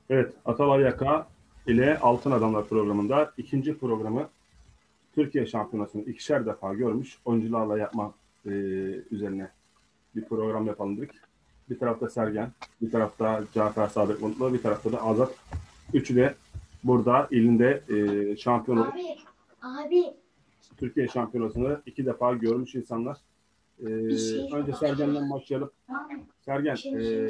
Evet, Atalay Yaka ile Altın Adamlar programında ikinci programı Türkiye Şampiyonası'nı ikişer defa görmüş oyuncularla yapma üzerine bir program yapalım dedik. Bir tarafta Sergen, bir tarafta Cafer Sadık Mutlu, bir tarafta da Azat. Üçü de burada ilinde şampiyon olup Türkiye Şampiyonası'nı iki defa görmüş insanlar. Önce Sergen'den başlayalım. Sergen,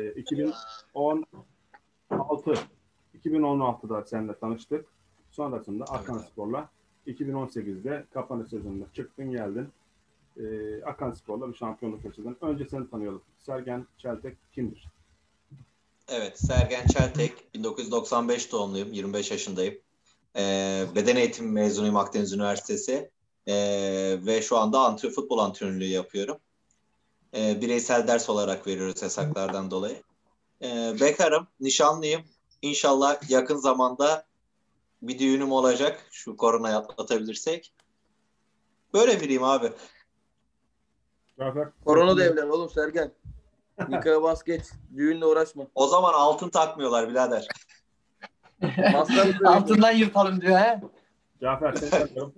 2016'da seninle tanıştık. Sonrasında Akanspor'la 2018'de kapanış sezonunda çıktın geldin. Akanspor'la bir şampiyonluk yaşadın. Önce seni tanıyalım. Sergen Çeltek kimdir? Evet, Sergen Çeltek, 1995 doğumluyum, 25 yaşındayım. Beden eğitimi mezunuyum Akdeniz Üniversitesi. Ve şu anda futbol antrenörlüğü yapıyorum. Bireysel ders olarak veriyoruz yasaklardan dolayı. Bekarım, nişanlıyım. İnşallah yakın zamanda bir düğünüm olacak. Şu koronayı atlatabilirsek. Böyle biriyim abi. Cafer. Korona da evlen oğlum Sergen. Nikahı bas geç. Düğünle uğraşma. O zaman altın takmıyorlar birader. Altından yırtalım diyor he. Cafer seni tanıyalım.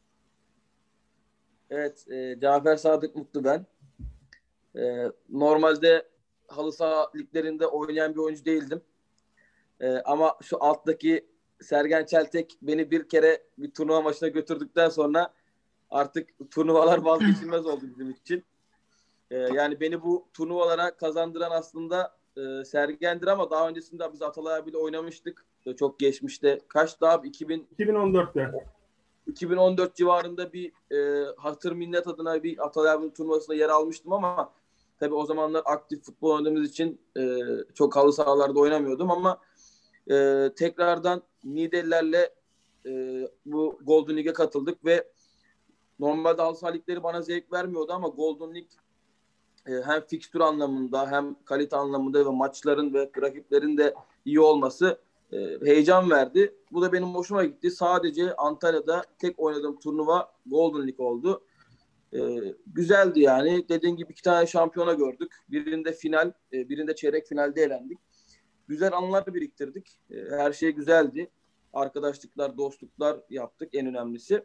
Evet, Cafer Sadık Mutlu ben. Normalde halı saha liglerinde oynayan bir oyuncu değildim. Ama şu alttaki Sergen Çeltek beni bir kere bir turnuva maçına götürdükten sonra artık turnuvalar vazgeçilmez oldu bizim için. Yani beni bu turnuvalara kazandıran aslında Sergen'dir ama daha öncesinde biz Atalay abiyle oynamıştık. Çok geçmişte. Kaçtı abi? 2014'te. 2014 civarında bir hatır minnet adına bir Atalay abinin turnuvasında yer almıştım ama tabii o zamanlar aktif futbol oynadığımız için çok halı sahalarda oynamıyordum ama tekrardan Niğdelilerle bu Golden League'e katıldık ve normalde halı saha ligleri bana zevk vermiyordu ama Golden League hem fikstür anlamında hem kalite anlamında ve maçların ve rakiplerin de iyi olması heyecan verdi. Bu da benim hoşuma gitti. Sadece Antalya'da tek oynadığım turnuva Golden League oldu. Güzeldi yani. Dediğim gibi 2 tane şampiyona gördük. Birinde final, birinde çeyrek finalde elendik. Güzel anılar biriktirdik. Her şey güzeldi. Arkadaşlıklar, dostluklar yaptık en önemlisi.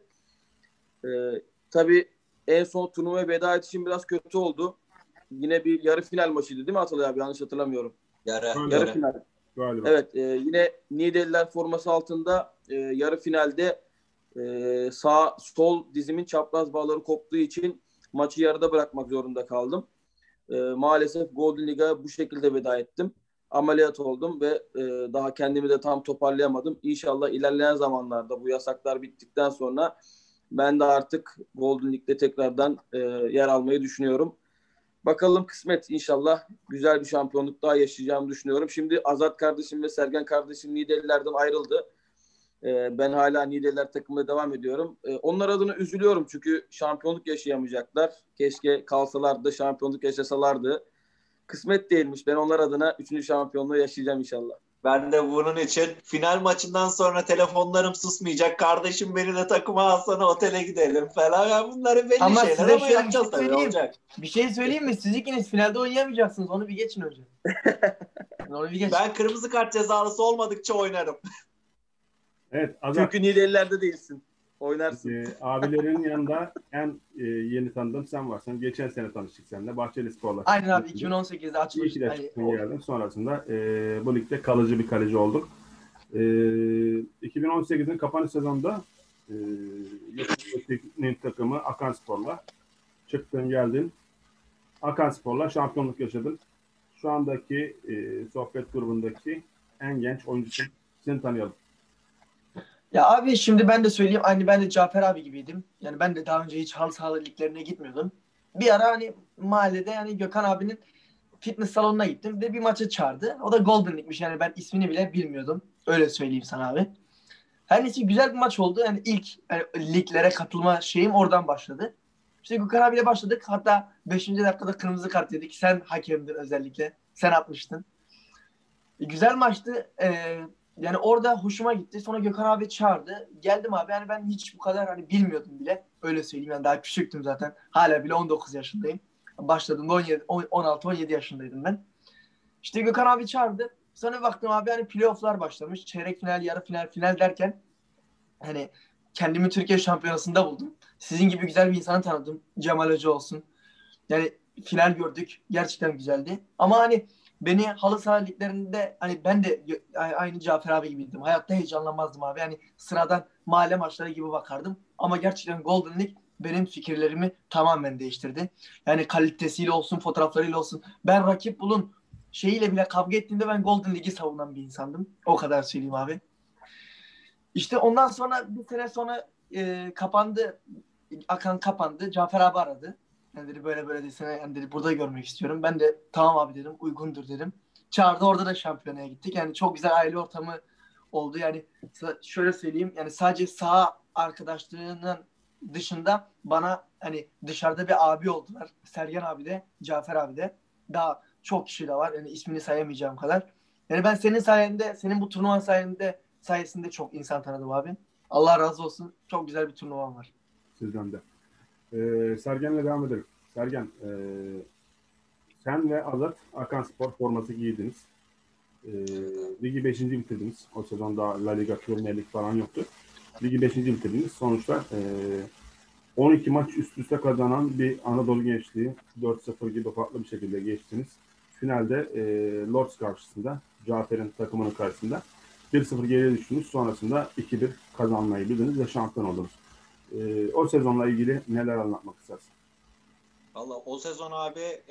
Tabii en son turnuvaya veda edişim biraz kötü oldu. Yine bir yarı final maçıydı değil mi Atalay abi? Yanlış hatırlamıyorum. Yarı final. Galiba. Evet. Yine Niğdeliler forması altında yarı finalde sağ sol dizimin çapraz bağları koptuğu için maçı yarıda bırakmak zorunda kaldım. Maalesef Golden League'a bu şekilde veda ettim. Ameliyat oldum ve daha kendimi de tam toparlayamadım. İnşallah ilerleyen zamanlarda bu yasaklar bittikten sonra ben de artık Golden League'de tekrardan yer almayı düşünüyorum. Bakalım kısmet inşallah güzel bir şampiyonluk daha yaşayacağımı düşünüyorum. Şimdi Azat kardeşim ve Sergen kardeşim Niğdelilerden ayrıldı. Ben hala Niğdeliler takımına devam ediyorum. Onlar adına üzülüyorum çünkü şampiyonluk yaşayamayacaklar. Keşke kalsalardı, şampiyonluk yaşasalardı. Kısmet değilmiş. Ben onlar adına 3. şampiyonluğu yaşayacağım inşallah. Ben de bunun için final maçından sonra telefonlarım susmayacak. Kardeşim beni de takıma alsana otele gidelim falan. Ya bunları belli Ama şeyler size ama şöyle yapacağız tabii olacak. bir şey söyleyeyim mi? Siz ikiniz finalde oynayamayacaksınız. Onu bir geçin önce. Onu bir geçin. Ben kırmızı kart cezalısı olmadıkça oynarım. Evet Azat. Çünkü Niğdelilerde değilsin. Oynarsın. Abilerin yanında en yeni tanıdığım sen varsın. Geçen sene tanıştık seninle. Bahçelispor'la. Aynen abi 2018'de açılış. 2'de çıktın geldin. Sonrasında bu ligde kalıcı bir kaleci olduk. 2018'in kapanış sezonunda Yönetim'in takımı Akanspor'la çıktın geldin. Akanspor'la şampiyonluk yaşadın. Şu andaki sohbet grubundaki en genç oyuncusun. Seni tanıyalım. Ya abi şimdi ben de söyleyeyim. Aynı ben de Cafer abi gibiydim. Yani ben de daha önce hiç halı saha liglerine gitmiyordum. Bir ara hani mahallede yani Gökhan abinin fitness salonuna gittim ve bir maça çağırdı. O da Golden League'miş yani ben ismini bile bilmiyordum. Öyle söyleyeyim sana abi. Her neyse güzel bir maç oldu. Yani ilk yani liglere katılma şeyim oradan başladı. İşte Gökhan abiyle başladık. Hatta 5. dakikada kırmızı kart yedik. Sen hakemdin özellikle. Sen atmıştın. Güzel maçtı. Yani orada hoşuma gitti. Sonra Gökhan abi çağırdı. Geldim abi. Yani ben hiç bu kadar hani bilmiyordum bile. Öyle söyleyeyim. Yani daha küçüktüm zaten. Hala bile 19 yaşındayım. Başladığımda 16-17 yaşındaydım ben. İşte Gökhan abi çağırdı. Sonra bir baktım abi hani playoff'lar başlamış. Çeyrek final, yarı final, final derken hani kendimi Türkiye şampiyonasında buldum. Sizin gibi güzel bir insanı tanıdım. Cemal Hoca olsun. Yani final gördük. Gerçekten güzeldi. Ama hani beni halı saha liglerinde hani ben de aynı Cafer abi gibiydim. Hayatta heyecanlanmazdım abi. Yani sıradan mahalle maçları gibi bakardım. Ama gerçekten Golden League benim fikirlerimi tamamen değiştirdi. Yani kalitesiyle olsun, fotoğraflarıyla olsun. Ben rakip bulun şeyiyle bile kavga ettiğimde ben Golden League'i savunan bir insandım. O kadar söyleyeyim abi. İşte ondan sonra bir sene sonra kapandı. Akan kapandı. Cafer abi aradı. Yani dedi böyle böyle desene yani dedi burada görmek istiyorum. Ben de tamam abi dedim. Uygundur dedim. Çağırdı orada da şampiyonaya gittik. Yani çok güzel aile ortamı oldu. Yani şöyle söyleyeyim. Yani sadece saha arkadaşlığının dışında bana hani dışarıda bir abi oldular. Sergen abi de, Cafer abi de. Daha çok kişi de var. Yani ismini sayamayacağım kadar. Yani ben senin sayende, senin bu turnuva sayesinde çok insan tanıdım abi. Allah razı olsun. Çok güzel bir turnuvam var. Sizden de. Sergen'le devam edelim. Sergen, sen ve Azat Akanspor forması giydiniz. Ligi 5. bitirdiniz. O sezon daha La Liga, Premier Lig falan yoktu. Ligi 5. bitirdiniz. Sonuçta 12 maç üst üste kazanan bir Anadolu Gençliği 4-0 gibi farklı bir şekilde geçtiniz. Finalde Lords karşısında, Cafer'in takımının karşısında 1-0 geriye düştünüz. Sonrasında 2-1 kazanmayı bildiniz ve şampiyon oldunuz. O sezonla ilgili neler anlatmak istersin? Valla o sezon abi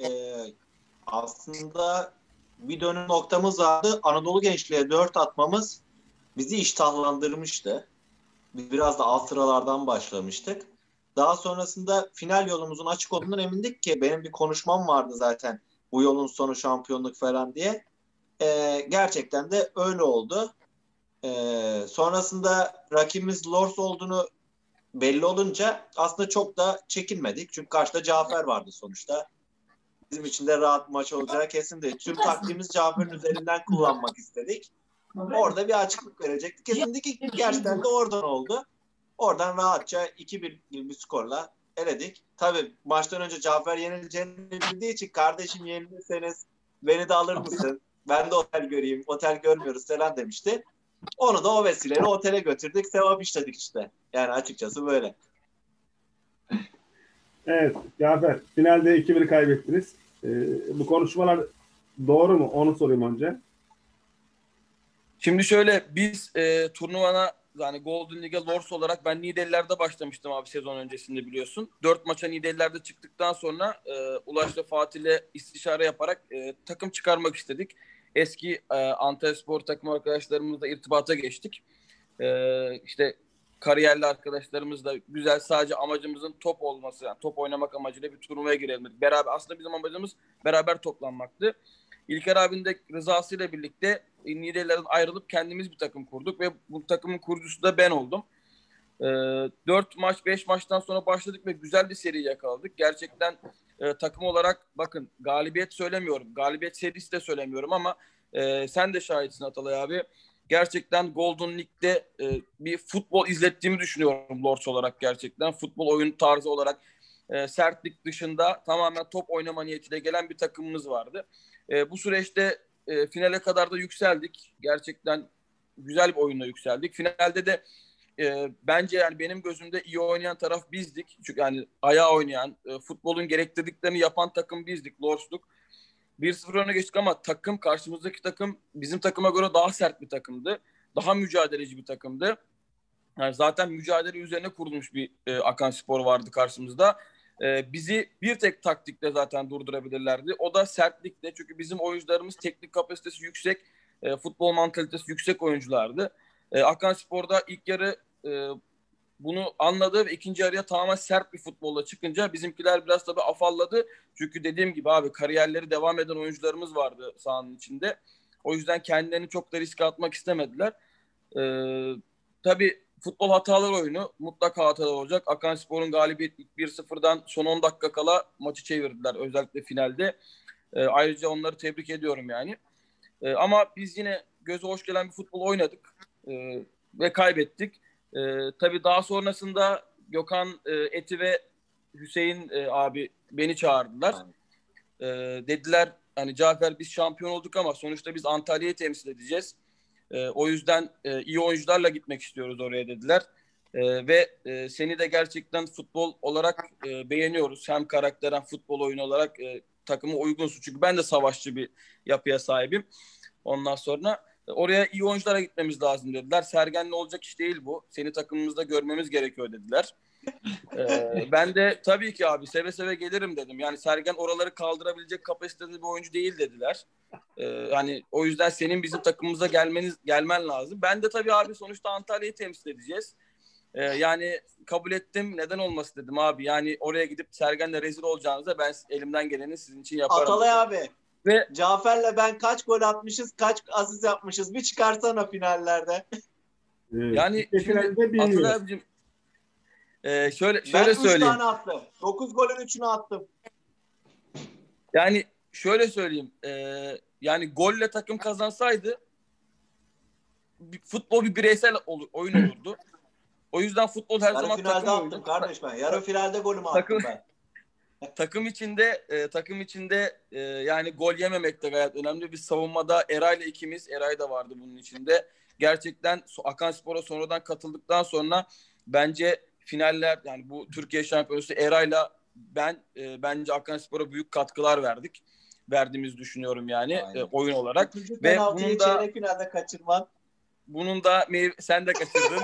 aslında bir dönüm noktamız vardı. Anadolu Gençliğe 4 atmamız bizi iştahlandırmıştı. Biz biraz da alt sıralardan başlamıştık. Daha sonrasında final yolumuzun açık olduğundan emindik ki benim bir konuşmam vardı zaten. Bu yolun sonu şampiyonluk falan diye. Gerçekten de öyle oldu. Sonrasında rakibimiz Lors olduğunu belli olunca aslında çok da çekinmedik. Çünkü karşıda Cafer vardı sonuçta. Bizim için de rahat maç olacağı kesin değil. Tüm taktiğimiz Cafer'in üzerinden kullanmak istedik. Orada bir açıklık verecektik. Kesinlikle ki gerçekten de oradan oldu. Oradan rahatça 2-1 gibi bir skorla eledik. Tabii maçtan önce Cafer yenileceğini bildiği için kardeşim yenilirseniz beni de alır mısın? Ben de otel göreyim. Otel görmüyoruz falan demişti. Onu da o vesileyle otele götürdük. Sevap işledik işte. Yani açıkçası böyle. Evet, Cafer, finalde 2-1 kaybettiniz. Bu konuşmalar doğru mu? Onu sorayım önce. Şimdi şöyle biz turnuvana yani Golden League'e Lords olarak ben Niğdeliler'de başlamıştım abi sezon öncesinde biliyorsun. 4 maça Niğdeliler'de çıktıktan sonra Ulaş'la Fatih'le istişare yaparak takım çıkarmak istedik. Eski Antalyaspor takım arkadaşlarımızla irtibata geçtik. İşte kariyerli arkadaşlarımızla güzel sadece amacımızın top olması yani top oynamak amacıyla bir turnuvaya girelim dedik. Beraber aslında bizim amacımız beraber toplanmaktı. İlker abinin de rızasıyla birlikte Niğdelilerden ayrılıp kendimiz bir takım kurduk ve bu takımın kurucusu da ben oldum. 4 maç 5 maçtan sonra başladık ve güzel bir seri yakaladık. Gerçekten takım olarak bakın galibiyet söylemiyorum. Galibiyet serisi de söylemiyorum ama sen de şahitsin Atalay abi. Gerçekten Golden League'de bir futbol izlettiğimi düşünüyorum Lords olarak gerçekten. Futbol oyun tarzı olarak sertlik dışında tamamen top oynama niyetiyle gelen bir takımımız vardı. Bu süreçte finale kadar da yükseldik. Gerçekten güzel bir oyunla yükseldik. Finalde de bence yani benim gözümde iyi oynayan taraf bizdik. Çünkü yani ayağa oynayan, futbolun gerektirdiklerini yapan takım bizdik, Lords'luk. 1-0 öne geçtik ama karşımızdaki takım bizim takıma göre daha sert bir takımdı. Daha mücadeleci bir takımdı. Yani zaten mücadele üzerine kurulmuş bir Akanspor vardı karşımızda. Bizi bir tek taktikle zaten durdurabilirlerdi. O da sertlikle. Çünkü bizim oyuncularımız teknik kapasitesi yüksek, futbol mantalitesi yüksek oyunculardı. Akanspor'da ilk yarı bunu anladı ve ikinci yarıya tamamen sert bir futbolla çıkınca bizimkiler biraz tabii afalladı. Çünkü dediğim gibi abi kariyerleri devam eden oyuncularımız vardı sahanın içinde. O yüzden kendilerini çok da riske atmak istemediler. Tabii futbol hatalar oyunu. Mutlaka hatalar olacak. Akanspor'un galibiyet 1-0'dan son 10 dakika kala maçı çevirdiler. Özellikle finalde. Ayrıca onları tebrik ediyorum yani. Ama biz yine göze hoş gelen bir futbol oynadık. Ve kaybettik. Tabii daha sonrasında Gökhan Eti ve Hüseyin abi beni çağırdılar. Dediler hani Cafer biz şampiyon olduk ama sonuçta biz Antalya'yı temsil edeceğiz. O yüzden iyi oyuncularla gitmek istiyoruz oraya dediler. Ve seni de gerçekten futbol olarak beğeniyoruz. Hem karakter hem futbol oyunu olarak takıma uygunsun. Çünkü ben de savaşçı bir yapıya sahibim. Ondan sonra oraya iyi oyunculara gitmemiz lazım dediler. Sergen'le olacak iş değil bu. Seni takımımızda görmemiz gerekiyor dediler. Ben de tabii ki abi seve seve gelirim dedim. Yani Sergen oraları kaldırabilecek kapasitede bir oyuncu değil dediler. Hani o yüzden senin bizim takımımıza gelmen lazım. Ben de tabii abi sonuçta Antalya'yı temsil edeceğiz. Yani kabul ettim. Neden olmasın dedim abi. Yani oraya gidip Sergen'le rezil olacağınıza ben elimden geleni sizin için yaparım. Atalay abi. Ve Cafer'le ben kaç gol atmışız, kaç asist yapmışız. Bir çıkarsana finallerde. yani şimdi Atalay abicim şöyle Ben 3 söyleyeyim. tane attım. 9 golün 3'ünü attım. Yani şöyle söyleyeyim. Yani golle takım kazansaydı futbol bir bireysel oyun olurdu. O yüzden futbol her Yarı zaman finalde takım attım oyunu. kardeş ben. Yarı finalde golümü attım ben. Takım içinde yani gol yememek de gayet önemli. Biz savunmada Eray'la ikimiz, Eray da vardı bunun içinde. Gerçekten Akanspor'a sonradan katıldıktan sonra bence finaller, yani bu Türkiye Şampiyonası Eray'la bence Akanspor'a büyük katkılar verdiğimizi düşünüyorum yani oyun olarak. Ve bunun da çeyrek finalde kaçırman. Bunun da sen de kaçırdın.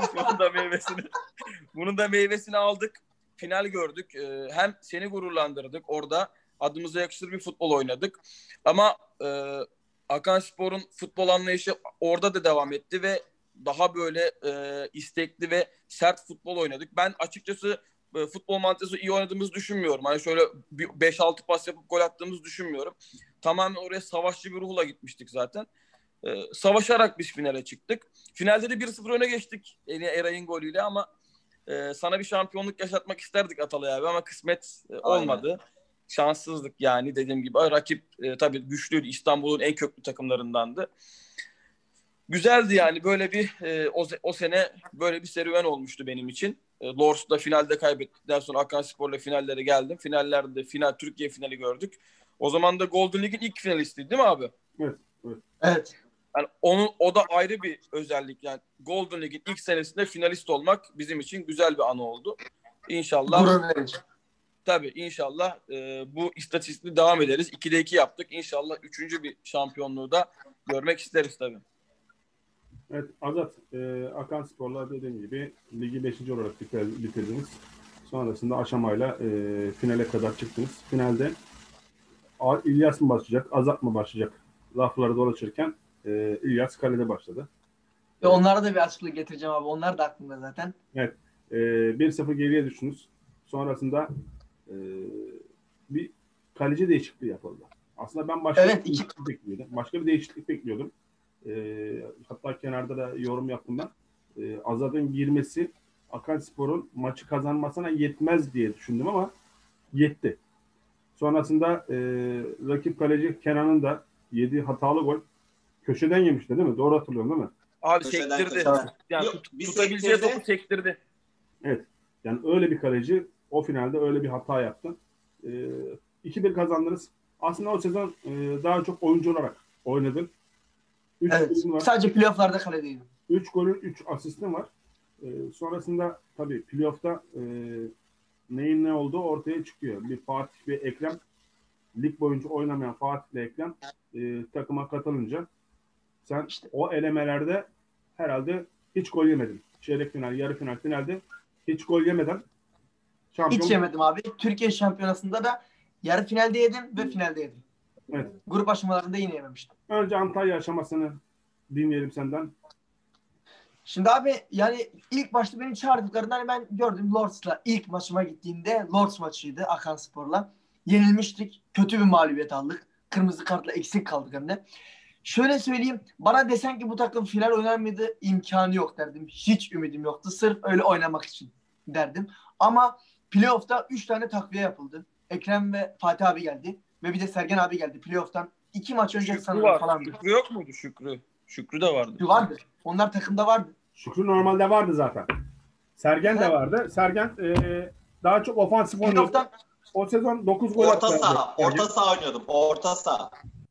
Bunun da meyvesini aldık. Final gördük. Hem seni gururlandırdık orada. Adımıza yakışır bir futbol oynadık. Ama Akanspor'un futbol anlayışı orada da devam etti ve daha böyle istekli ve sert futbol oynadık. Ben açıkçası futbol mantığımızı iyi oynadığımızı düşünmüyorum. Hani şöyle 5-6 pas yapıp gol attığımızı düşünmüyorum. Tamamen oraya savaşçı bir ruhla gitmiştik zaten. Savaşarak biz finale çıktık. Finalde de 1-0 öne geçtik Eray'ın golüyle ama sana bir şampiyonluk yaşatmak isterdik Atalay abi ama kısmet olmadı. Aynen. Şanssızlık yani dediğim gibi. Rakip tabii güçlüydü. İstanbul'un en köklü takımlarındandı. Güzeldi yani böyle bir o sene böyle bir serüven olmuştu benim için. Lords'da finalde kaybettikten sonra Akanspor'la finallere geldim. Finallerde Türkiye finali gördük. O zaman da Golden League'in ilk finalistiydi değil mi abi? Evet. Yani o da ayrı bir özellik. Yani Golden League'in ilk senesinde finalist olmak bizim için güzel bir anı oldu. İnşallah. Tabii inşallah bu istatistikle devam ederiz. 2'de 2 yaptık. İnşallah 3. bir şampiyonluğu da görmek isteriz tabii. Evet Azat, Akanspor'la dediğim gibi ligi 5. olarak bitirdiniz. Sonrasında aşamayla finale kadar çıktınız. Finalde İlyas mı başlayacak, Azat mı başlayacak lafları dolaşırken İlyas kalede başladı. Ve onlara da bir açıklık getireceğim abi. Onlar da aklımda zaten. Evet. 1-0 geriye düştünüz. Sonrasında bir kaleci değişikliği yapıldı. Aslında ben başka bir değişiklik bekliyordum. Başka bir değişiklik bekliyordum. Hatta kenarda da yorum yaptım ben. Azad'ın girmesi Akanspor'un maçı kazanmasına yetmez diye düşündüm ama yetti. Sonrasında rakip kaleci Kenan'ın da yediği hatalı gol köşeden yemişti değil mi? Doğru hatırlıyorum değil mi? Abi sektirdi. Yani tutabileceği topu sektirdi. Evet. Yani öyle bir kaleci o finalde öyle bir hata yaptı. 2-1 kazandınız. Aslında o sezon daha çok oyuncu olarak oynadın. Evet. Sadece playoff'larda kaledeydim. 3 golün 3 asistin var. Sonrasında tabii playoff'ta neyin ne olduğu ortaya çıkıyor. Bir Fatih ve Ekrem lig boyunca oynamayan Fatih ile Ekrem takıma katılınca sen işte o elemelerde herhalde hiç gol yemedin. Çeyrek final, yarı final, finalde hiç gol yemeden şampiyon. Hiç yemedim abi. Türkiye Şampiyonası'nda da yarı finalde yedim ve finalde yedim. Evet. Grup aşamalarında yine yememiştim. Önce Antalya aşamasını dinleyelim senden. Şimdi abi yani ilk başta beni çağırdıklarında hani ben gördüm Lords'la ilk maçıma gittiğimde Lords maçıydı Akanspor'la. Yenilmiştik. Kötü bir mağlubiyet aldık. Kırmızı kartla eksik kaldık hem de. Şöyle söyleyeyim. Bana desen ki bu takım final oynar mıydı? İmkanı yok derdim. Hiç ümidim yoktu. Sırf öyle oynamak için derdim. Ama playoff'ta 3 tane takviye yapıldı. Ekrem ve Fatih abi geldi. Ve bir de Sergen abi geldi. Playoff'tan 2 maç önce sanırım falan. Şükrü yok muydu Şükrü? Şükrü de vardı. Şükrü vardı. Onlar takımda vardı. Şükrü normalde vardı zaten. Sergen de vardı. Sergen daha çok ofansif oynuyordu. O sezon 9 gol attı. Orta saha oynuyordum. Orta saha.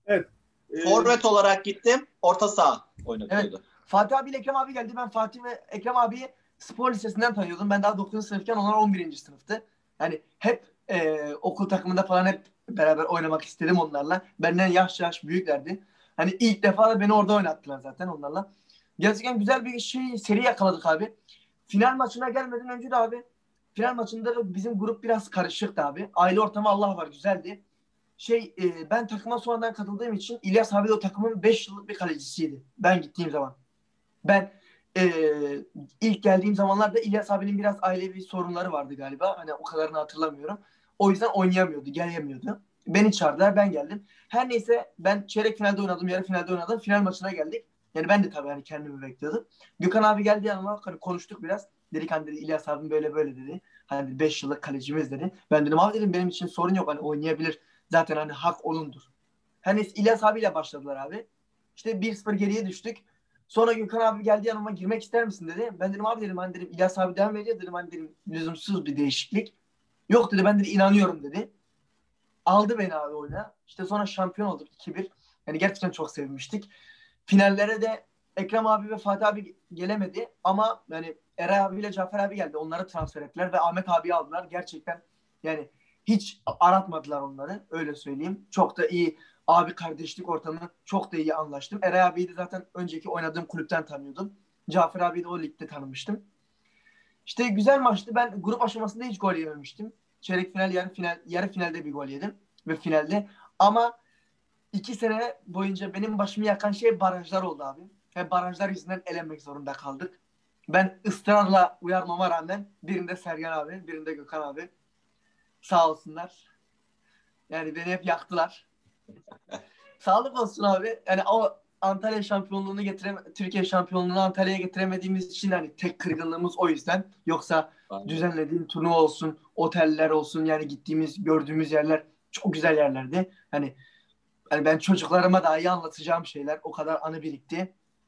Evet. Forvet olarak gittim. Orta saha oynatıyordu. Evet. Fatih abiyle Ekrem abi geldi. Ben Fatih ve Ekrem abiyi spor lisesinden tanıyordum. Ben daha 9. sınıfken onlar 11. sınıftı. Yani hep okul takımında falan hep beraber oynamak istedim onlarla. Benden yaş büyüklerdi. Hani ilk defa da beni orada oynattılar zaten onlarla. Gerçekten güzel bir seri yakaladık abi. Final maçına gelmeden önce de abi final maçında da bizim grup biraz karışıktı abi. Aile ortamı Allah var güzeldi. Ben takıma sonradan katıldığım için İlyas abi de o takımın 5 yıllık bir kalecisiydi. Ben gittiğim zaman. Ben e, ilk geldiğim zamanlarda İlyas abinin biraz ailevi sorunları vardı galiba. Hani o kadarını hatırlamıyorum. O yüzden oynayamıyordu, gelemiyordu. Beni çağırdılar, ben geldim. Her neyse ben çeyrek finalde oynadım, yarı finalde oynadım. Final maçına geldik. Yani ben de tabii hani kendimi bekliyordum. Gökhan abi geldi yanıma, hani konuştuk biraz. Dedik hani dedi, İlyas abim böyle böyle dedi. Hani 5 yıllık kalecimiz dedi. Ben dedim abi dedim benim için sorun yok, hani oynayabilir. Zaten hani hak onundur. Hani İlyas abiyle başladılar abi. İşte 1-0 geriye düştük. Sonra Gökhan abi geldi yanıma, girmek ister misin dedi. Ben dedim abi dedim hani dedim İlyas abi devam ediyor dedim hani dedim lüzumsuz bir değişiklik. Yok dedi, ben dedi inanıyorum dedi. Aldı beni abi oyuna. İşte sonra şampiyon olduk 2-1. Yani gerçekten çok sevmiştik. Finallere de Ekrem abi ve Fatih abi gelemedi ama yani Eray abiyle Cafer abi geldi. Onları transfer ettiler ve Ahmet abiyi aldılar. Gerçekten yani hiç aratmadılar onları. Öyle söyleyeyim. Çok da iyi abi kardeşlik ortamı, çok da iyi anlaştım. Eray abiyi de zaten önceki oynadığım kulüpten tanıyordum. Cafer abiyi de o ligde tanımıştım. İşte güzel maçtı. Ben grup aşamasında hiç gol yememiştim. Çeyrek final, yarı finalde bir gol yedim ve finalde. Ama 2 sene boyunca benim başımı yakan şey barajlar oldu abi. Ve barajlar yüzünden elenmek zorunda kaldık. Ben ısrarla uyarmama rağmen birinde Sergen abi, birinde Gökhan abi sağ olsunlar. Yani beni hep yaktılar. Sağlık olsun abi. Yani o Antalya şampiyonluğunu Türkiye şampiyonluğunu Antalya'ya getiremediğimiz için hani tek kırgınlığımız o yüzden. Yoksa Aynen. düzenlediğim turnuva olsun, oteller olsun, yani gittiğimiz, gördüğümüz yerler çok güzel yerlerdi. Hani ben çocuklarıma daha iyi anlatacağım şeyler. O kadar anı birikti.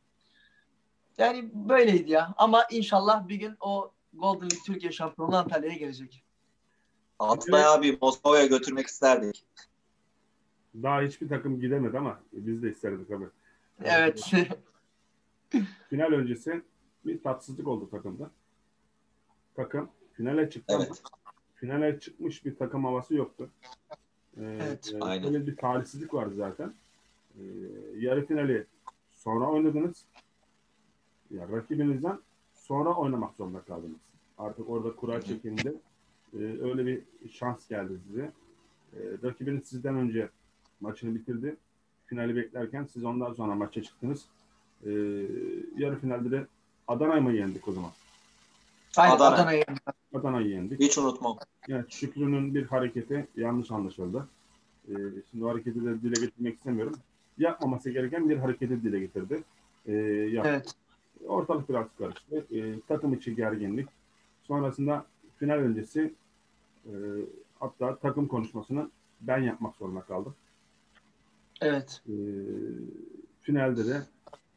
Yani böyleydi ya. Ama inşallah bir gün o Golden League Türkiye şampiyonluğu Antalya'ya gelecek. Altay abi Moskova'ya götürmek isterdik. Daha hiçbir takım gidemedi ama biz de isterdik abi. Evet. Final öncesi bir tatsızlık oldu takımda. Takım finale çıktı ama Evet. finale çıkmış bir takım havası yoktu. Evet. Aynen. Böyle bir talihsizlik vardı zaten. Yarı finali sonra oynadınız. Ya rakibinizden sonra oynamak zorunda kaldınız. Artık orada kura çekiminde öyle bir şans geldi size. Rakibiniz sizden önce maçını bitirdi. Finali beklerken siz ondan sonra maça çıktınız. Yarı finalde de Adana'yı mı yendik o zaman? Aynen Adana. Adana'ya. Adana'yı yendik. Hiç unutmam. Evet, Şükrü'nün bir hareketi yanlış anlaşıldı. Şimdi o hareketi de dile getirmek istemiyorum. Yapmaması gereken bir hareketi dile getirdi. Evet. Ortalık biraz karıştı. Takım içi gerginlik. Sonrasında final öncesi hatta takım konuşmasını ben yapmak zorunda kaldım. Evet. Finalde de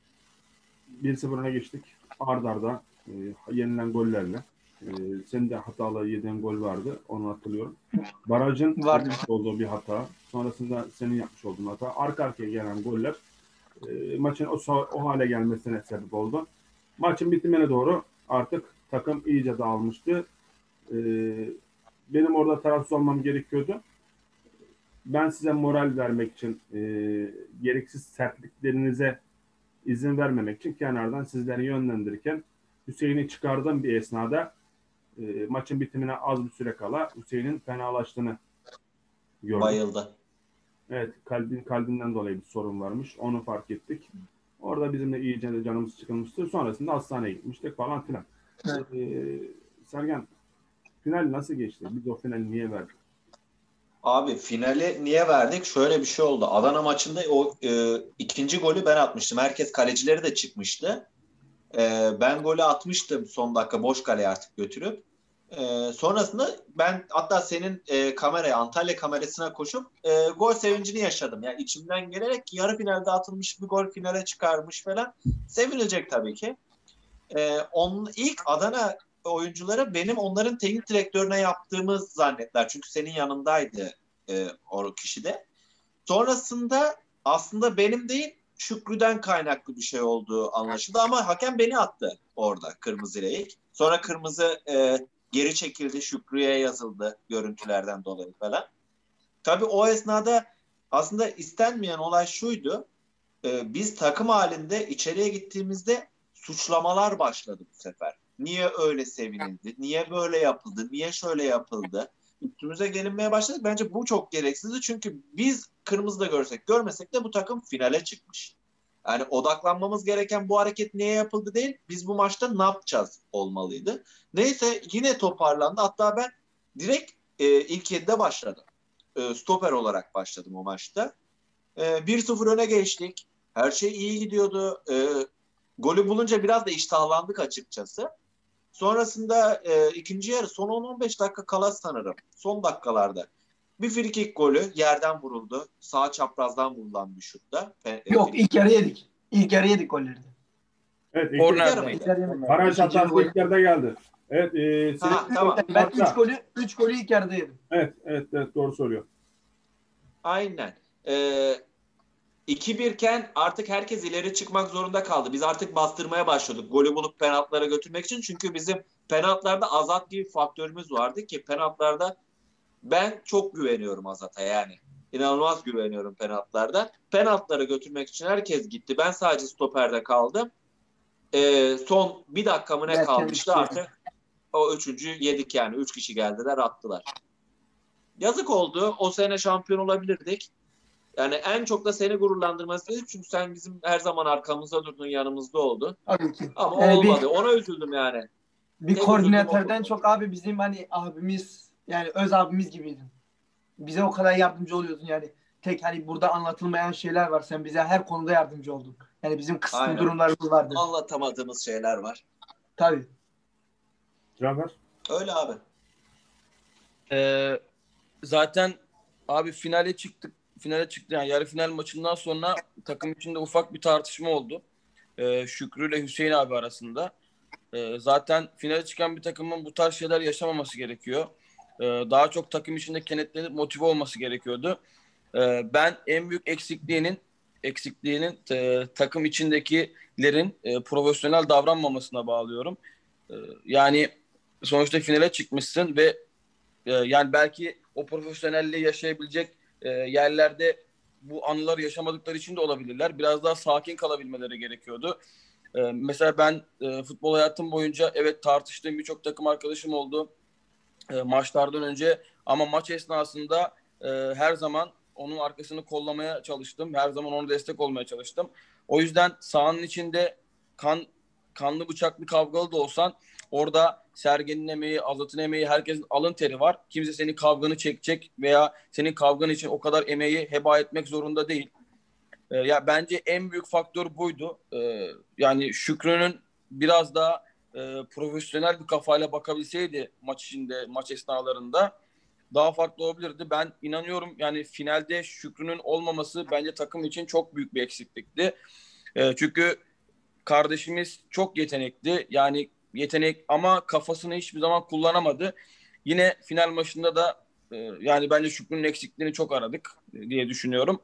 1-0 öne geçtik. Arda arda yenilen gollerle. Senin de hatalı yediğin gol vardı. Onu hatırlıyorum. Barajın Vardı. olduğu bir hata. Sonrasında senin yapmış olduğun hata. Arka arkaya gelen goller maçın o hale gelmesine sebep oldu. Maçın bitimine doğru artık takım iyice dağılmıştı. Benim orada tarafsız olmam gerekiyordu. Ben size moral vermek için gereksiz sertliklerinize izin vermemek için kenardan sizleri yönlendirirken Hüseyin'i çıkardığım bir esnada maçın bitimine az bir süre kala Hüseyin'in fenalaştığını gördüm. Bayıldı. Evet, kalbinden dolayı bir sorun varmış. Onu fark ettik. Orada bizim de iyice de canımız çıkılmıştı. Sonrasında hastaneye gitmiştik falan filan. Evet. Sergen, final nasıl geçti? Biz o finali niye verdik? Abi finali niye verdik? Şöyle bir şey oldu. Adana maçında o ikinci golü ben atmıştım. Herkes kalecileri de çıkmıştı. Ben golü atmıştım son dakika boş kaleye artık götürüp. Sonrasında ben hatta senin kameraya, Antalya kamerasına koşup gol sevincini yaşadım. Yani içimden gelerek yarı finalde atılmış bir gol finale çıkarmış falan. Sevinilecek tabii ki. Onun ilk Adana oyuncuları benim onların teknik direktörüne yaptığımı zannettiler. Çünkü senin yanındaydı o kişi de. Sonrasında aslında benim değil Şükrü'den kaynaklı bir şey olduğu anlaşıldı ama hakem beni attı orada kırmızıyla ilk. Sonra kırmızı geri çekildi, Şükrü'ye yazıldı görüntülerden dolayı falan. Tabii o esnada aslında istenmeyen olay şuydu. Biz takım halinde içeriye gittiğimizde suçlamalar başladı bu sefer. Niye öyle sevinildi? Niye böyle yapıldı? Niye şöyle yapıldı? Üstümüze gelinmeye başladık. Bence bu çok gereksizdi. Çünkü biz kırmızı da görsek görmesek de bu takım finale çıkmış. Yani odaklanmamız gereken bu hareket niye yapıldı değil. Biz bu maçta ne yapacağız olmalıydı. Neyse yine toparlandı. Hatta ben direkt ilk 7'de başladım. Stoper olarak başladım o maçta. 1-0 öne geçtik. Her şey iyi gidiyordu. Golü bulunca biraz da iştahlandık açıkçası. Sonrasında ikinci yarı son 10-15 dakika kala sanırım. Son dakikalarda. Bir frikik golü yerden vuruldu. Sağ çaprazdan vurulan bir şutta. Yok, ilk yarı yedik. İlk yarı yedik golleri. Evet, Korner. İlk yarı yedik. baraj hatası ilk yarıda geldi. Evet, Tamam. Ben 3 golü ilk yarıda yedim. Evet, doğru söylüyor. Aynen. 2-1 iken artık herkes ileri çıkmak zorunda kaldı. Biz artık bastırmaya başladık. Golü bulup penaltılara götürmek için. Çünkü bizim penaltılarda Azat gibi faktörümüz vardı ki penaltılarda ben çok güveniyorum Azat'a yani. İnanılmaz güveniyorum penaltılarda. Penaltılara götürmek için herkes gitti. Ben sadece stoperde kaldım. Son bir dakika mı ne kalmıştı artık. O üçüncü yedik yani. 3 kişi geldiler attılar. Yazık oldu. O sene şampiyon olabilirdik. Yani en çok da seni gururlandırması dedim. Çünkü sen bizim her zaman arkamızda durdun, yanımızda oldun. Tabii ki. Ama olmadı. Ona üzüldüm yani. Bir Tek koordinatörden çok abi bizim hani abimiz, yani öz abimiz gibiydin. Bize o kadar yardımcı oluyordun yani. Tek hani burada anlatılmayan şeyler var. Sen bize her konuda yardımcı oldun. Yani bizim kısıtlı Aynen. durumlarımız vardı. Anlatamadığımız şeyler var. Tabii. Cafer? Öyle abi. Zaten abi finale çıktı yani yarı final maçından sonra takım içinde ufak bir tartışma oldu. Şükrü ile Hüseyin abi arasında. Zaten finale çıkan bir takımın bu tarz şeyler yaşamaması gerekiyor. Daha çok takım içinde kenetlenip motive olması gerekiyordu. Ben en büyük eksikliğinin takım içindekilerin profesyonel davranmamasına bağlıyorum. Yani sonuçta finale çıkmışsın ve yani belki o profesyonelliği yaşayabilecek yerlerde bu anıları yaşamadıkları için de olabilirler. Biraz daha sakin kalabilmeleri gerekiyordu. Mesela ben futbol hayatım boyunca evet tartıştığım birçok takım arkadaşım oldu maçlardan önce ama maç esnasında her zaman onun arkasını kollamaya çalıştım. Her zaman ona destek olmaya çalıştım. O yüzden sahanın içinde kanlı bıçaklı kavgalı da olsan orada Sergen'in emeği, Azat'ın emeği, herkesin alın teri var. Kimse senin kavganı çekecek veya senin kavgan için o kadar emeği heba etmek zorunda değil. Ya bence en büyük faktör buydu. Yani Şükrü'nün biraz daha profesyonel bir kafayla bakabilseydi maç içinde, maç esnalarında daha farklı olabilirdi. Ben inanıyorum yani finalde Şükrü'nün olmaması bence takım için çok büyük bir eksiklikti. Çünkü kardeşimiz çok yetenekli. Yani yetenek ama kafasını hiçbir zaman kullanamadı. Yine final maçında da yani bence Şükrü'nün eksikliğini çok aradık diye düşünüyorum.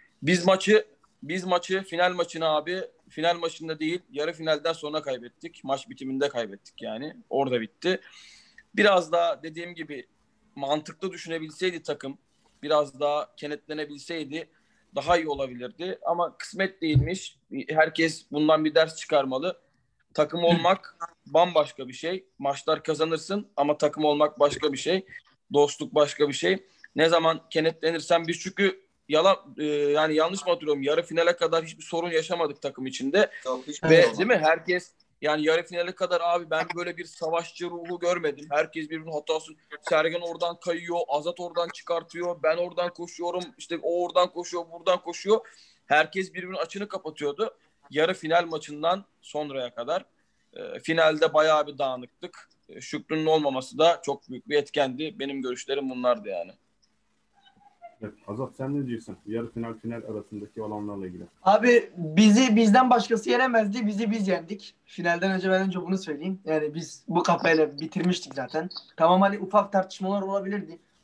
Biz maçı final maçını abi final maçında değil yarı finalden sonra kaybettik. Maç bitiminde kaybettik yani. Orada bitti. Biraz daha dediğim gibi mantıklı düşünebilseydi takım, biraz daha kenetlenebilseydi daha iyi olabilirdi. Ama kısmet değilmiş. Herkes bundan bir ders çıkarmalı. Takım olmak bambaşka bir şey. Maçlar kazanırsın ama takım olmak başka bir şey. Dostluk başka bir şey. Ne zaman kenetlenirsen biz çünkü yani yanlış mı hatırlıyorum? Yarı finale kadar hiçbir sorun yaşamadık takım içinde. Ve değil mi? Herkes yani yarı finale kadar abi ben böyle bir savaşçı ruhu görmedim. Herkes birbirinin hatasını Sergen oradan kayıyor, Azat oradan çıkartıyor, ben oradan koşuyorum, işte o oradan koşuyor, buradan koşuyor. Herkes birbirinin açını kapatıyordu. Yarı final maçından sonraya kadar. Finalde bayağı bir dağınıktık. Şükrü'nün olmaması da çok büyük bir etkendi. Benim görüşlerim bunlardı yani. Evet, Azat sen ne diyorsun? Yarı final arasındaki olanlarla ilgili. Abi bizden başkası yenemezdi. Bizi biz yendik. Finalden önce ben bunu söyleyeyim. Yani biz bu kafayla bitirmiştik zaten. Tamam hani ufak tartışmalar olabilirdi.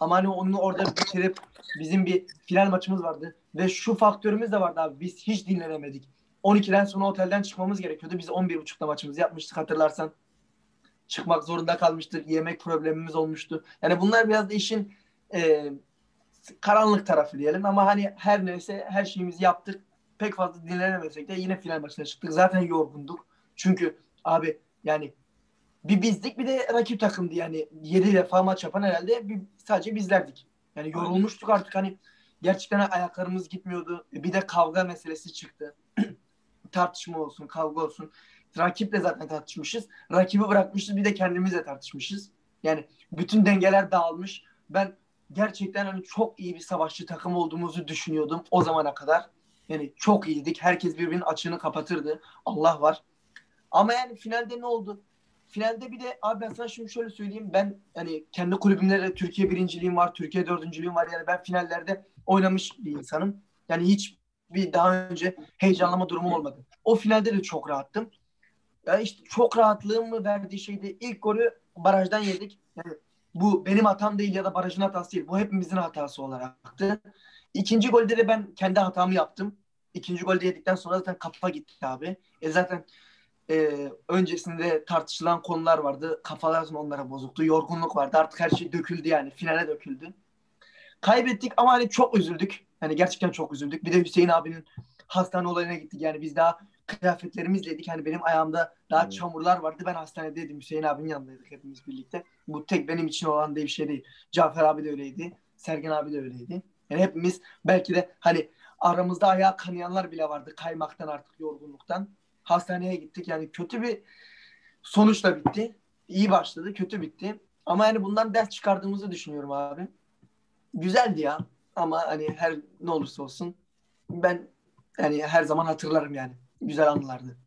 Ama hani onu orada bitirip bizim bir final maçımız vardı. Ve şu faktörümüz de vardı abi. Biz hiç dinlenemedik. 12'den sonra otelden çıkmamız gerekiyordu. Biz 11.30'da maçımızı yapmıştık hatırlarsan. Çıkmak zorunda kalmıştık. Yemek problemimiz olmuştu. Yani bunlar biraz da işin e, karanlık tarafı diyelim. Ama hani her neyse her şeyimizi yaptık. Pek fazla dinlenemesek de yine final maçına çıktık. Zaten yorgunduk. Çünkü abi yani bir bizdik bir de rakip takımdı yani 7 defa maç yapan herhalde sadece bizlerdik. Yani yorulmuştuk artık hani gerçekten ayaklarımız gitmiyordu. Bir de kavga meselesi çıktı. Tartışma olsun, kavga olsun. Rakiple zaten tartışmışız. Rakibi bırakmışız bir de kendimizle tartışmışız. Yani bütün dengeler dağılmış. Ben gerçekten hani çok iyi bir savaşçı takım olduğumuzu düşünüyordum o zamana kadar. Yani çok iyiydik. Herkes birbirinin açığını kapatırdı. Allah var. Ama yani finalde ne oldu? Finalde bir de abi ben sana şimdi şöyle söyleyeyim. Ben hani kendi kulübümde de Türkiye birinciliğim var. Türkiye dördüncülüğüm var. Yani ben finallerde oynamış bir insanım. Yani hiç bir daha önce heyecanlama durumum olmadı. O finalde de çok rahattım. Ya işte çok rahatlığım mı verdiği şeydi. İlk golü barajdan yedik. Yani bu benim hatam değil ya da barajın hatası değil. Bu hepimizin hatası olaraktı. İkinci golde de ben kendi hatamı yaptım. İkinci golde yedikten sonra zaten kafa gitti abi. Zaten öncesinde tartışılan konular vardı. Kafalar onlara bozuktu. Yorgunluk vardı. Artık her şey döküldü yani. Finale döküldü. Kaybettik ama hani çok üzüldük. Hani gerçekten çok üzüldük. Bir de Hüseyin abinin hastane olayına gittik. Yani biz daha kıyafetlerimizleydik. Hani benim ayağımda daha çamurlar vardı. Ben hastanedeydim. Hüseyin abinin yanındaydık hepimiz birlikte. Bu tek benim için olan diye bir şey değil. Cafer abi de öyleydi. Sergen abi de öyleydi. Yani hepimiz belki de hani aramızda ayağı kanayanlar bile vardı. Kaymaktan artık yorgunluktan. Hastaneye gittik. Yani kötü bir sonuçla bitti. İyi başladı. Kötü bitti. Ama yani bundan ders çıkardığımızı düşünüyorum abi. Güzeldi ya. Ama hani her ne olursa olsun ben yani her zaman hatırlarım yani. Güzel anılardı.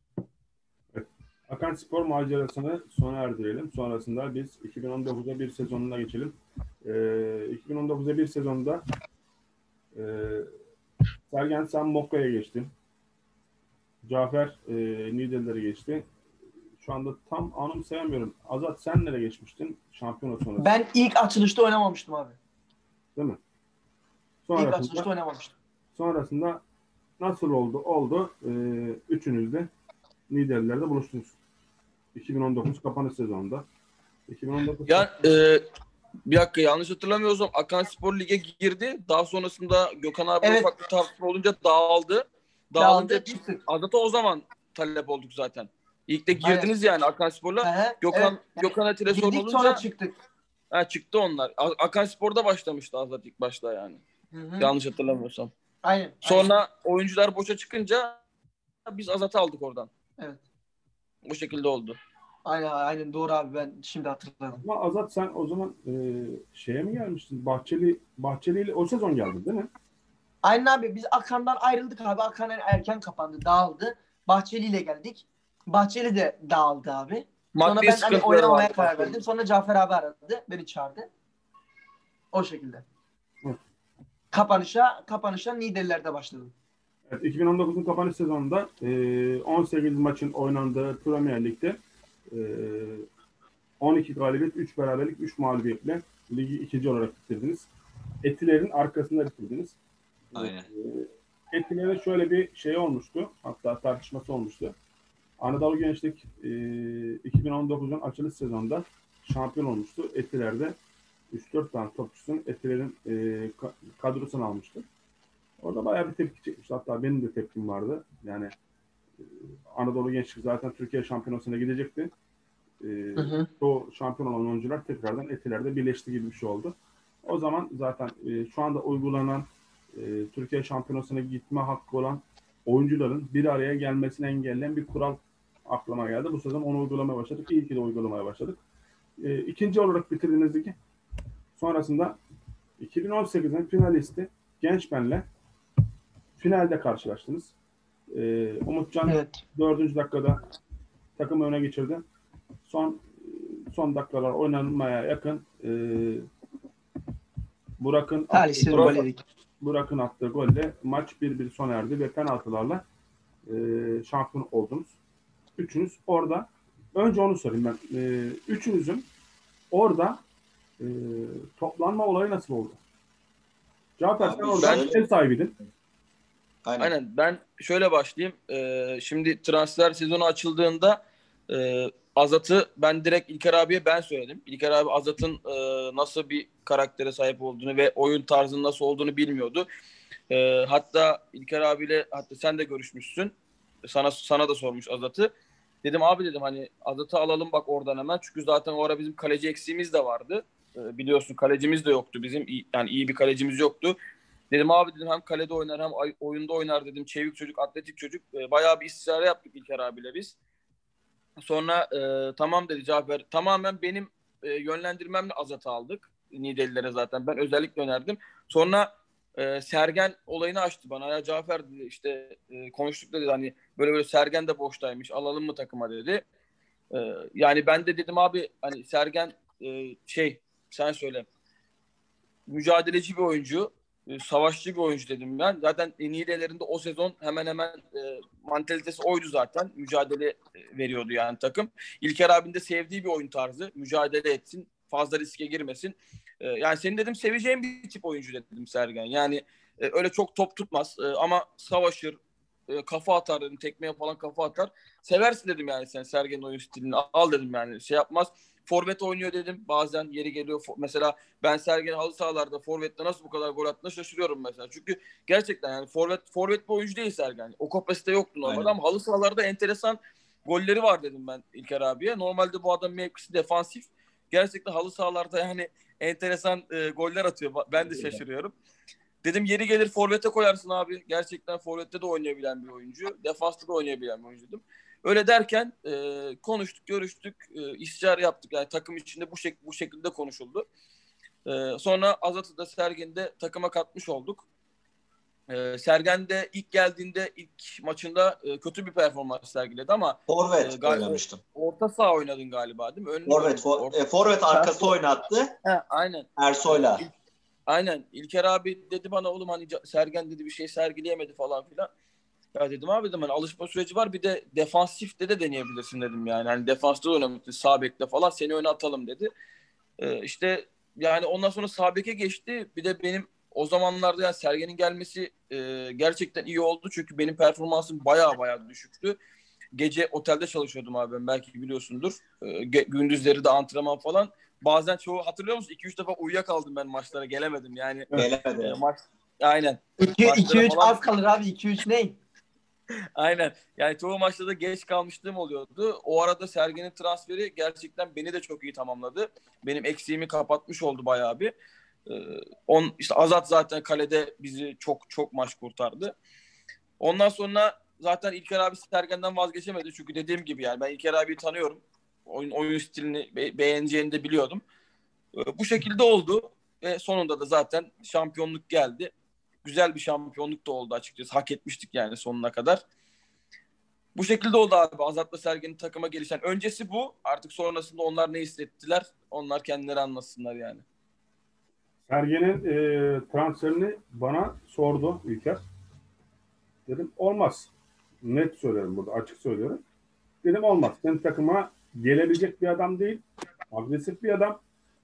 Akan Spor macerasını sona erdirelim. Sonrasında biz 2019'a bir sezonuna geçelim. 2019'a bir sezonda Sergen sen Mokka'ya geçtin. Cafer Niğdelilere geçti. Şu anda tam anımsayamıyorum. Azat sen nereye geçmiştin şampiyona sonrası? Ben ilk açılışta oynamamıştım abi. Değil mi? İlk açılışta oynamamıştım. Sonrasında nasıl oldu? Oldu. Üçünüz de Niğdelilerde buluştunuz. 2019 kapanış sezonunda. 2019 Yani bir dakika yanlış hatırlamıyorsam Akan Spor Lig'e girdi. Daha sonrasında Gökhan abi Evet. ufak bir tartışma olunca dağıldı. Dağılınca biz Azat'a o zaman talep olduk zaten. İlk de girdiniz yani Akan Spor'la. Gökhan Atilla sorun olunca sonra çıktık. Çıktı onlar. Akan Spor'da başlamıştı Azat ilk başta yani. Hı-hı. Yanlış hatırlamıyorsam. Aynen. Sonra oyuncular boşa çıkınca biz Azat'ı aldık oradan. Evet. Bu şekilde oldu. Aynen doğru abi ben şimdi hatırladım. Ama Azat sen o zaman şeye mi gelmiştin? Bahçeli ile o sezon geldin değil mi? Aynen abi biz Akan'dan ayrıldık abi. Akan erken kapandı, dağıldı. Bahçeli ile geldik. Bahçeli de dağıldı abi. Sonra ben hani oynamamaya karar verdim. Sonra Cafer abi aradı. Beni çağırdı. O şekilde. Hı. Kapanışa Niğdelilerde başladım. Evet, 2019'un kapanış sezonunda 18 maçın oynandığı Premier Lig'de 12 galibiyet, 3 beraberlik, 3 mağlubiyetle ligi ikinci olarak bitirdiniz. Etiler'in arkasında bitirdiniz. Aynen. Etiler'e şöyle bir şey olmuştu. Hatta tartışması olmuştu. Anadolu Gençlik 2019'un açılış sezonunda şampiyon olmuştu. Etiler'de 3-4 tane topçusun Etiler'in kadrosunu almıştı. Orada bayağı bir tepki çekmişti. Hatta benim de tepkim vardı. Yani Anadolu Gençlik zaten Türkiye Şampiyonası'na gidecekti. O şampiyon olan oyuncular tekrardan Etiler'de birleşti gibi bir şey oldu. O zaman zaten şu anda uygulanan Türkiye Şampiyonası'na gitme hakkı olan oyuncuların bir araya gelmesini engelleyen bir kural aklıma geldi. Bu sezon onu uygulamaya başladık. İyi ki de uygulamaya başladık. İkinci olarak bitirdiğiniz ligi. Sonrasında 2018'in finalisti Gençmen'le finalde karşılaştınız. Umutcan 4. dakikada takımı öne geçirdi. Son dakikalar oynanmaya yakın Burak'ın attığı golle maç 1-1 sona erdi ve penaltılarla şampiyon oldunuz. Üçünüz orada. Önce onu sorayım ben. Üçünüzün orada toplanma olayı nasıl oldu? Cafer Abi sen orada şöyle- ev sahibiydin. Aynen. Ben şöyle başlayayım. Şimdi transfer sezonu açıldığında Azat'ı ben direkt İlker abiye ben söyledim. İlker abi Azat'ın nasıl bir karaktere sahip olduğunu ve oyun tarzının nasıl olduğunu bilmiyordu. Hatta İlker abiyle hatta sen de görüşmüşsün. Sana da sormuş Azat'ı. Dedim abi dedim hani Azat'ı alalım bak oradan hemen. Çünkü zaten o ara bizim kaleci eksiğimiz de vardı. Biliyorsun kalecimiz de yoktu bizim. Yani iyi bir kalecimiz yoktu. Dedim abi dedim hem kalede oynar hem oyunda oynar dedim. Çevik çocuk, atletik çocuk. Bayağı bir istişare yaptık İlker abiyle biz. Sonra tamam dedi Cafer. Tamamen benim yönlendirmemle Azat'ı aldık. Nidelilere zaten. Ben özellikle önerdim. Sonra Sergen olayını açtı bana. Ya Cafer dedi işte konuştuk dedi hani böyle böyle Sergen de boştaymış. Alalım mı takıma dedi. Yani ben de dedim abi hani Sergen sen söyle mücadeleci bir oyuncu, savaşçı bir oyuncu dedim ben. Zaten Niğde'lerinde o sezon hemen hemen mantalitesi oydu zaten. Mücadele veriyordu yani takım. İlker abinin de sevdiği bir oyun tarzı. Mücadele etsin, fazla riske girmesin. Yani senin dedim seveceğin bir tip oyuncu dedim Sergen. Yani öyle çok top tutmaz ama savaşır, kafa atar dedim. Tekmeye falan kafa atar. Seversin dedim yani sen Sergen'in oyun stilini. Al dedim yani şey yapmaz. Forvet oynuyor dedim. Bazen yeri geliyor. Mesela ben Sergen halı sahalarda forvette nasıl bu kadar gol attığına şaşırıyorum mesela. Çünkü gerçekten yani forvet bir oyuncu değil Sergen. O kapasite yoktu normalde Aynen. ama halı sahalarda enteresan golleri var dedim ben İlker abiye. Normalde bu adam mevkisi defansif. Gerçekten halı sahalarda yani enteresan goller atıyor. Ben de şaşırıyorum. Dedim yeri gelir forvete koyarsın abi. Gerçekten forvette de oynayabilen bir oyuncu. Defansta da oynayabilen bir oyuncu dedim. Öyle derken konuştuk, görüştük, istişare yaptık. Yani takım içinde bu şekilde konuşuldu. Sonra Azat'ı da Sergen'i de takıma katmış olduk. Sergen de ilk geldiğinde ilk maçında kötü bir performans sergiledi ama Forvet oynamıştım. orta saha oynadın galiba değil mi? Önlü Forvet arkası oynattı. Aynen. Ersoy'la. Aynen. İlker abi dedi bana oğlum hani Sergen dedi bir şey sergileyemedi falan filan. Ya dedim abi dedim hani alışma süreci var bir de defansifte de deneyebilirsin dedim yani. Hani defansta da oynamıştın sağ bekle falan seni öne atalım dedi. İşte yani ondan sonra sağ beke geçti. Bir de benim o zamanlarda yani Sergen'in gelmesi gerçekten iyi oldu. Çünkü benim performansım baya düşüktü. Gece otelde çalışıyordum abi ben belki biliyorsundur. Gündüzleri de antrenman falan. Bazen çoğu hatırlıyor musun? 2-3 defa uyuyakaldım ben maçlara gelemedim yani. Gelemedi. Maç aynen. 2-3 falan... az kalır abi. 2-3 ne? Aynen. Yani çoğu maçta da geç kalmışlığım oluyordu. O arada Sergen'in transferi gerçekten beni de çok iyi tamamladı. Benim eksiğimi kapatmış oldu bayağı bir. İşte Azat zaten kalede bizi çok maç kurtardı. Ondan sonra zaten İlker abi Sergen'den vazgeçemedi. Çünkü dediğim gibi yani ben İlker abiyi tanıyorum. Oyun stilini beğeneceğini de biliyordum. Bu şekilde oldu. Ve sonunda da zaten şampiyonluk geldi. Güzel bir şampiyonluk da oldu açıkçası. Hak etmiştik yani sonuna kadar. Bu şekilde oldu abi. Azat'la Sergen'in takıma gelişen. Öncesi bu. Artık sonrasında onlar ne hissettiler? Onlar kendileri anlatsınlar yani. Sergen'in transferini bana sordu İlker. Dedim olmaz. Net söylüyorum burada. Açık söylüyorum. Dedim olmaz. Senin takıma gelebilecek bir adam değil. Agresif bir adam.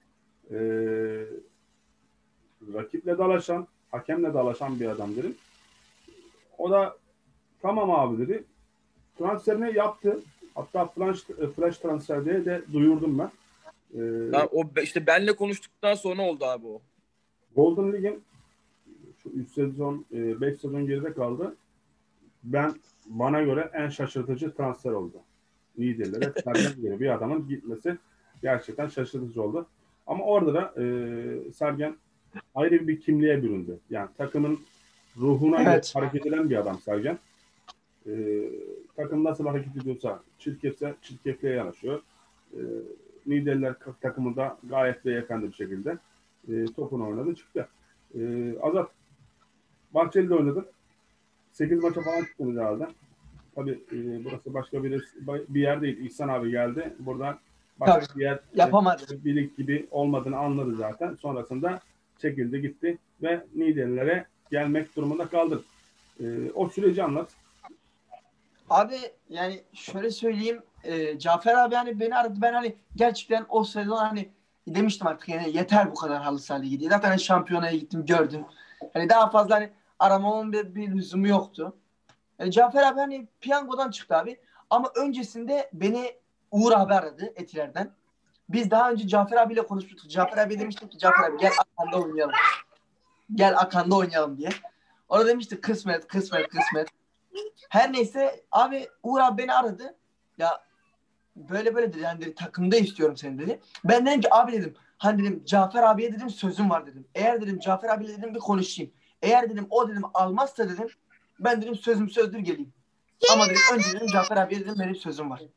Rakiple dalaşan, hakemle dalaşan bir adam dedim. O da tamam abi dedi. Transferini yaptı. Hatta flash transfer diye de duyurdum ben. İşte benle konuştuktan sonra oldu abi o. Golden League'in şu 3 sezon, 5 sezon geride kaldı. Bana göre en şaşırtıcı transfer oldu. Liderlere Sergen gibi bir adamın gitmesi gerçekten şaşırtıcı oldu. Ama orada da Sergen ayrı bir kimliğe büründü. Yani takımın ruhuna göre hareket eden bir adam Sergen. Takım nasıl hareket ediyorsa çirkefse çirkefliğe yanaşıyor. Liderler takımında gayet beyefendi bir şekilde topunu oynadı çıktı. Azat Bahçeli'de oynadı. 8 maça falan çıktınız herhalde. Tabii burası başka bir yer değil. İhsan abi geldi. Buradan başka bir yer yapamadı. Bir lig gibi olmadığını anladı zaten. Sonrasında çekildi gitti ve Niğdelilere gelmek durumunda kaldı. O süreci anlat. Abi yani şöyle söyleyeyim Cafer abi hani beni aradı ben hani gerçekten o sezon hani demiştim artık yani yeter bu kadar halı saha ligi diye. Zaten hani şampiyonaya gittim gördüm. Hani daha fazla hani aramamın bir lüzumu yoktu. Yani Cafer abi hani piyangodan çıktı abi. Ama öncesinde beni Uğur abi aradı Etiler'den. Biz daha önce Cafer abiyle konuşmuştuk. Cafer abi demiştik ki Cafer abi gel Akan'da oynayalım. Gel Akan'da oynayalım diye. Orada demiştik kısmet, kısmet, kısmet. Her neyse abi Uğur abi beni aradı. Ya böyle böyle dedi. Yani dedi, takımda istiyorum seni dedi. Ben dedim ki abi dedim. Hani dedim Cafer abiye dedim sözüm var dedim. Eğer dedim Cafer abiyle dedim bir konuşayım. Eğer dedim o dedim almazsa dedim ben dedim sözüm sözdür geleyim. Ama dedim önce dedim Cafer abiye dedim benim sözüm var.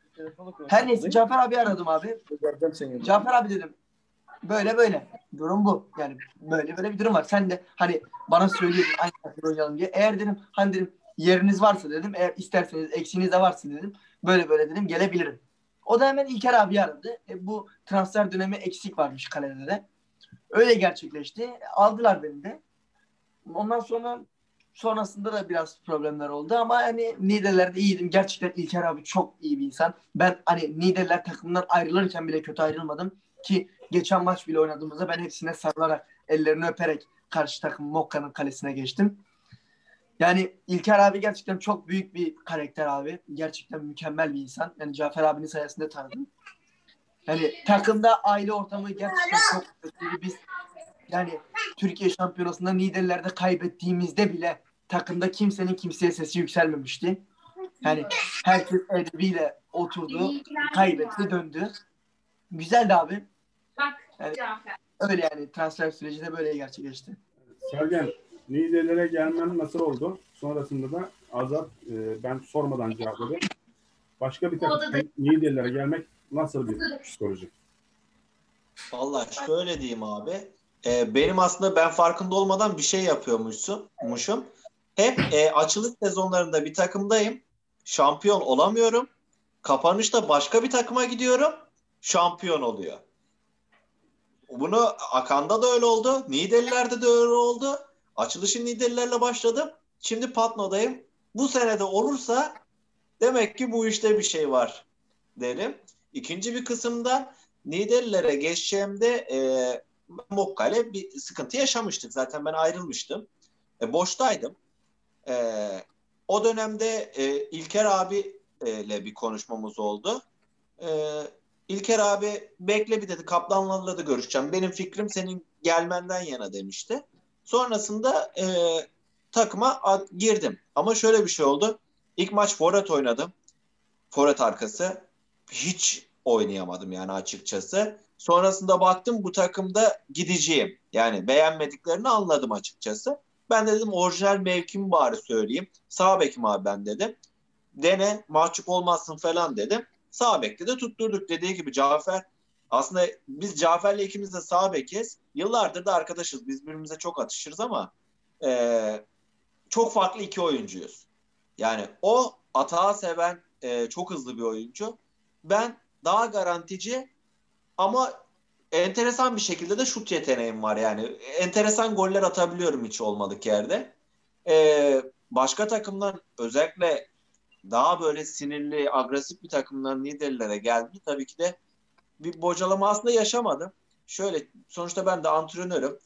Her neyse Cafer abi aradım abi. Cafer abi dedim böyle böyle durum bu. Yani böyle böyle bir durum var. Sen de hani bana söylüyordun aynı takımda oynayalım diye. Eğer dedim hani dedim yeriniz varsa dedim. Eğer isterseniz eksiğiniz de varsa dedim. Böyle böyle dedim gelebilirim. O da hemen İlker abi aradı. Bu transfer dönemi eksik varmış kalede de. Öyle gerçekleşti. Aldılar beni de. Ondan sonrasında da biraz problemler oldu ama hani Niğdeler'de iyiydim. Gerçekten İlker abi çok iyi bir insan. Ben hani Niğdeler takımından ayrılırken bile kötü ayrılmadım ki geçen maç bile oynadığımızda ben hepsine sarılarak ellerini öperek karşı takım Mokka'nın kalesine geçtim. Yani İlker abi gerçekten çok büyük bir karakter abi. Gerçekten mükemmel bir insan. Yani Cafer abinin sayesinde tanıdım. Yani takımda aile ortamı gerçekten çok kötüydü. Biz yani Türkiye Şampiyonası'nda Niğdelilerde kaybettiğimizde bile takımda kimsenin kimseye sesi yükselmemişti. Yani herkes edebiyle oturdu, kaybetti, döndü. Güzeldi abi. Yani öyle yani transfer süreci de böyle gerçekleşti. Sergen, Niğdelilere gelmen nasıl oldu? Sonrasında da Azat, ben sormadan cevapladım. Başka bir takım Niğdelilere gelmek nasıl bir psikoloji? Vallahi şöyle diyeyim abi. Benim aslında ben farkında olmadan bir şey yapıyormuşum. Hep açılış sezonlarında bir takımdayım. Şampiyon olamıyorum. Kapanışta başka bir takıma gidiyorum. Şampiyon oluyor. Bunu Akan'da da öyle oldu. Niğdeliler'de de öyle oldu. Açılışı Niğdelilerle başladım. Şimdi Patna'dayım. Bu senede olursa demek ki bu işte bir şey var derim. İkinci bir kısımda Niğdelilere geçeceğimde Mokkale bir sıkıntı yaşamıştık. Zaten ben ayrılmıştım. Boştaydım. E, O dönemde İlker abiyle bir konuşmamız oldu. E, İlker abi bekle bir dedi. Kaplanlarla da görüşeceğim. Benim fikrim senin gelmenden yana demişti. Sonrasında takıma girdim. Ama şöyle bir şey oldu. İlk maç forvet oynadım. Forvet arkası. Hiç oynayamadım yani açıkçası. Sonrasında baktım bu takımda gideceğim. Yani beğenmediklerini anladım açıkçası. Ben de dedim orijinal mevkimi bari söyleyeyim. Sağ bekim abi ben dedim. Dene mahcup olmazsın falan dedim. Sağ bekte de tutturduk dediği gibi Cafer. Aslında biz Cafer'le ikimiz de sağ bekiz. Yıllardır da arkadaşız. Biz birbirimize çok atışırız ama çok farklı iki oyuncuyuz. Yani o atağı seven çok hızlı bir oyuncu. Ben daha garantici ama enteresan bir şekilde de şut yeteneğim var yani. Enteresan goller atabiliyorum hiç olmadık yerde. Başka takımdan özellikle daha böyle sinirli, agresif bir takımdan liderlere geldi. Tabii ki de bir bocalama aslında yaşamadım. Şöyle, sonuçta ben de antrenörüm.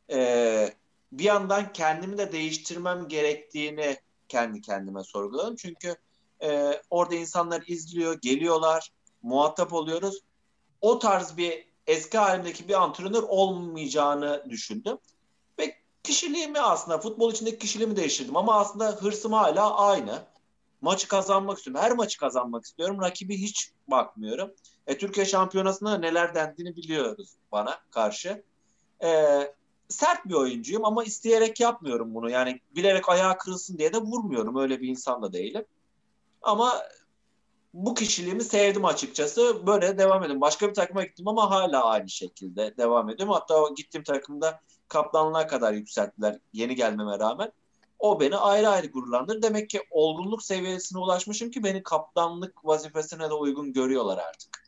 Bir yandan kendimi de değiştirmem gerektiğini kendi kendime sorguladım. Çünkü orada insanlar izliyor, geliyorlar, muhatap oluyoruz. O tarz bir eski halimdeki bir antrenör olmayacağını düşündüm. Ve kişiliğimi aslında, futbol içindeki kişiliğimi değiştirdim. Ama aslında hırsım hala aynı. Maçı kazanmak istiyorum. Her maçı kazanmak istiyorum. Rakibi hiç bakmıyorum. Türkiye Şampiyonası'nda neler dendiğini biliyoruz bana karşı. Sert bir oyuncuyum ama isteyerek yapmıyorum bunu. Yani bilerek ayağı kırılsın diye de vurmuyorum. Öyle bir insan da değilim. Ama bu kişiliğimi sevdim açıkçası. Böyle devam ediyorum. Başka bir takıma gittim ama hala aynı şekilde devam ediyorum. Hatta o gittiğim takımda kaptanlığa kadar yükselttiler yeni gelmeme rağmen. O beni ayrı ayrı gururlandırdı. Demek ki olgunluk seviyesine ulaşmışım ki beni kaptanlık vazifesine de uygun görüyorlar artık.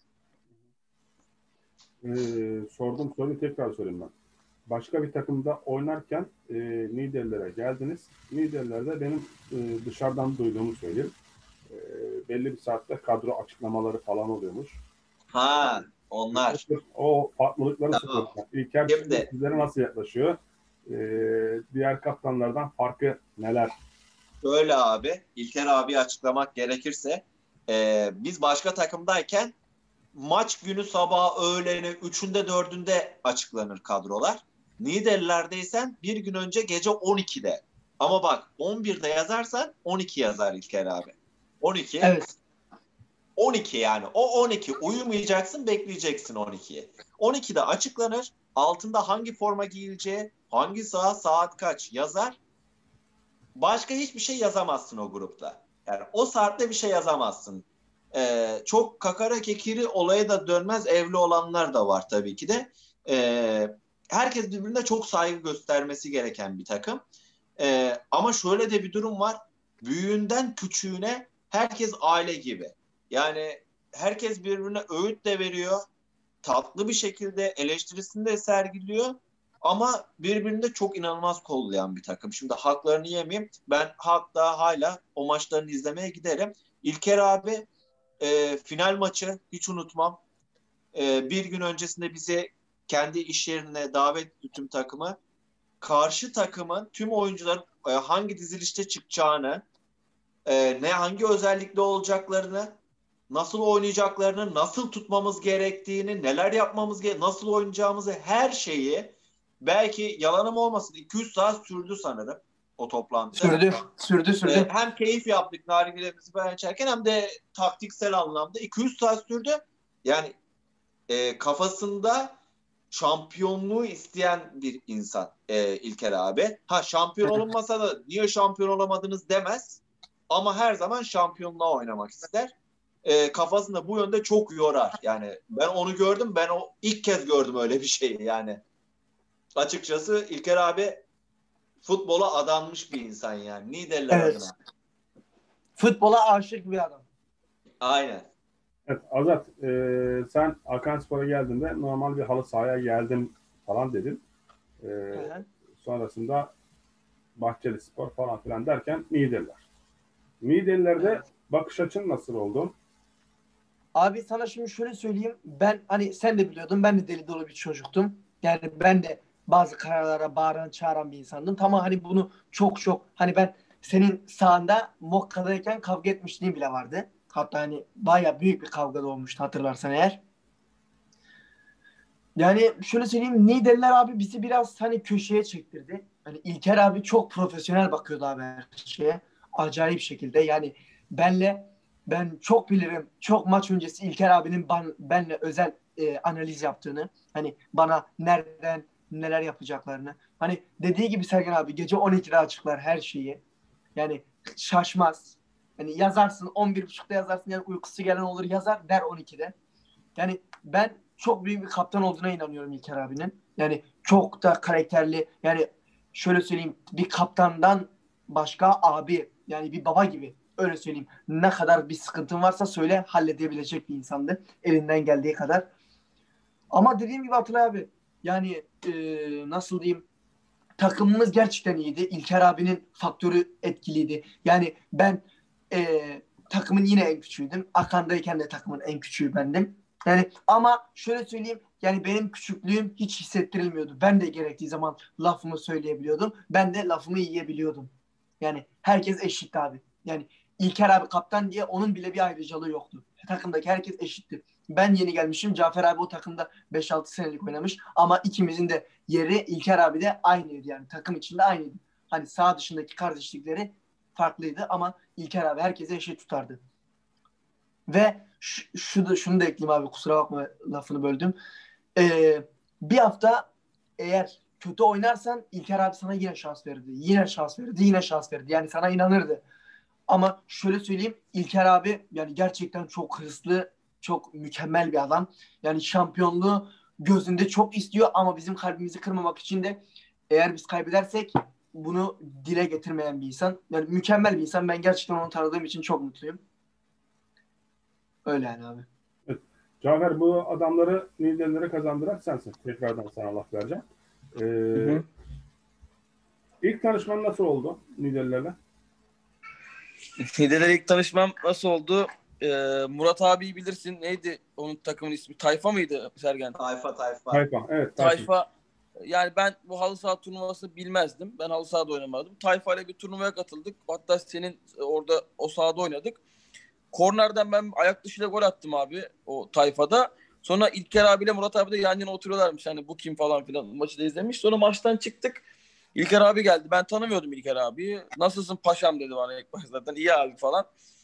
Sorduğum soruyu tekrar sorayım ben. Başka bir takımda oynarken Niğdelilere geldiniz. Niğdelilerde benim dışarıdan duyduğumu söyleyeyim. Belli bir saatte kadro açıklamaları falan oluyormuş. Ha, Onlar. O farklılıkları Tamam. sıfırlamak. İlker Şimdi sizlere nasıl yaklaşıyor? Diğer kaptanlardan farkı neler? şöyle abi, İlker abi açıklamak gerekirse biz başka takımdayken maç günü sabah öğleni 3'ünde 4'ünde açıklanır kadrolar. Niğdelilerdeysen bir gün önce gece 12'de. Ama bak 11'de yazarsan 12 yazar İlker abi. 12. Evet. 12 yani. O 12. Uyumayacaksın, bekleyeceksin 12'yi. 12'de açıklanır. Altında hangi forma giyileceği, hangi saha, saat kaç yazar. Başka hiçbir şey yazamazsın o grupta. Yani o saatte bir şey yazamazsın. Çok kakara kekiri olaya da dönmez, evli olanlar da var tabii ki de. Herkes birbirine çok saygı göstermesi gereken bir takım. Ama şöyle de bir durum var. Büyüğünden küçüğüne herkes aile gibi. Yani herkes birbirine öğüt de veriyor. Tatlı bir şekilde eleştirisini de sergiliyor. Ama birbirini de çok inanılmaz kollayan bir takım. Şimdi haklarını yemeyeyim. Ben hatta hala o maçlarını izlemeye giderim. İlker abi final maçı hiç unutmam. Bir gün öncesinde bizi kendi iş yerine davet etti tüm takımı. Karşı takımın tüm oyuncuların hangi dizilişte çıkacağını, hangi özellikle olacaklarını, nasıl oynayacaklarını, nasıl tutmamız gerektiğini, neler yapmamız gerektiğini, nasıl oynayacağımızı her şeyi belki yalanım olmasın 200 saat sürdü sanırım o toplantı. Sürdü. Hem keyif yaptık nargilelerimizi ben içerken hem de taktiksel anlamda 200 saat sürdü. Yani kafasında şampiyonluğu isteyen bir insan İlker abi. Şampiyon olunmasa da niye şampiyon olamadınız demez. Ama her zaman şampiyonluğa oynamak ister. Kafasında bu yönde çok yorar. Yani ben onu gördüm. Ben o ilk kez gördüm öyle bir şeyi yani. Açıkçası İlker abi futbola adanmış bir insan yani. Niğdeliler Evet. adına. Futbola aşık bir adam. Aynen. Evet, Azat, sen Akanspor'a geldiğinde normal bir halı sahaya geldim falan dedin. Sonrasında Bahçelispor falan filan derken Niğdeliler. Niğdelilerde Evet. bakış açın nasıl oldu? Abi sana şimdi şöyle söyleyeyim. Ben hani sen de biliyordun, ben de deli dolu bir çocuktum. Yani ben de bazı kararlara bağıran çağıran bir insandım. Tamam hani bunu çok hani ben senin sahanda Mokka'dayken kavga etmişliğim bile vardı. Hatta hani baya büyük bir kavga da olmuştu hatırlarsan eğer. Yani şöyle söyleyeyim, Niğdeliler abi bizi biraz hani köşeye çektirdi. Hani İlker abi çok profesyonel bakıyordu abi her şeye. Acayip şekilde yani ben çok bilirim. Çok maç öncesi İlker abinin benle özel analiz yaptığını. Hani bana nereden neler yapacaklarını. Hani dediği gibi Sergen abi gece 12'de açıklar her şeyi. Yani şaşmaz. Hani yazarsın 11.30'da yazarsın yani uykusu gelen olur yazar der 12'de. Yani ben çok büyük bir kaptan olduğuna inanıyorum İlker abinin. Yani çok da karakterli. Yani şöyle söyleyeyim bir kaptandan başka abi yani bir baba gibi öyle söyleyeyim. Ne kadar bir sıkıntın varsa söyle halledebilecek bir insandı. Elinden geldiği kadar. Ama dediğim gibi Atılay abi yani nasıl diyeyim takımımız gerçekten iyiydi. İlker abinin faktörü etkiliydi. Yani ben takımın yine en küçüğüydüm. Akan'dayken de takımın en küçüğü bendim. Yani ama şöyle söyleyeyim yani benim küçüklüğüm hiç hissettirilmiyordu. Ben de gerektiği zaman lafımı söyleyebiliyordum. Ben de lafımı yiyebiliyordum. Yani herkes eşit abi. Yani İlker abi kaptan diye onun bile bir ayrıcalığı yoktu. Takımdaki herkes eşitti. Ben yeni gelmişim. Cafer abi o takımda 5-6 senelik oynamış. Ama ikimizin de yeri İlker abi de aynıydı yani. Takım içinde aynıydı. Hani sağ dışındaki kardeşlikleri farklıydı ama İlker abi herkese eşit tutardı. Ve şunu da ekleyeyim abi kusura bakma lafını böldüm. Bir hafta eğer kötü oynarsan İlker abi sana yine şans verirdi. Yine şans verirdi. Yine şans verirdi. Yani sana inanırdı. Ama şöyle söyleyeyim İlker abi yani gerçekten çok hırslı, çok mükemmel bir adam. Yani şampiyonluğu gözünde çok istiyor ama bizim kalbimizi kırmamak için de eğer biz kaybedersek bunu dile getirmeyen bir insan. Yani mükemmel bir insan. Ben gerçekten onu tanıdığım için çok mutluyum. Öyle yani abi. Evet. Cafer, bu adamları Niğdelilere kazandıran sensin. Tekrardan sana laf vereceğim. İlk tanışman nasıl oldu Niğdelilerle? Niğdeler'le ilk tanışmam nasıl oldu? Murat abi bilirsin. Neydi onun takımın ismi? Tayfa mıydı Sergen? Tayfa. Tayfa, evet. Tayfa. Yani ben bu halı saha turnuvası bilmezdim. Ben halı sahada oynamadım. Tayfa ile bir turnuvaya katıldık. Hatta senin orada o sahada oynadık. Kornerden ben ayak dışıyla gol attım abi o Tayfa'da. Sonra İlker abiyle Murat abi de yan yana oturuyorlarmış. Hani bu kim falan filan maçı da izlemiş. Sonra maçtan çıktık. İlker abi geldi. Ben tanımıyordum İlker abiyi. Nasılsın paşam dedi bana ilk başta zaten. İyi abi falan.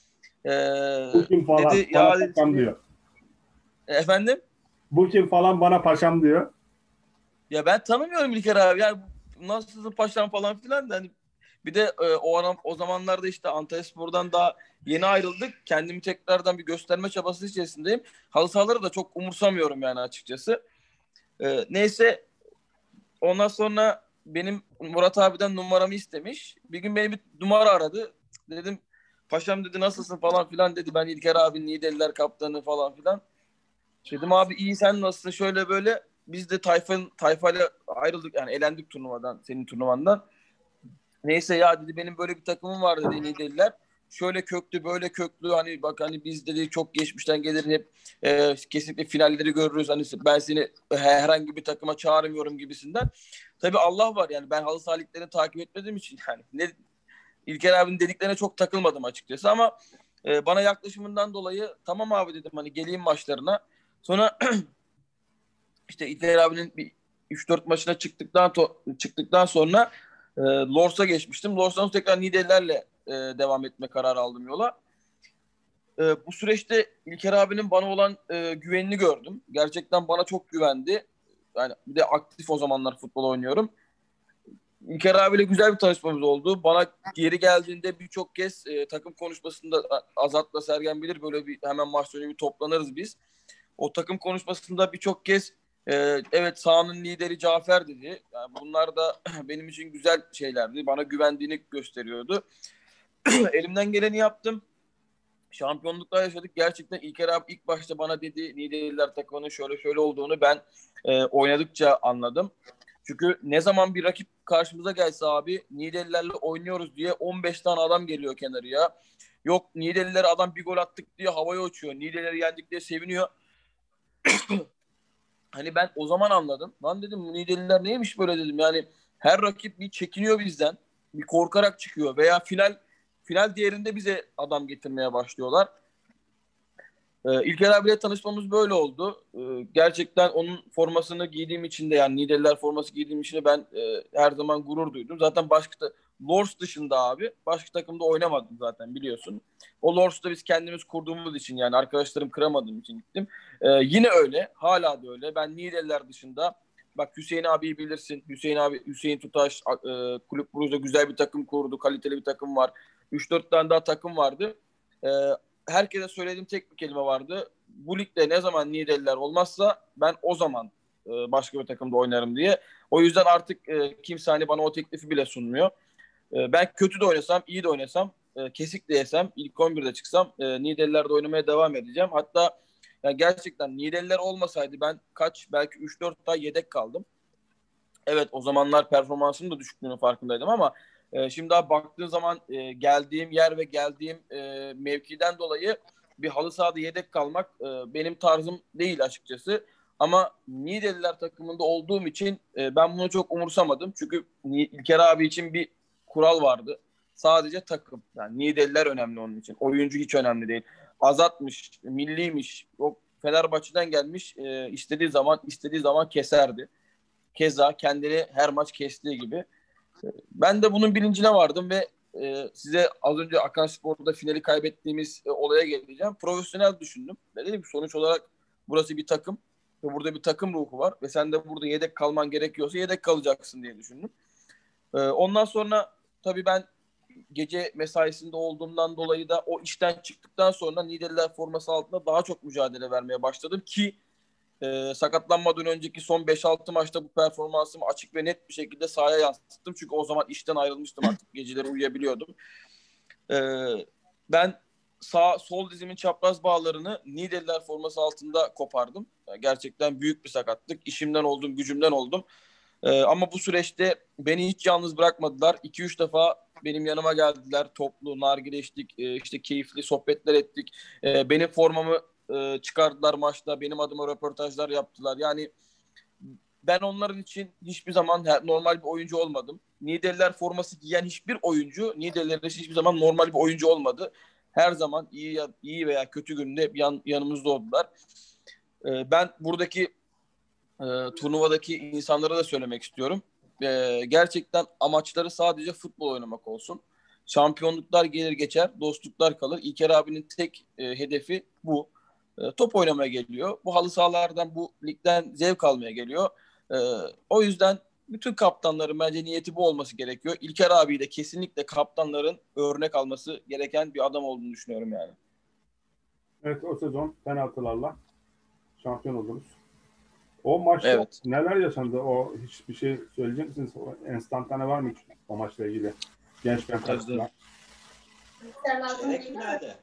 Bu kim falan Dedi bana ya dedi, paşam diyor. efendim? Bu kim falan bana paşam diyor. Ya ben tanımıyorum İlker abi. Yani nasılsın paşam falan filan da hani bir de o zamanlarda işte Antalyaspor'dan daha yeni ayrıldık. Kendimi tekrardan bir gösterme çabası içerisindeyim. Halı sahaları da çok umursamıyorum yani açıkçası. Neyse ondan sonra benim Murat abiden numaramı istemiş. Bir gün beni bir numara aradı. Dedim paşam dedi nasılsın falan filan dedi. Ben İlker abinin Niğdeliler kaptanı falan filan. Dedim abi iyi sen nasılsın şöyle böyle. Biz de Tayfa'yla ayrıldık yani elendik turnuvadan senin turnuvandan. Neyse ya dedi benim böyle bir takımım var dedi Niğdeliler. Şöyle köklü böyle köklü hani bak hani biz dedi çok geçmişten gelir hep kesinlikle finalleri görürüz. Hani ben seni herhangi bir takıma çağırmıyorum gibisinden. Tabii Allah var yani ben halı saha liglerini takip etmediğim için yani İlker abinin dediklerine çok takılmadım açıkçası ama bana yaklaşımından dolayı tamam abi dedim hani geleyim maçlarına. Sonra işte İlker abinin bir 3-4 maçına çıktıktan sonra Lors'a geçmiştim. Lors'tan sonra tekrar Niğdelilerle devam etme kararı aldım yola. Bu süreçte İlker abinin bana olan güvenini gördüm. Gerçekten bana çok güvendi. Yani bir de aktif o zamanlar futbol oynuyorum. İlker abiyle güzel bir tanışmamız oldu. Bana geri geldiğinde birçok kez takım konuşmasında Azat'la Sergen bilir böyle bir hemen maç önce bir toplanırız biz. O takım konuşmasında birçok kez evet sahanın lideri Cafer dedi. Yani bunlar da benim için güzel şeylerdi. Bana güvendiğini gösteriyordu. Elimden geleni yaptım. Şampiyonluklar yaşadık. Gerçekten İlker abi ilk başta bana dedi Niğdeliler takımının şöyle şöyle olduğunu ben oynadıkça anladım. Çünkü ne zaman bir rakip karşımıza gelse abi Niğdelilerle oynuyoruz diye 15 tane adam geliyor kenarıya. Yok Niğdelilere adam bir gol attık diye havaya uçuyor. Niğdelileri yendik diye seviniyor. Hani ben o zaman anladım. Lan dedim bu Niğdeliler neymiş böyle dedim. Yani her rakip bir çekiniyor bizden. Bir korkarak çıkıyor veya final diğerinde bize adam getirmeye başlıyorlar. İlker abiyle tanışmamız böyle oldu. Gerçekten onun formasını giydiğim için de yani Niğdeliler forması giydiğim için de ben her zaman gurur duydum. Zaten Lors dışında abi başka takımda oynamadım zaten biliyorsun. O Lors'ta biz kendimiz kurduğumuz için yani arkadaşlarım kıramadığım için gittim. Yine öyle. Hala da öyle. Ben Niğdeliler dışında bak Hüseyin abiyi bilirsin. Hüseyin Tutaş Kulüp Brugge'da güzel bir takım kurdu. Kaliteli bir takım var. 3-4 tane daha takım vardı. Herkese söylediğim tek bir kelime vardı. Bu ligde ne zaman Niğdeliler olmazsa ben o zaman başka bir takımda oynarım diye. O yüzden artık kimse hani bana o teklifi bile sunmuyor. Ben kötü de oynasam, iyi de oynasam, kesik de yesem, ilk 11'de çıksam Niğdeliler'de oynamaya devam edeceğim. Hatta yani gerçekten Niğdeliler olmasaydı ben belki 3-4 daha yedek kaldım. Evet o zamanlar performansım da düşüklüğünün farkındaydım ama şimdi abi baktığın zaman geldiğim yer ve geldiğim mevkiden dolayı bir halı sahada yedek kalmak benim tarzım değil açıkçası. Ama Niğdeliler takımında olduğum için ben bunu çok umursamadım. Çünkü İlker abi için bir kural vardı. Sadece takım. Yani Niğdeliler önemli onun için. Oyuncu hiç önemli değil. Azatmış, milliymiş. O Fenerbahçe'den gelmiş. İstediği zaman keserdi. Keza kendini her maç kestiği gibi. Ben de bunun bilincine vardım ve size az önce Akanspor'da finali kaybettiğimiz olaya geleceğim. Profesyonel düşündüm. Ve dedim ki sonuç olarak burası bir takım ve burada bir takım ruhu var ve sen de burada yedek kalman gerekiyorsa yedek kalacaksın diye düşündüm. Ondan sonra tabii ben gece mesaisinde olduğumdan dolayı da o işten çıktıktan sonra Niğdeliler forması altında daha çok mücadele vermeye başladım ki sakatlanmadan önceki son 5-6 maçta bu performansımı açık ve net bir şekilde sahaya yansıttım. Çünkü o zaman işten ayrılmıştım artık. Geceleri uyuyabiliyordum. Ben sol dizimin çapraz bağlarını Niğdeliler forması altında kopardım. Gerçekten büyük bir sakatlık. İşimden oldum, gücümden oldum. Ama bu süreçte beni hiç yalnız bırakmadılar. 2-3 defa benim yanıma geldiler. Toplu nargile içtik, işte keyifli sohbetler ettik. Benim formamı çıkardılar maçta. Benim adıma röportajlar yaptılar. Yani ben onların için hiçbir zaman normal bir oyuncu olmadım. Niğdeliler forması giyen hiçbir oyuncu Niğdeliler için hiçbir zaman normal bir oyuncu olmadı. Her zaman iyi veya kötü günde hep yanımızda oldular. Ben buradaki turnuvadaki insanlara da söylemek istiyorum. Gerçekten amaçları sadece futbol oynamak olsun. Şampiyonluklar gelir geçer, dostluklar kalır. İlker abinin tek hedefi bu. Top oynamaya geliyor. Bu halı sahalardan, bu ligden zevk almaya geliyor. O yüzden bütün kaptanların bence niyeti bu olması gerekiyor. İlker abi de kesinlikle kaptanların örnek alması gereken bir adam olduğunu düşünüyorum yani. Evet, o sezon penaltılarla şampiyon oldunuz. O maçta Evet. neler yaşandı? O hiçbir şey söyleyecek misiniz? O enstantane var mı hiç o maçla ilgili? Gençken karşısında. Çeyrek finalde.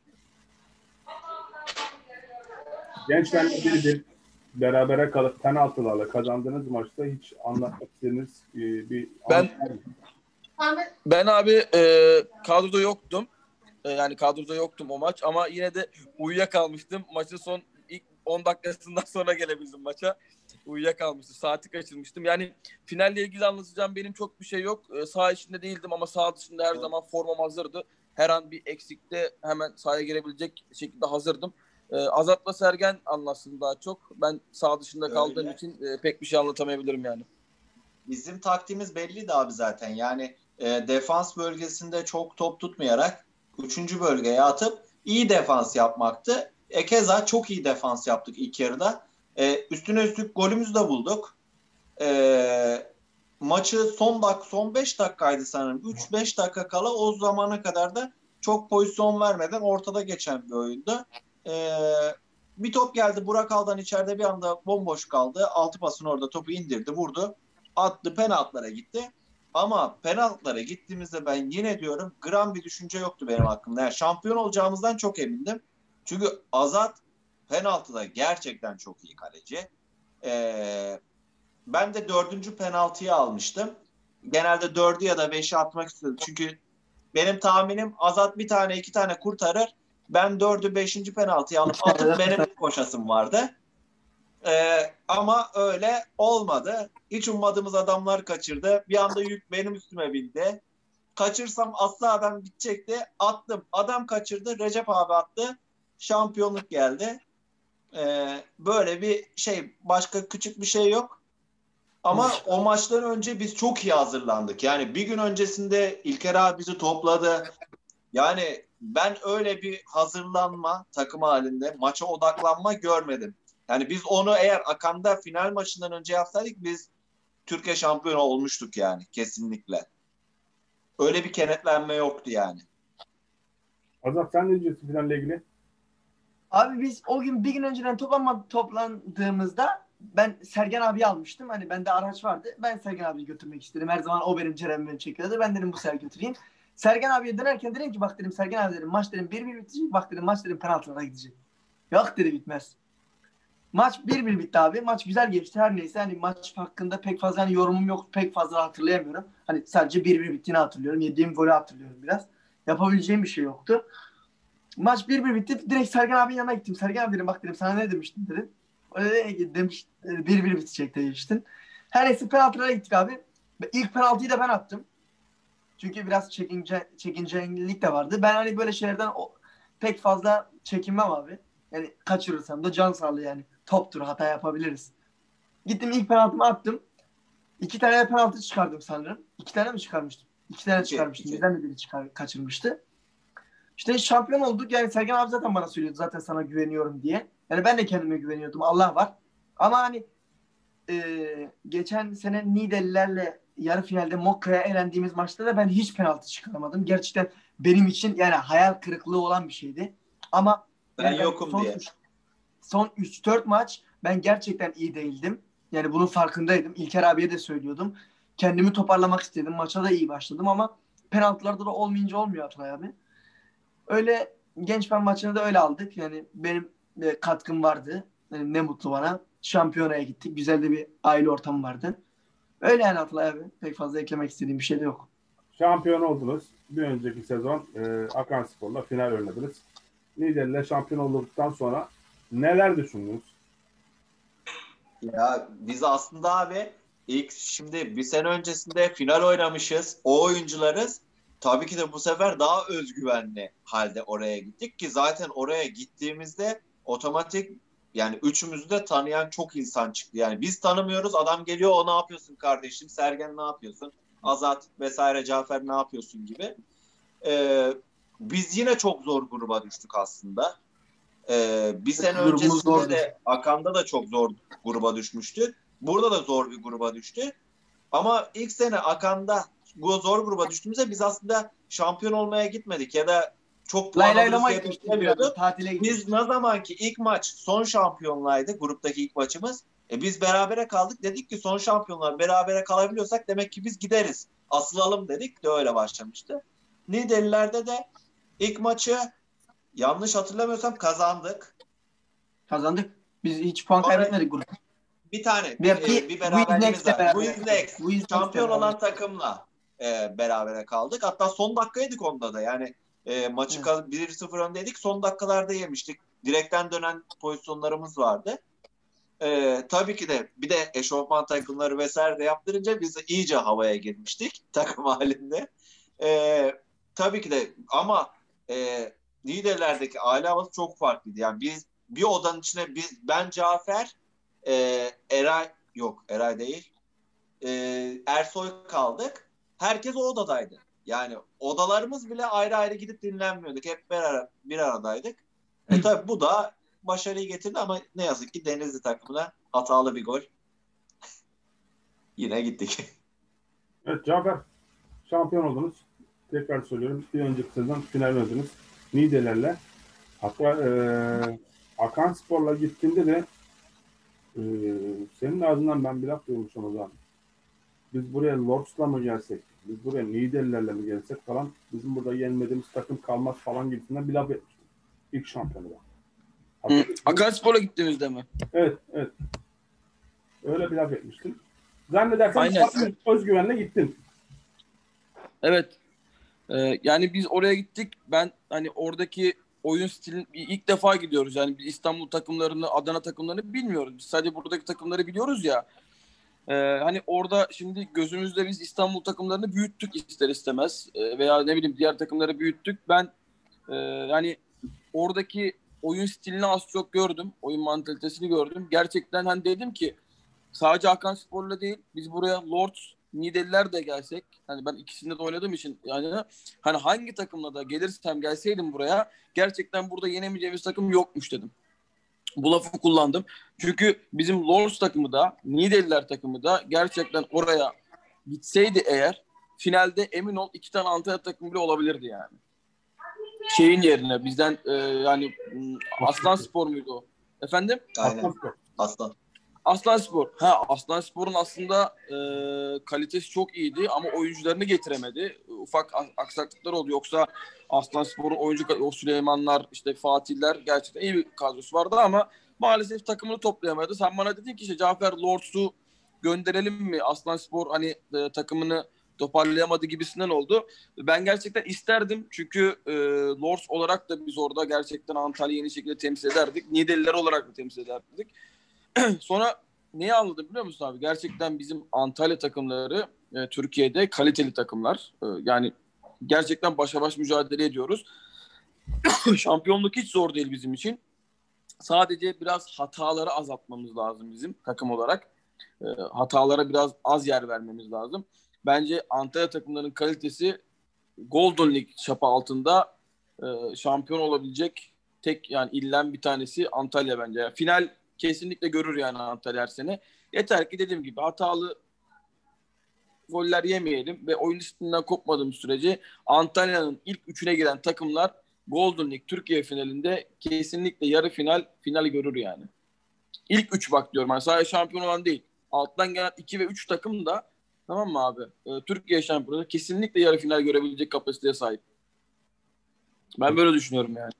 Gençlerle bir berabere kalıp penaltılarla kazandığınız maçta hiç anlatmak istediğiniz bir an var mı? Ben abi kadroda yoktum. Yani kadroda yoktum o maç ama yine de uyuyakalmıştım. Maçın son ilk 10 dakikasından sonra gelebildim maça. Uyuyakalmıştım. Saati kaçırmıştım. Yani finalle ilgili anlatacağım benim çok bir şey yok. Saha içinde değildim ama saha dışında her zaman formam hazırdı. Her an bir eksikte hemen sahaya girebilecek şekilde hazırdım. Azat'la Sergen anlatsın daha çok. Ben saha dışında kaldığım için pek bir şey anlatamayabilirim yani. Bizim taktiğimiz belliydi abi zaten. Yani defans bölgesinde çok top tutmayarak 3. bölgeye atıp iyi defans yapmaktı. Keza çok iyi defans yaptık ilk yarıda. Üstüne üstlük golümüzü de bulduk. Maçı son 5 dakikaydı sanırım. 3-5 dakika kala o zamana kadar da çok pozisyon vermeden ortada geçen bir oyundu. Bir top geldi. Burak Aldan içeride bir anda bomboş kaldı. Altı pasını orada topu indirdi, vurdu. Attı, penaltılara gitti. Ama penaltılara gittiğimizde ben yine diyorum gram bir düşünce yoktu benim hakkımda. Yani şampiyon olacağımızdan çok emindim. Çünkü Azat penaltıda gerçekten çok iyi kaleci. Ben de 4. penaltıyı almıştım. Genelde 4'ü ya da 5'i atmak istedim. Çünkü benim tahminim Azat bir tane 2 tane kurtarır. Ben 4'ü 5. penaltıyı atıp benim koşasım vardı. Ama öyle olmadı. Hiç ummadığımız adamlar kaçırdı. Bir anda yük benim üstüme bindi. Kaçırsam asla adam gidecekti. Attım. Adam kaçırdı. Recep abi attı. Şampiyonluk geldi. Böyle bir şey. Başka küçük bir şey yok. Ama o maçtan önce biz çok iyi hazırlandık. Yani bir gün öncesinde İlker abi bizi topladı. Yani ben öyle bir hazırlanma takım halinde maça odaklanma görmedim. Yani biz onu eğer Akan'da final maçından önce yapsaydık biz Türkiye şampiyonu olmuştuk yani kesinlikle. Öyle bir kenetlenme yoktu yani. Azat sen ne diyorsun finalle ilgili? Abi biz o gün bir gün önceden toplandığımızda ben Sergen abiyi almıştım. Hani bende araç vardı. Ben Sergen abiyi götürmek istedim. Her zaman o benim ceremimi çekiyordu. Ben dedim bu sefer götüreyim. Sergen abiye dönerken dedim ki bak dedim Sergen abi dedim maç dedim 1-1 bitecek. Bak dedim maç dedim penaltılara gidecek. Yok dedi bitmez. Maç 1-1 bitti abi. Maç güzel geçti. Her neyse hani maç hakkında pek fazla hani yorumum yok. Pek fazla hatırlayamıyorum. Hani sadece 1-1 bittiğini hatırlıyorum. Yediğim golü hatırlıyorum biraz. Yapabileceğim bir şey yoktu. Maç 1-1 bitti. Direkt Sergen abinin yanına gittim. Sergen abi dedim bak dedim sana ne demiştim dedim. O dedi demiş 1-1 bitecek demiştin. Her neyse penaltılara gittik abi. İlk penaltıyı da ben attım. Çünkü biraz çekingenlik de vardı. Ben hani böyle şeylerden pek fazla çekinmem abi. Yani kaçırırsam da can sağlığı yani. Toptur hata yapabiliriz. Gittim ilk penaltımı attım. 2 tane penaltı çıkardım sanırım. 2 tane mi çıkarmıştım? 2 tane çıkarmıştım. Bizden de biri kaçırmıştı. İşte şampiyon olduk. Yani Sergen abi zaten bana söylüyordu. Zaten sana güveniyorum diye. Yani ben de kendime güveniyordum. Allah var. Ama hani geçen sene Niğdelilerle yarı finalde Mokka'ya elendiğimiz maçta da ben hiç penaltı çıkaramadım. Gerçekten benim için yani hayal kırıklığı olan bir şeydi. Ama Ben yani yokum diye. Son 3-4 maç ben gerçekten iyi değildim. Yani bunun farkındaydım. İlker abiye de söylüyordum. Kendimi toparlamak istedim. Maça da iyi başladım ama penaltılarda da olmayınca olmuyor Atay abi. Öyle Gençmen maçını da öyle aldık. Yani benim katkım vardı. Yani ne mutlu bana. Şampiyonaya gittik. Güzel de bir aile ortamı vardı. Öyle yani Atılay abi. Pek fazla eklemek istediğim bir şey de yok. Şampiyon oldunuz. Bir önceki sezon Akanspor'la final oynadınız. Niğdeli'yle şampiyon olduktan sonra neler düşündünüz? Ya biz aslında abi ilk şimdi bir sene öncesinde final oynamışız. O oyuncularız. Tabii ki de bu sefer daha özgüvenli halde oraya gittik ki zaten oraya gittiğimizde otomatik yani üçümüzü de tanıyan çok insan çıktı. Yani biz tanımıyoruz. Adam geliyor o ne yapıyorsun kardeşim? Sergen ne yapıyorsun? Azat vesaire Cafer ne yapıyorsun gibi. Biz yine çok zor gruba düştük aslında. Bir sene Grubumuz öncesinde zordu. de Akan'da da çok zor gruba düşmüştü. Burada da zor bir gruba düştü. Ama ilk sene Akan'da bu zor gruba düştüğümüzde biz aslında şampiyon olmaya gitmedik ya da çok puan Lay lay alırız lama diye gitmiştik beklemiyorduk. biraz. Tatile Biz gitmiştik. ne zaman ki ilk maç son şampiyonlaydı gruptaki ilk maçımız. Biz berabere kaldık. Dedik ki son şampiyonlar berabere kalabiliyorsak demek ki biz gideriz. Asılalım dedik de öyle başlamıştı. Niğdeliler'de de ilk maçı yanlış hatırlamıyorsam kazandık. Kazandık. Biz hiç puan Sonra kaybetmedik grupta. bir tane Bir bir beraberliğimiz var. beraber. Luiz Lex Luiz Lex'le şampiyon beraber. olan takımla berabere kaldık. Hatta son dakikaydık onda da. Yani maçı Evet. 1-0 öndeydik. Son dakikalarda yemiştik. Direkten dönen pozisyonlarımız vardı. Tabii ki de bir de eşofman takımları vesaire de yaptırınca biz de iyice havaya girmiştik takım halinde. Tabii ki de ama liderlerdeki aile havası çok farklıydı. Yani biz bir odanın içine ben Cafer, Eray değil. Ersoy kaldık. Herkes o odadaydı. Yani odalarımız bile ayrı ayrı gidip dinlenmiyorduk. Hep bir aradaydık. Tabii bu da başarıyı getirdi ama ne yazık ki Denizli takımına hatalı bir gol. Yine gittik. Evet Cafer, şampiyon oldunuz. Tekrar söylüyorum. Bir önceki sezon final oynadınız. Niğdelerle. Hatta Akanspor'la gittiğinde de senin ağzından ben bir laf duymuşum o zaman. Biz buraya Lords'la mı gelsek, biz buraya Niğdelilerle mi gelsek falan, bizim burada yenmediğimiz takım kalmaz falan gibisinden bir laf etmiştim. İlk şampiyonu da. Akanspor'a gittiğimizde mi? Evet, evet. Öyle bir laf etmiştim. Zannedersem Aynen. özgüvenle gittin. Evet. Yani biz oraya gittik. Ben hani oradaki oyun stilini ilk defa gidiyoruz. Yani biz İstanbul takımlarını, Adana takımlarını bilmiyoruz. Biz sadece buradaki takımları biliyoruz ya. Hani orada şimdi gözümüzde biz İstanbul takımlarını büyüttük ister istemez. Veya ne bileyim diğer takımları büyüttük. Ben yani oradaki oyun stilini az çok gördüm. Oyun mantalitesini gördüm. Gerçekten hani dedim ki sadece Akanspor'la değil biz buraya Lords, Niğdeliler de gelsek hani ben ikisinde de oynadığım için yani hani hangi takımla da gelirsem gelseydim buraya gerçekten burada yenemeyeceğimiz takım yokmuş dedim. Bu lafı kullandım. Çünkü bizim Lords takımı da Niğdeliler takımı da gerçekten oraya gitseydi eğer finalde emin ol 2 tane Antalya takımı bile olabilirdi yani. Şeyin yerine bizden yani Aslanspor muydu o? Efendim? Aynen. Akanspor. Aslan. Aslanspor. Aslanspor'un aslında kalitesi çok iyiydi ama oyuncularını getiremedi. Ufak aksaklıklar oldu. Yoksa Aslanspor'un oyuncu o Süleymanlar, işte Fatihler gerçekten iyi bir kadrosu vardı ama maalesef takımını toplayamadı. Sen bana dedin ki işte Cafer Lords'u gönderelim mi? Aslanspor hani takımını toparlayamadı gibisinden oldu. Ben gerçekten isterdim çünkü Lords olarak da biz orada gerçekten Antalya'yı yeni şekilde temsil ederdik. Niğdeliler olarak da temsil ederdik. Sonra neyi anladım biliyor musun abi? Gerçekten bizim Antalya takımları Türkiye'de kaliteli takımlar. Yani gerçekten başa baş mücadele ediyoruz. Şampiyonluk hiç zor değil bizim için. Sadece biraz hataları azaltmamız lazım bizim takım olarak. Hatalara biraz az yer vermemiz lazım. Bence Antalya takımlarının kalitesi Golden League çapı altında şampiyon olabilecek tek yani illen bir tanesi Antalya bence. Yani final kesinlikle görür yani Antalya her sene. Yeter ki dediğim gibi hatalı goller yemeyelim ve oyun üstünden kopmadığımız sürece Antalya'nın ilk üçüne giren takımlar Golden League Türkiye finalinde kesinlikle yarı finali görür yani. İlk üç bak diyorum. Yani sadece şampiyon olan değil. Alttan gelen 2 ve 3 takım da tamam mı abi? Türkiye şampiyonu kesinlikle yarı final görebilecek kapasiteye sahip. Ben böyle düşünüyorum yani.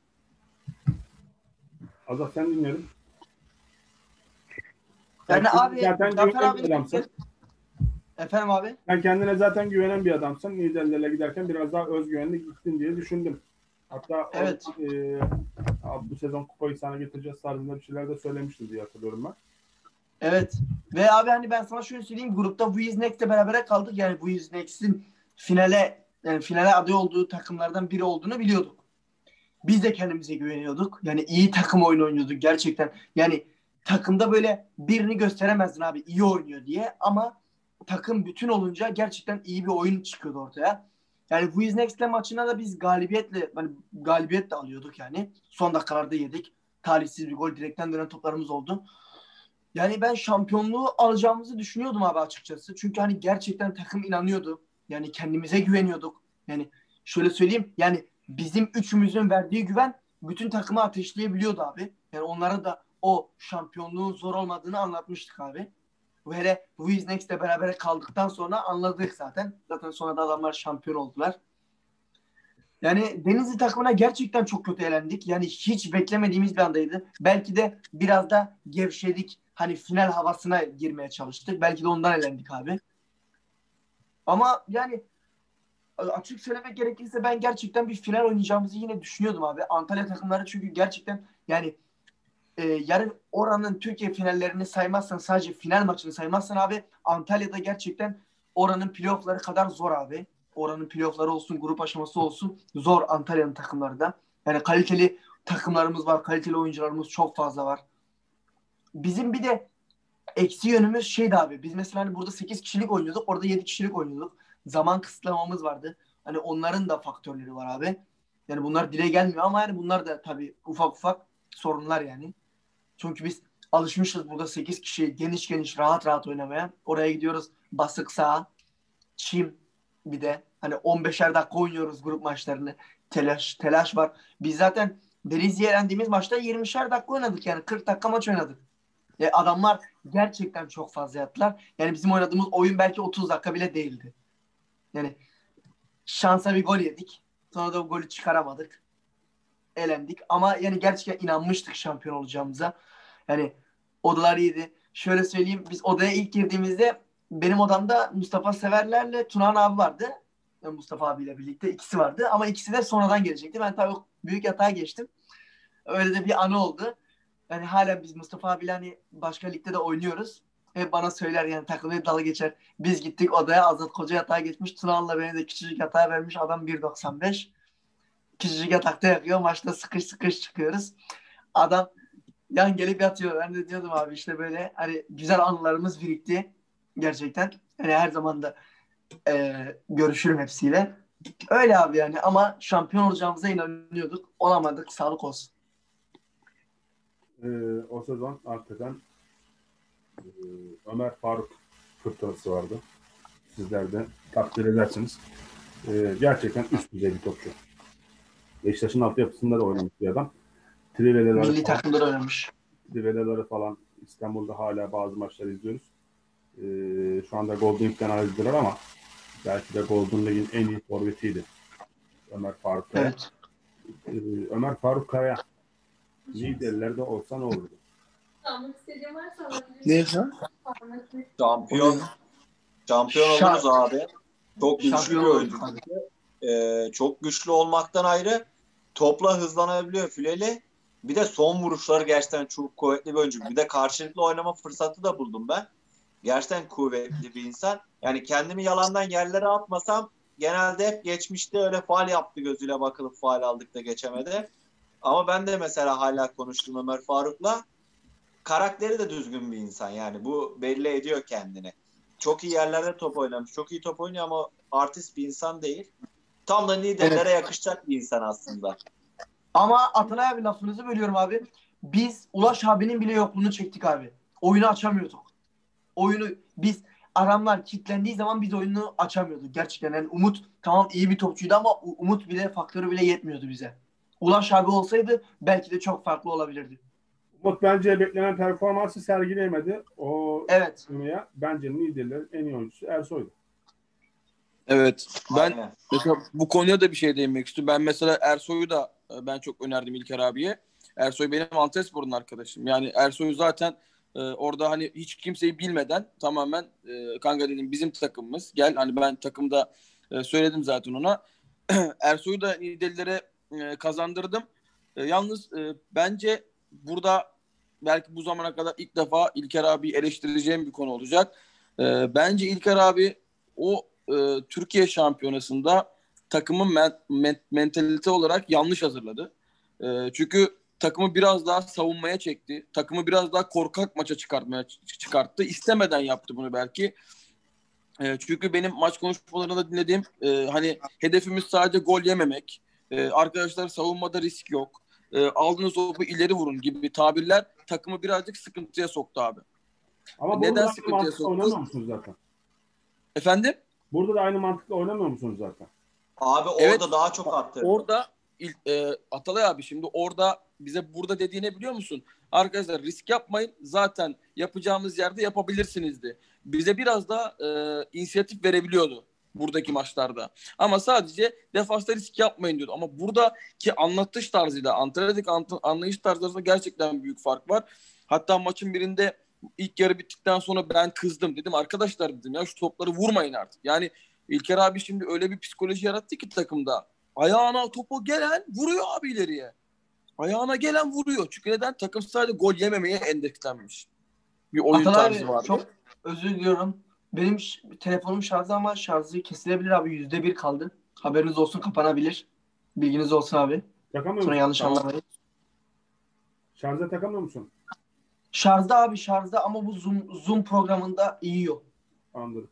Azat sen dinliyorum. Yani Sen abi zaten Cafer güvenli abi adamsın. Efendim abi? Sen kendine zaten güvenen bir adamsın. Liderlerle giderken biraz daha özgüvenli gittin diye düşündüm. Hatta Evet. abi bu sezon kupayı sana getireceğiz tarzında bir şeyler de söylemiştin diye hatırlıyorum ben. Evet. Ve abi hani ben sana şöyle söyleyeyim. Grupta Who Next'le beraber kaldık. Yani Who Next'in finale aday olduğu takımlardan biri olduğunu biliyorduk. Biz de kendimize güveniyorduk. Yani iyi takım oyunu oynuyorduk gerçekten. Yani takımda böyle birini gösteremezdin abi iyi oynuyor diye. Ama takım bütün olunca gerçekten iyi bir oyun çıkıyordu ortaya. Yani Who Next'le maçına da biz galibiyetle alıyorduk yani. Son dakikalarda yedik. Talihsiz bir gol, direkten dönen toplarımız oldu. Yani ben şampiyonluğu alacağımızı düşünüyordum abi açıkçası. Çünkü hani gerçekten takım inanıyordu. Yani kendimize güveniyorduk. Yani şöyle söyleyeyim. Yani bizim üçümüzün verdiği güven bütün takımı ateşleyebiliyordu abi. Yani onlara da o şampiyonluğun zor olmadığını anlatmıştık abi. Bu hele Who Next'le beraber kaldıktan sonra anladık zaten. Zaten sonra da adamlar şampiyon oldular. Yani Denizli takımına gerçekten çok kötü elendik. Yani hiç beklemediğimiz bir andaydı. Belki de biraz da gevşedik. Hani final havasına girmeye çalıştık. Belki de ondan elendik abi. Ama yani açık söylemek gerekirse ben gerçekten bir final oynayacağımızı yine düşünüyordum abi. Antalya takımları çünkü gerçekten yani yarın oranın Türkiye finallerini saymazsan, sadece final maçını saymazsan abi, Antalya'da gerçekten oranın playoff'ları kadar zor abi. Oranın playoff'ları olsun, grup aşaması olsun zor Antalya'nın takımları da. Yani kaliteli takımlarımız var, kaliteli oyuncularımız çok fazla var. Bizim bir de eksi yönümüz şeydi abi. Biz mesela hani burada 8 kişilik oynuyorduk, orada 7 kişilik oynuyorduk. Zaman kısıtlamamız vardı. Hani onların da faktörleri var abi. Yani bunlar dile gelmiyor ama yani bunlar da tabii ufak ufak sorunlar yani. Çünkü biz alışmışız burada 8 kişi geniş geniş rahat rahat oynamaya. Oraya gidiyoruz basık saha, çim, bir de hani 15'er dakika oynuyoruz grup maçlarını. Telaş var. Biz zaten Denizli'ye elendiğimiz maçta 20'şer dakika oynadık yani 40 dakika maç oynadık. Adamlar gerçekten çok fazla yaptılar. Yani bizim oynadığımız oyun belki 30 dakika bile değildi. Yani şansa bir gol yedik. Sonra da bu golü çıkaramadık. Elendik. Ama yani gerçekten inanmıştık şampiyon olacağımıza. Yani odalar iyiydi. Şöyle söyleyeyim, biz odaya ilk girdiğimizde benim odamda Mustafa Severler'le Tunahan abi vardı. Yani Mustafa abiyle birlikte ikisi vardı. Ama ikisi de sonradan gelecekti. Ben tabii büyük yatağa geçtim. Öyle de bir anı oldu. Yani hala biz Mustafa abiyle hani başka ligde de oynuyoruz. Hep bana söyler yani takılıyor dalga geçer. Biz gittik odaya, Azat Koca yatağa geçmiş. Tunahan'la beni de küçücük yatağa vermiş. Adam 1.95. Küçücük yatakta yakıyor. Maçta sıkış sıkış çıkıyoruz. Adam yan gelip yatıyor. Ben de diyordum abi işte böyle hani güzel anılarımız birikti. Gerçekten. Hani her zaman da görüşürüm hepsiyle. Öyle abi yani ama şampiyon olacağımıza inanıyorduk. Olamadık. Sağlık olsun. O sezon hakikaten Ömer Faruk fırtınası vardı. Sizler de takdir edersiniz. Gerçekten üst düzey bir topçu. Beşiktaş'ın altyapısında da oynamış bir adam. Milli takımda da oynamış. Trivelaları falan İstanbul'da hala bazı maçlar izliyoruz. Şu anda Golden League'den ayrıldılar ama belki de Golden League'in en iyi forvetiydi. Ömer Faruk Kaya. Evet. Ömer Faruk Kaya liderlerde olsa ne olurdu? Ne ya? Şampiyon oluruz abi. Çok güçlü bir oyuncu. Çok güçlü olmaktan ayrı topla hızlanabiliyor fileli. Bir de son vuruşları gerçekten çok kuvvetli bir oyuncu. Bir de karşılıklı oynama fırsatı da buldum ben. Gerçekten kuvvetli bir insan. Yani kendimi yalandan yerlere atmasam genelde hep geçmişte öyle faul yaptı gözüyle bakılıp faul aldık da geçemedi. Ama ben de mesela hala konuştum Ömer Faruk'la. Karakteri de düzgün bir insan yani. Bu belli ediyor kendini. Çok iyi yerlerde top oynamış. Çok iyi top oynuyor ama artist bir insan değil. Tam da liderlere yakışacak bir insan aslında. Ama Atalay abi lafınızı bölüyorum abi. Biz Ulaş abinin bile yokluğunu çektik abi. Oyunu açamıyorduk. Biz aramlar kilitlendiği zaman biz oyunu açamıyorduk. Gerçekten yani Umut tamam iyi bir topçuydu ama Umut bile faktörü bile yetmiyordu bize. Ulaş abi olsaydı belki de çok farklı olabilirdi. Umut bence beklenen performansı sergileyemedi. Evet. Bence liderlerin en iyi oyuncusu Ersoy'du. Evet. Ben mesela bu konuya da bir şey değinmek istiyorum. Ben mesela Ersoy'u da çok önerdim İlker abiye. Ersoy benim Antepspor'un arkadaşım. Yani Ersoy'u zaten Orada hani hiç kimseyi bilmeden tamamen kanka dedim bizim takımımız. Gel hani ben takımda söyledim zaten ona. Ersoy'u da Niğdelilere kazandırdım. Yalnız bence burada belki bu zamana kadar ilk defa İlker abi eleştireceğim bir konu olacak. Bence İlker abi o Türkiye şampiyonasında takımı mentalite olarak yanlış hazırladı. Çünkü takımı biraz daha savunmaya çekti. Takımı biraz daha korkak maça çıkarttı. İstemeden yaptı bunu belki. Çünkü benim maç konuşmalarında dinlediğim hani hedefimiz sadece gol yememek. Arkadaşlar savunmada risk yok. Aldığınız topu ileri vurun gibi tabirler takımı birazcık sıkıntıya soktu abi. Ama Neden burada aynı sıkıntıya mantıkla soktu? oynamıyor musunuz zaten? Efendim? Burada da aynı mantıkla oynamıyor musunuz zaten? Abi Evet, orada daha çok arttırdı. Orada Atalay abi şimdi orada bize burada dediğini biliyor musun? Arkadaşlar risk yapmayın. Zaten yapacağımız yerde yapabilirsinizdi. Bize biraz da inisiyatif verebiliyordu buradaki maçlarda. Ama sadece defansta risk yapmayın diyordu. Ama buradaki anlatış tarzıyla Antalya'daki anlayış tarzlarında gerçekten büyük fark var. Hatta maçın birinde ilk yarı bittikten sonra ben kızdım. Dedim arkadaşlar dedim ya şu topları vurmayın artık. Yani İlker abi şimdi öyle bir psikoloji yarattı ki takımda. Ayağına topu gelen vuruyor abi ileriye. Ayağına gelen vuruyor. Çünkü neden? Takım sadece gol yememeye endekslenmiş. Bir oyun Atalay tarzı abi vardı. çok özür diliyorum. Benim telefonum şarjı ama şarjı kesilebilir abi. %1 kaldı. Haberiniz olsun, kapanabilir. Bilginiz olsun abi. Takamıyor Sonra musun? yanlış Tamam. anlamayın. Şarja takamıyor musun? Şarjda abi, şarjda ama bu Zoom programında iyi yok. Anladım.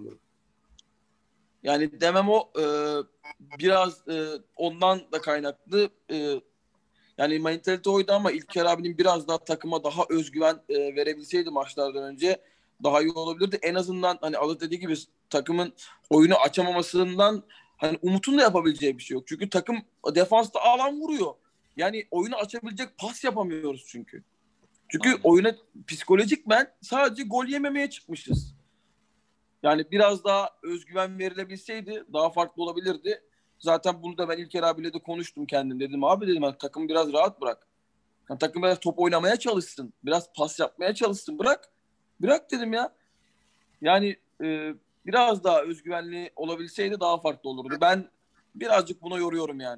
Yani demem o biraz ondan da kaynaklı. Yani mentalite oydu ama İlker abinin biraz daha takıma daha özgüven verebilseydi maçlardan önce daha iyi olabilirdi. En azından hani Alı dediği gibi takımın oyunu açamamasından hani Umut'un da yapabileceği bir şey yok. Çünkü takım defansta alan vuruyor. Yani oyunu açabilecek pas yapamıyoruz çünkü. Çünkü Aynen. oyuna psikolojik sadece gol yememeye çıkmışız. Yani biraz daha özgüven verilebilseydi daha farklı olabilirdi. Zaten bunu da ben İlker abiyle de konuştum kendim. Dedim abi dedim hani takımı biraz rahat bırak. Yani takım biraz top oynamaya çalışsın. Biraz pas yapmaya çalışsın. Bırak. Bırak dedim ya. Yani biraz daha özgüvenli olabilseydi daha farklı olurdu. Ben birazcık buna yoruyorum yani.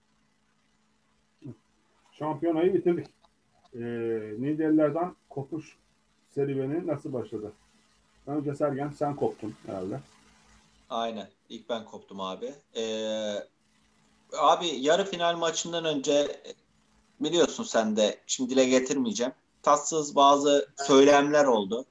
Şampiyonayı bitirdik. Niğdelilerden kopuş serüveni nasıl başladı? Önce Sergen sen koptun herhalde. Aynen. İlk ben koptum abi. Abi yarı final maçından önce biliyorsun sen de şimdi dile getirmeyeceğim. Tatsız bazı söylemler oldu.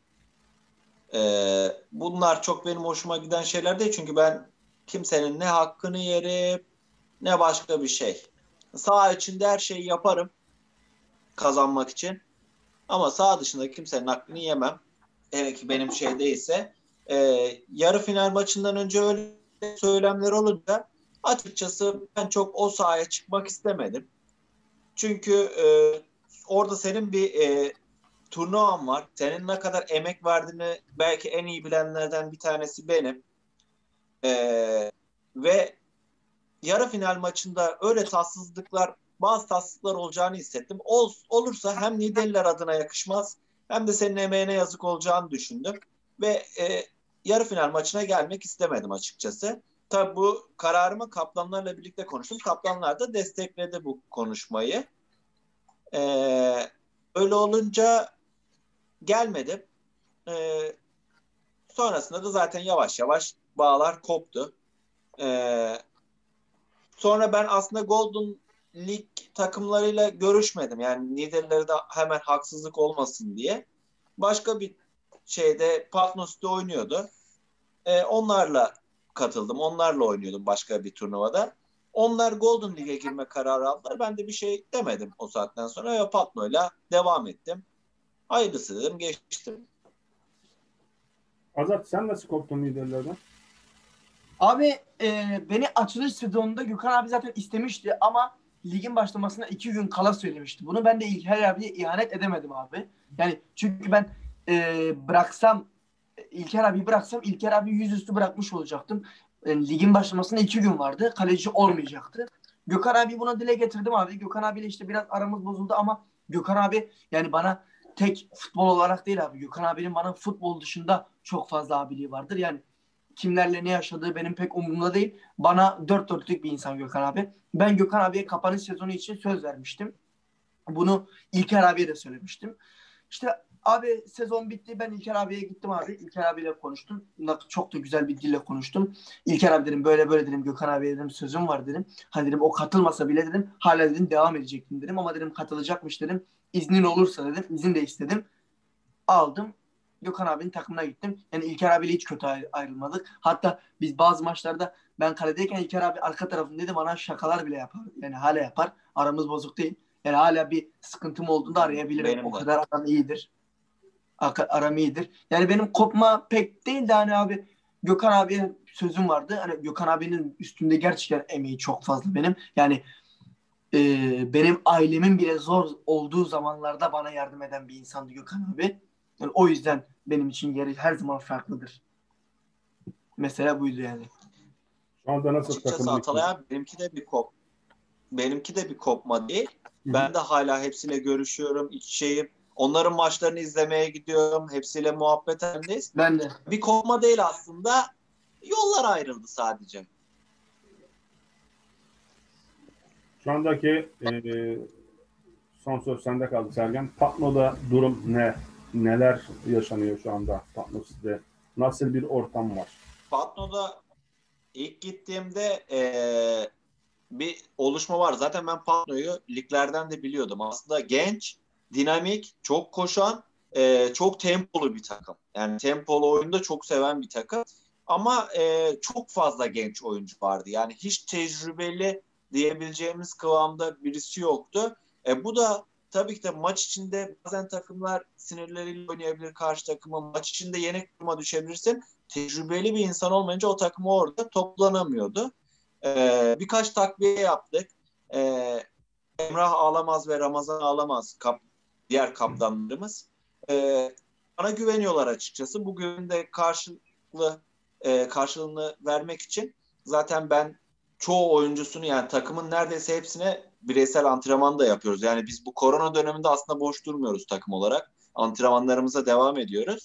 Bunlar çok benim hoşuma giden şeyler değil. Çünkü ben kimsenin ne hakkını yerim ne başka bir şey. Saha içinde her şeyi yaparım kazanmak için. Ama saha dışında kimsenin hakkını yemem. Hele ki benim şey değilse. Yarı final maçından önce öyle söylemler olunca açıkçası ben çok o sahaya çıkmak istemedim. Çünkü orada senin bir turnuvan var. Senin ne kadar emek verdiğini belki en iyi bilenlerden bir tanesi benim. Ve yarı final maçında öyle bazı tatsızlıklar olacağını hissettim. Olursa hem Niğdeliler adına yakışmaz hem de senin emeğine yazık olacağını düşündüm. Ve yarı final maçına gelmek istemedim açıkçası. Tabii bu kararımı kaptanlarla birlikte konuştum. Kaptanlar da destekledi bu konuşmayı. Öyle olunca gelmedim. Sonrasında da zaten yavaş yavaş bağlar koptu. Sonra ben aslında Golden League takımlarıyla görüşmedim. Yani Niğdelilere de hemen haksızlık olmasın diye. Başka bir şeyde Patnos'ta oynuyordu. Onlarla katıldım. Onlarla oynuyordum başka bir turnuvada. Onlar Golden League'e girme kararı aldılar. Ben de bir şey demedim o saatten sonra. Ve Patno'yla devam ettim. Hayırlısı dedim, geçtim. Azat sen nasıl koptun liderlerden? Abi beni açılış sezonunda Gökhan abi zaten istemişti ama ligin başlamasına 2 gün kala söylemişti. Bunu ben de İlker abiye ihanet edemedim abi. Yani çünkü ben İlker abi bıraksam İlker abi yüzüstü bırakmış olacaktım. Ligin başlamasına 2 gün vardı. Kaleci olmayacaktı. Gökhan abi buna dile getirdim abi. Gökhan abiyle işte biraz aramız bozuldu ama Gökhan abi yani bana tek futbol olarak değil abi. Gökhan abinin bana futbol dışında çok fazla abiliği vardır. Yani kimlerle ne yaşadığı benim pek umurumda değil. Bana dört dörtlük bir insan Gökhan abi. Ben Gökhan abiye kapanış sezonu için söz vermiştim. Bunu İlker abiye de söylemiştim. İşte abi sezon bitti. Ben İlker abiye gittim abi. İlker abiyle konuştum. Çok da güzel bir dille konuştum. İlker abi dedim böyle böyle dedim. Gökhan abiye dedim sözüm var dedim. Hani dedim o katılmasa bile dedim. Hala dedim devam edecektim dedim. Ama dedim katılacakmış dedim. İznin olursa dedim. İzin de istedim. Aldım. Gökhan abinin takımına gittim. Yani İlker abiyle hiç kötü ayrılmadık. Hatta biz bazı maçlarda ben kaledeyken İlker abi arka tarafındaydı. Bana şakalar bile yapar. Yani hala yapar. Aramız bozuk değil. Yani hala bir sıkıntım olduğunda arayabilirim. Benim O de. kadar aram iyidir. Aram iyidir. Yani benim kopma pek değil de hani abi Gökhan abiye sözüm vardı. Hani Gökhan abinin üstünde gerçekten emeği çok fazla benim. Yani benim ailemin bile zor olduğu zamanlarda bana yardım eden bir insandı Gökhan abi. Yani o yüzden benim için yeri her zaman farklıdır. Mesela buydu yani. Şu anda nasıl Açıkçası takım Atalay dikti? abi benimki de bir kopma değil. Hı. Ben de hala hepsiyle görüşüyorum, iç içeyim. Onların maçlarını izlemeye gidiyorum. Hepsiyle muhabbet halindeyiz. Ben de. Bir kopma değil aslında. Yollar ayrıldı sadece. Şu andaki son söz sende kaldı Sergen. Patno'da durum ne? Neler yaşanıyor şu anda Patno sizde? Nasıl bir ortam var? Patno'da ilk gittiğimde bir oluşma var. Zaten ben Patno'yu liglerden de biliyordum. Aslında genç, dinamik, çok koşan, çok tempolu bir takım. Yani tempolu oyunda çok seven bir takım. Ama çok fazla genç oyuncu vardı. Yani hiç tecrübeli diyebileceğimiz kıvamda birisi yoktu. Bu da tabii ki de maç içinde bazen takımlar sinirleriyle oynayabilir karşı takıma. Maç içinde yenik duruma düşebilirsin. Tecrübeli bir insan olmayınca o takım orada toplanamıyordu. Birkaç takviye yaptık. Emrah Ağlamaz ve Ramazan Ağlamaz diğer kaptanlarımız. Bana güveniyorlar açıkçası. Bugün de karşılığını vermek için zaten ben çoğu oyuncusunu yani takımın neredeyse hepsine bireysel antrenman da yapıyoruz. Yani biz bu korona döneminde aslında boş durmuyoruz takım olarak. Antrenmanlarımıza devam ediyoruz.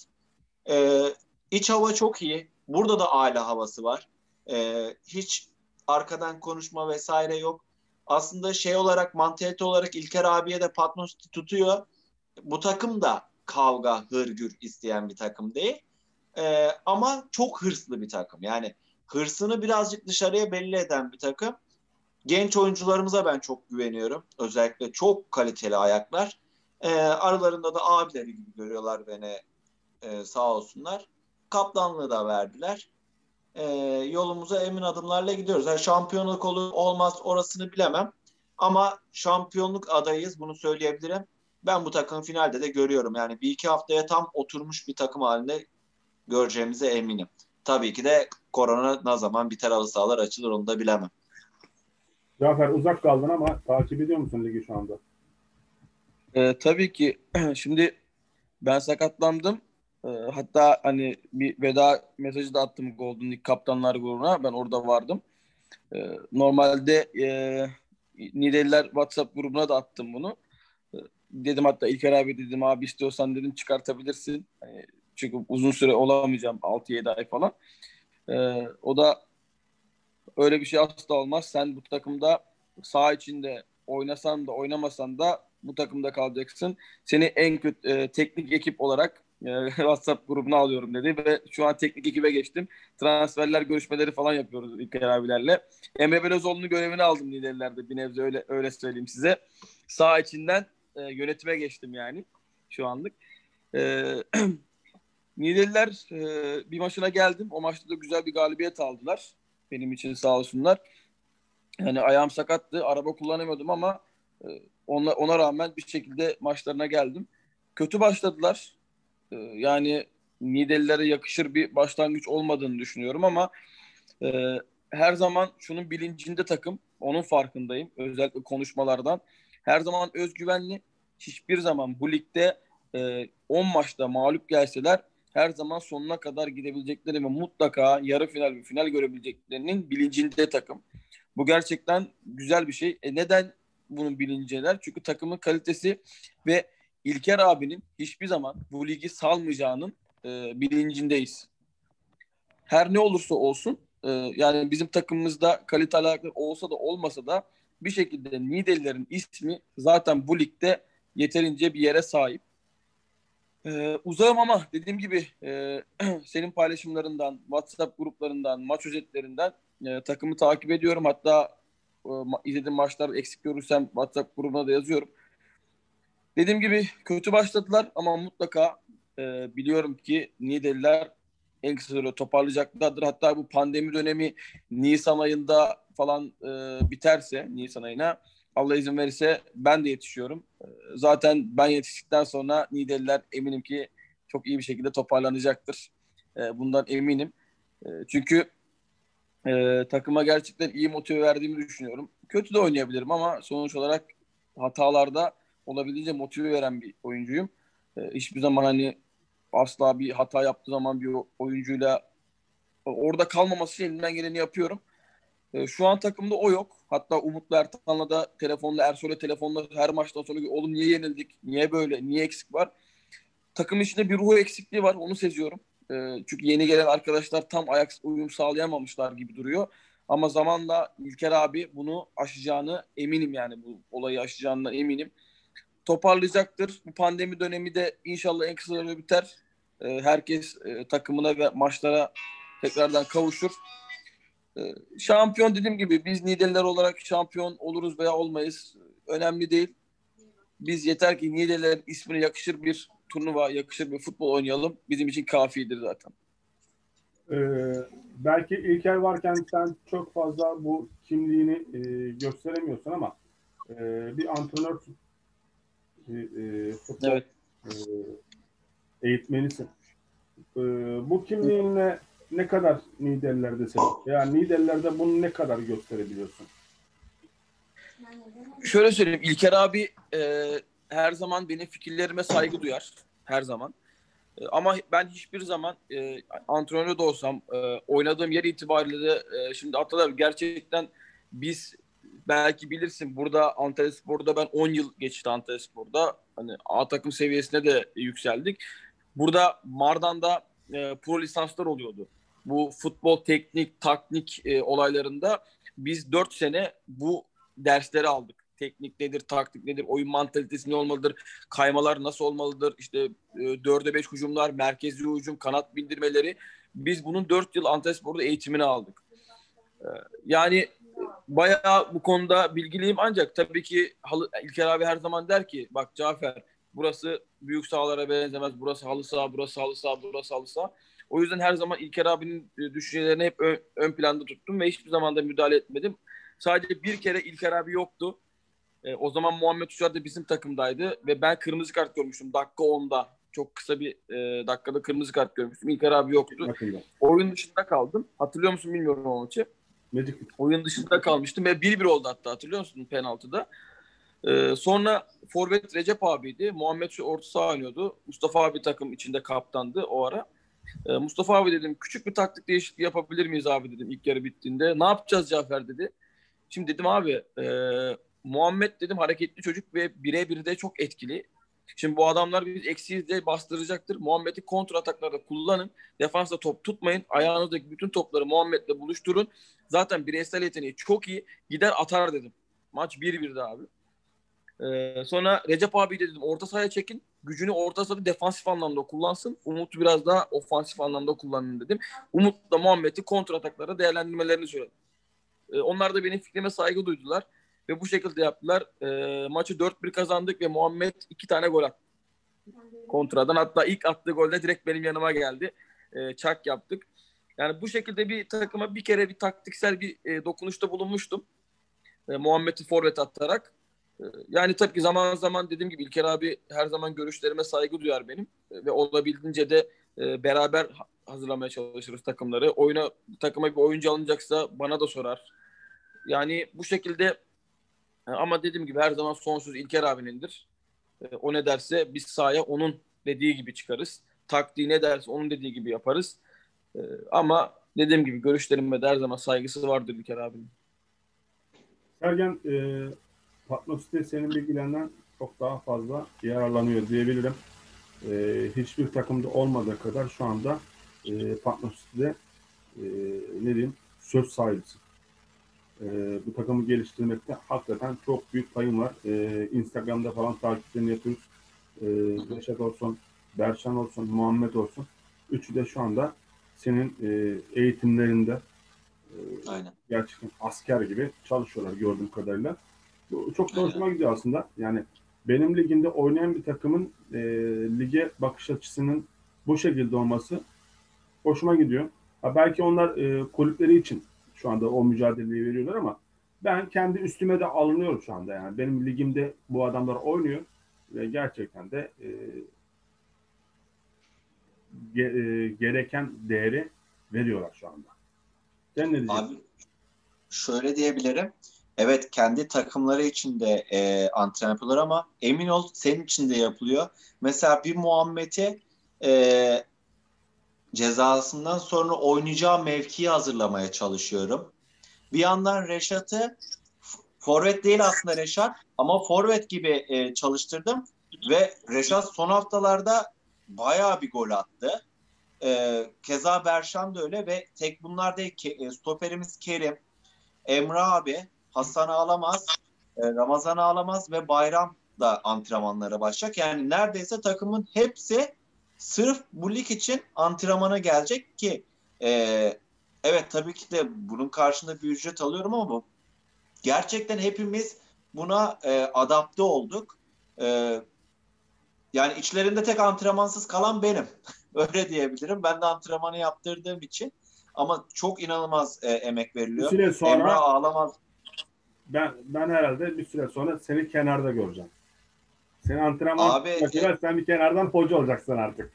İç hava çok iyi. Burada da aile havası var. Hiç arkadan konuşma vesaire yok. Aslında şey olarak mantalite olarak İlker abiye de Patnos tutuyor. Bu takım da kavga, hırgür isteyen bir takım değil. Ama çok hırslı bir takım. Yani hırsını birazcık dışarıya belli eden bir takım. Genç oyuncularımıza ben çok güveniyorum. Özellikle çok kaliteli ayaklar. Aralarında da abileri gibi görüyorlar beni sağ olsunlar. Kaptanlığı da verdiler. Yolumuza emin adımlarla gidiyoruz. Yani şampiyonluk olur olmaz orasını bilemem. Ama şampiyonluk adayıyız bunu söyleyebilirim. Ben bu takımı finalde de görüyorum. Yani bir iki haftaya tam oturmuş bir takım halinde göreceğimize eminim. Tabii ki de korona ne zaman biter halı sahalar açılır onu da bilemem. Cafer uzak kaldın ama takip ediyor musun ligi şu anda? Tabii ki şimdi ben sakatlandım. Hatta hani bir veda mesajı da attım Golden League Kaptanlar grubuna. Ben orada vardım. Normalde Nideliler WhatsApp grubuna da attım bunu. Dedim hatta İlker abi dedim abi istiyorsan dedim çıkartabilirsin. Hani, çünkü uzun süre olamayacağım 6-7 ay falan. O da öyle bir şey asla olmaz. Sen bu takımda saha içinde oynasan da oynamasan da bu takımda kalacaksın. Seni en kötü teknik ekip olarak WhatsApp grubuna alıyorum dedi ve şu an teknik ekibe geçtim. Transferler görüşmeleri falan yapıyoruz İlker abilerle. Emre Belözoğlu'nun görevini aldım liderlerde bir nebze öyle söyleyeyim size. Saha içinden yönetime geçtim yani şu anlık. Nideliler bir maçına geldim. O maçta da güzel bir galibiyet aldılar. Benim için sağ olsunlar. Yani ayağım sakattı. Araba kullanamıyordum ama ona rağmen bir şekilde maçlarına geldim. Kötü başladılar. Yani Nidelilere yakışır bir başlangıç olmadığını düşünüyorum ama her zaman şunun bilincinde takım. Onun farkındayım. Özellikle konuşmalardan. Her zaman özgüvenli. Hiçbir zaman bu ligde 10 maçta mağlup gelseler her zaman sonuna kadar gidebilecekleri ve mutlaka yarı final ve final görebileceklerinin bilincinde takım. Bu gerçekten güzel bir şey. Neden bunun bilincindeler? Çünkü takımın kalitesi ve İlker abinin hiçbir zaman bu ligi salmayacağının bilincindeyiz. Her ne olursa olsun yani bizim takımımızda kalite alakalı olsa da olmasa da bir şekilde Niğdelilerin ismi zaten bu ligde yeterince bir yere sahip. Uzağım ama dediğim gibi senin paylaşımlarından, WhatsApp gruplarından, maç özetlerinden takımı takip ediyorum. Hatta izlediğim maçlar eksik görürsem WhatsApp grubuna da yazıyorum. Dediğim gibi kötü başladılar ama mutlaka biliyorum ki Niğdeliler en kısa sürede toparlayacaklardır. Hatta bu pandemi dönemi Nisan ayında falan biterse, Nisan ayına Allah izin verirse ben de yetişiyorum. Zaten ben yetiştikten sonra Niğdeliler eminim ki çok iyi bir şekilde toparlanacaktır. Bundan eminim. Çünkü takıma gerçekten iyi motive verdiğimi düşünüyorum. Kötü de oynayabilirim ama sonuç olarak hatalarda olabildiğince motive veren bir oyuncuyum. Hiçbir zaman hani asla bir hata yaptığı zaman bir oyuncuyla orada kalmaması için elimden geleni yapıyorum. Şu an takımda o yok. Hatta Umut'la Ertan'la da Ersoy'la telefonla her maçtan sonra oğlum niye yenildik, niye böyle, niye eksik var? Takım içinde bir ruh eksikliği var, onu seziyorum. Çünkü yeni gelen arkadaşlar tam ayak uyum sağlayamamışlar gibi duruyor. Ama zamanla İlker abi bunu aşacağını eminim, yani bu olayı aşacağından eminim. Toparlayacaktır. Bu pandemi dönemi de inşallah en kısa sürede biter. Herkes takımına ve maçlara tekrardan kavuşur. Şampiyon dediğim gibi biz Niğdeliler olarak şampiyon oluruz veya olmayız. Önemli değil. Biz yeter ki Niğdelilerin ismine yakışır bir turnuva, yakışır bir futbol oynayalım. Bizim için kafidir zaten. Belki İlker varken sen çok fazla bu kimliğini gösteremiyorsun ama bir antrenör futbol Evet. Eğitmenisin. Bu kimliğinle ne kadar Niğdeliler'desin? Yani Niğdeliler'de bunu ne kadar gösterebiliyorsun? Şöyle söyleyeyim. İlker abi her zaman benim fikirlerime saygı duyar. Her zaman. Ama ben hiçbir zaman antrenör de olsam oynadığım yer itibariyle de şimdi Atalar gerçekten biz belki bilirsin burada Antalyaspor'da ben 10 yıl geçti Antalyaspor'da. Hani A takım seviyesine de yükseldik. Burada Mardan'da pro lisanslar oluyordu. Bu futbol teknik, taktik olaylarında biz 4 sene bu dersleri aldık. Teknik nedir, taktik nedir, oyun mantalitesi ne olmalıdır, kaymalar nasıl olmalıdır, işte 4'e 5 hücumlar, merkezi hücum, kanat bindirmeleri. Biz bunun 4 yıl Antalyaspor'da eğitimini aldık. Yani bayağı bu konuda bilgiliyim ancak tabii ki İlker abi her zaman der ki bak Cafer burası büyük sahalara benzemez, burası halı saha, burası halı saha, burası halı saha. O yüzden her zaman İlker abinin düşüncelerini hep ön planda tuttum ve hiçbir zaman da müdahale etmedim. Sadece bir kere İlker abi yoktu. O zaman Muhammed Uçar da bizim takımdaydı ve ben kırmızı kart görmüştüm dakika 10'da. Çok kısa bir dakikada kırmızı kart görmüştüm. İlker abi yoktu. Oyun dışında kaldım. Hatırlıyor musun bilmiyorum o maçı. Oyun dışında kalmıştım ve 1-1 oldu hatta, hatırlıyor musun penaltıda. Sonra forvet Recep abiydi. Muhammed orta saha oynuyordu. Mustafa abi takım içinde kaptandı o ara. Mustafa abi dedim küçük bir taktik değişikliği yapabilir miyiz abi dedim ilk yarı bittiğinde. Ne yapacağız Cafer dedi. Şimdi dedim abi Muhammed dedim hareketli çocuk ve birebir de çok etkili. Şimdi bu adamlar biz eksiyiz diye bastıracaktır. Muhammed'i kontra ataklarda kullanın. Defansta top tutmayın. Ayağınızdaki bütün topları Muhammed'le buluşturun. Zaten bireysel yeteneği çok iyi. Gider atar dedim. Maç 1-1'di abi. Sonra Recep abi dedim orta sahaya çekin. Gücünü orta sahada defansif anlamda kullansın. Umut'u biraz daha ofansif anlamda kullanın dedim. Umut'la Muhammed'i kontra ataklarda değerlendirmelerini söyledim. Onlar da benim fikrime saygı duydular. Ve bu şekilde yaptılar. Maçı 4-1 kazandık ve Muhammed 2 tane gol attı. Kontradan. Hatta ilk attığı golde direkt benim yanıma geldi. Çak yaptık. Yani bu şekilde bir takıma bir kere bir taktiksel bir dokunuşta bulunmuştum. Muhammed'i forvet atarak. Yani tabii ki zaman zaman dediğim gibi İlker abi her zaman görüşlerime saygı duyar benim. Ve olabildiğince de beraber hazırlamaya çalışırız takımları. Takıma bir oyuncu alınacaksa bana da sorar. Yani bu şekilde ama dediğim gibi her zaman son söz İlker abinindir. O ne derse biz sahaya onun dediği gibi çıkarız. Taktiği ne derse onun dediği gibi yaparız. Ama dediğim gibi görüşlerime de her zaman saygısı vardır İlker abinin. Sergen, Patnos'ta senin bilgilerinden çok daha fazla yararlanıyor diyebilirim. Hiçbir takımda olmadığı kadar şu anda Partner City'de ne diyeyim, söz sahibisin. Bu takımı geliştirmekte hakikaten çok büyük payım var. Instagram'da falan takiplerini yapıyoruz. Reşat olsun, Berşan olsun, Muhammed olsun. Üçü de şu anda senin eğitimlerinde Aynen. gerçekten asker gibi çalışıyorlar gördüğüm kadarıyla. Bu çok da Aynen. hoşuma gidiyor aslında. Yani benim ligimde oynayan bir takımın lige bakış açısının bu şekilde olması hoşuma gidiyor. Belki onlar kulüpleri için şu anda o mücadeleyi veriyorlar ama ben kendi üstüme de alınıyorum şu anda. Yani benim ligimde bu adamlar oynuyor ve gerçekten de gereken değeri veriyorlar şu anda. Sen ne diyeceksin? Abi şöyle diyebilirim. Evet, kendi takımları için de antrenman yapıyorlar ama emin ol senin için de yapılıyor. Mesela bir Muhammed'i cezasından sonra oynayacağı mevkiyi hazırlamaya çalışıyorum. Bir yandan Reşat'ı forvet değil aslında Reşat ama forvet gibi çalıştırdım ve Reşat son haftalarda bayağı bir gol attı. Keza Berşan da öyle ve tek bunlar değil ki stoperimiz Kerim, Emrah abi, Hasan Ağlamaz, Ramazan Ağlamaz ve Bayram da antrenmanlara başlayacak. Yani neredeyse takımın hepsi sırf bu lig için antrenmana gelecek ki evet tabii ki de bunun karşında bir ücret alıyorum ama gerçekten hepimiz buna adapte olduk. Yani içlerinde tek antrenmansız kalan benim. Öyle diyebilirim. Ben de antrenmanı yaptırdığım için. Ama çok inanılmaz emek Bir veriliyor. süre sonra Emrah Ağlamaz. ben herhalde bir süre sonra seni kenarda göreceğim. Seni antrenman Abi sen bir kenardan hoca olacaksın artık.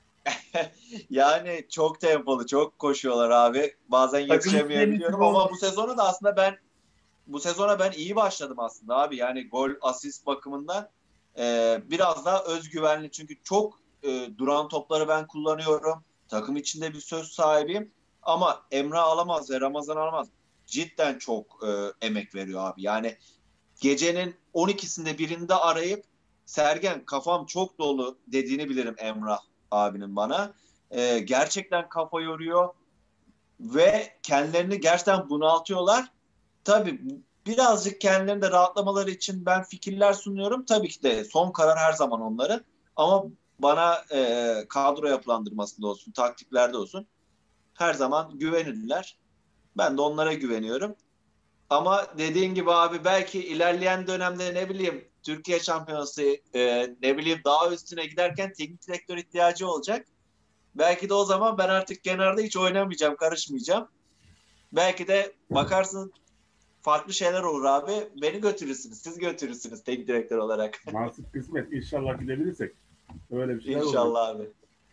yani çok tempolu, çok koşuyorlar abi. Bazen yetişemeyebiliyorum ama bu sezona ben iyi başladım aslında abi. Yani gol, asist bakımından biraz daha özgüvenli. Çünkü çok duran topları ben kullanıyorum. Takım içinde bir söz sahibiyim. Ama Emrah Alamaz ve Ramazan Alamaz cidden çok emek veriyor abi. Yani gecenin 12'sinde birinde arayıp Sergen kafam çok dolu dediğini bilirim Emrah abinin bana. Gerçekten kafa yoruyor ve kendilerini gerçekten bunaltıyorlar. Tabii birazcık kendilerini de rahatlamaları için ben fikirler sunuyorum. Tabii ki de son karar her zaman onların. Ama bana kadro yapılandırmasında olsun, taktiklerde olsun her zaman güvenirler. Ben de onlara güveniyorum. Ama dediğin gibi abi belki ilerleyen dönemde ne bileyim Türkiye Şampiyonası ne bileyim daha üstüne giderken teknik direktör ihtiyacı olacak. Belki de o zaman ben artık kenarda hiç oynamayacağım, karışmayacağım. Belki de bakarsın farklı şeyler olur abi. Beni götürürsünüz, siz götürürsünüz teknik direktör olarak. Nasip kısmet. İnşallah gidebilirsek. Öyle bir şeyler olur. İnşallah abi.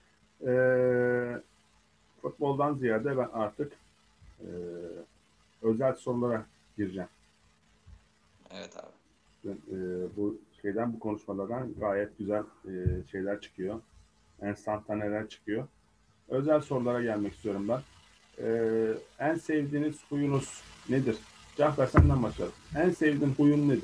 Futboldan ziyade ben artık özel sorulara gireceğim. Evet abi. Bu konuşmalardan gayet güzel şeyler çıkıyor. Enstantaneler çıkıyor. Özel sorulara gelmek istiyorum ben. En sevdiğiniz huyunuz nedir? Cafer senden başlayalım. En sevdiğin huyun nedir?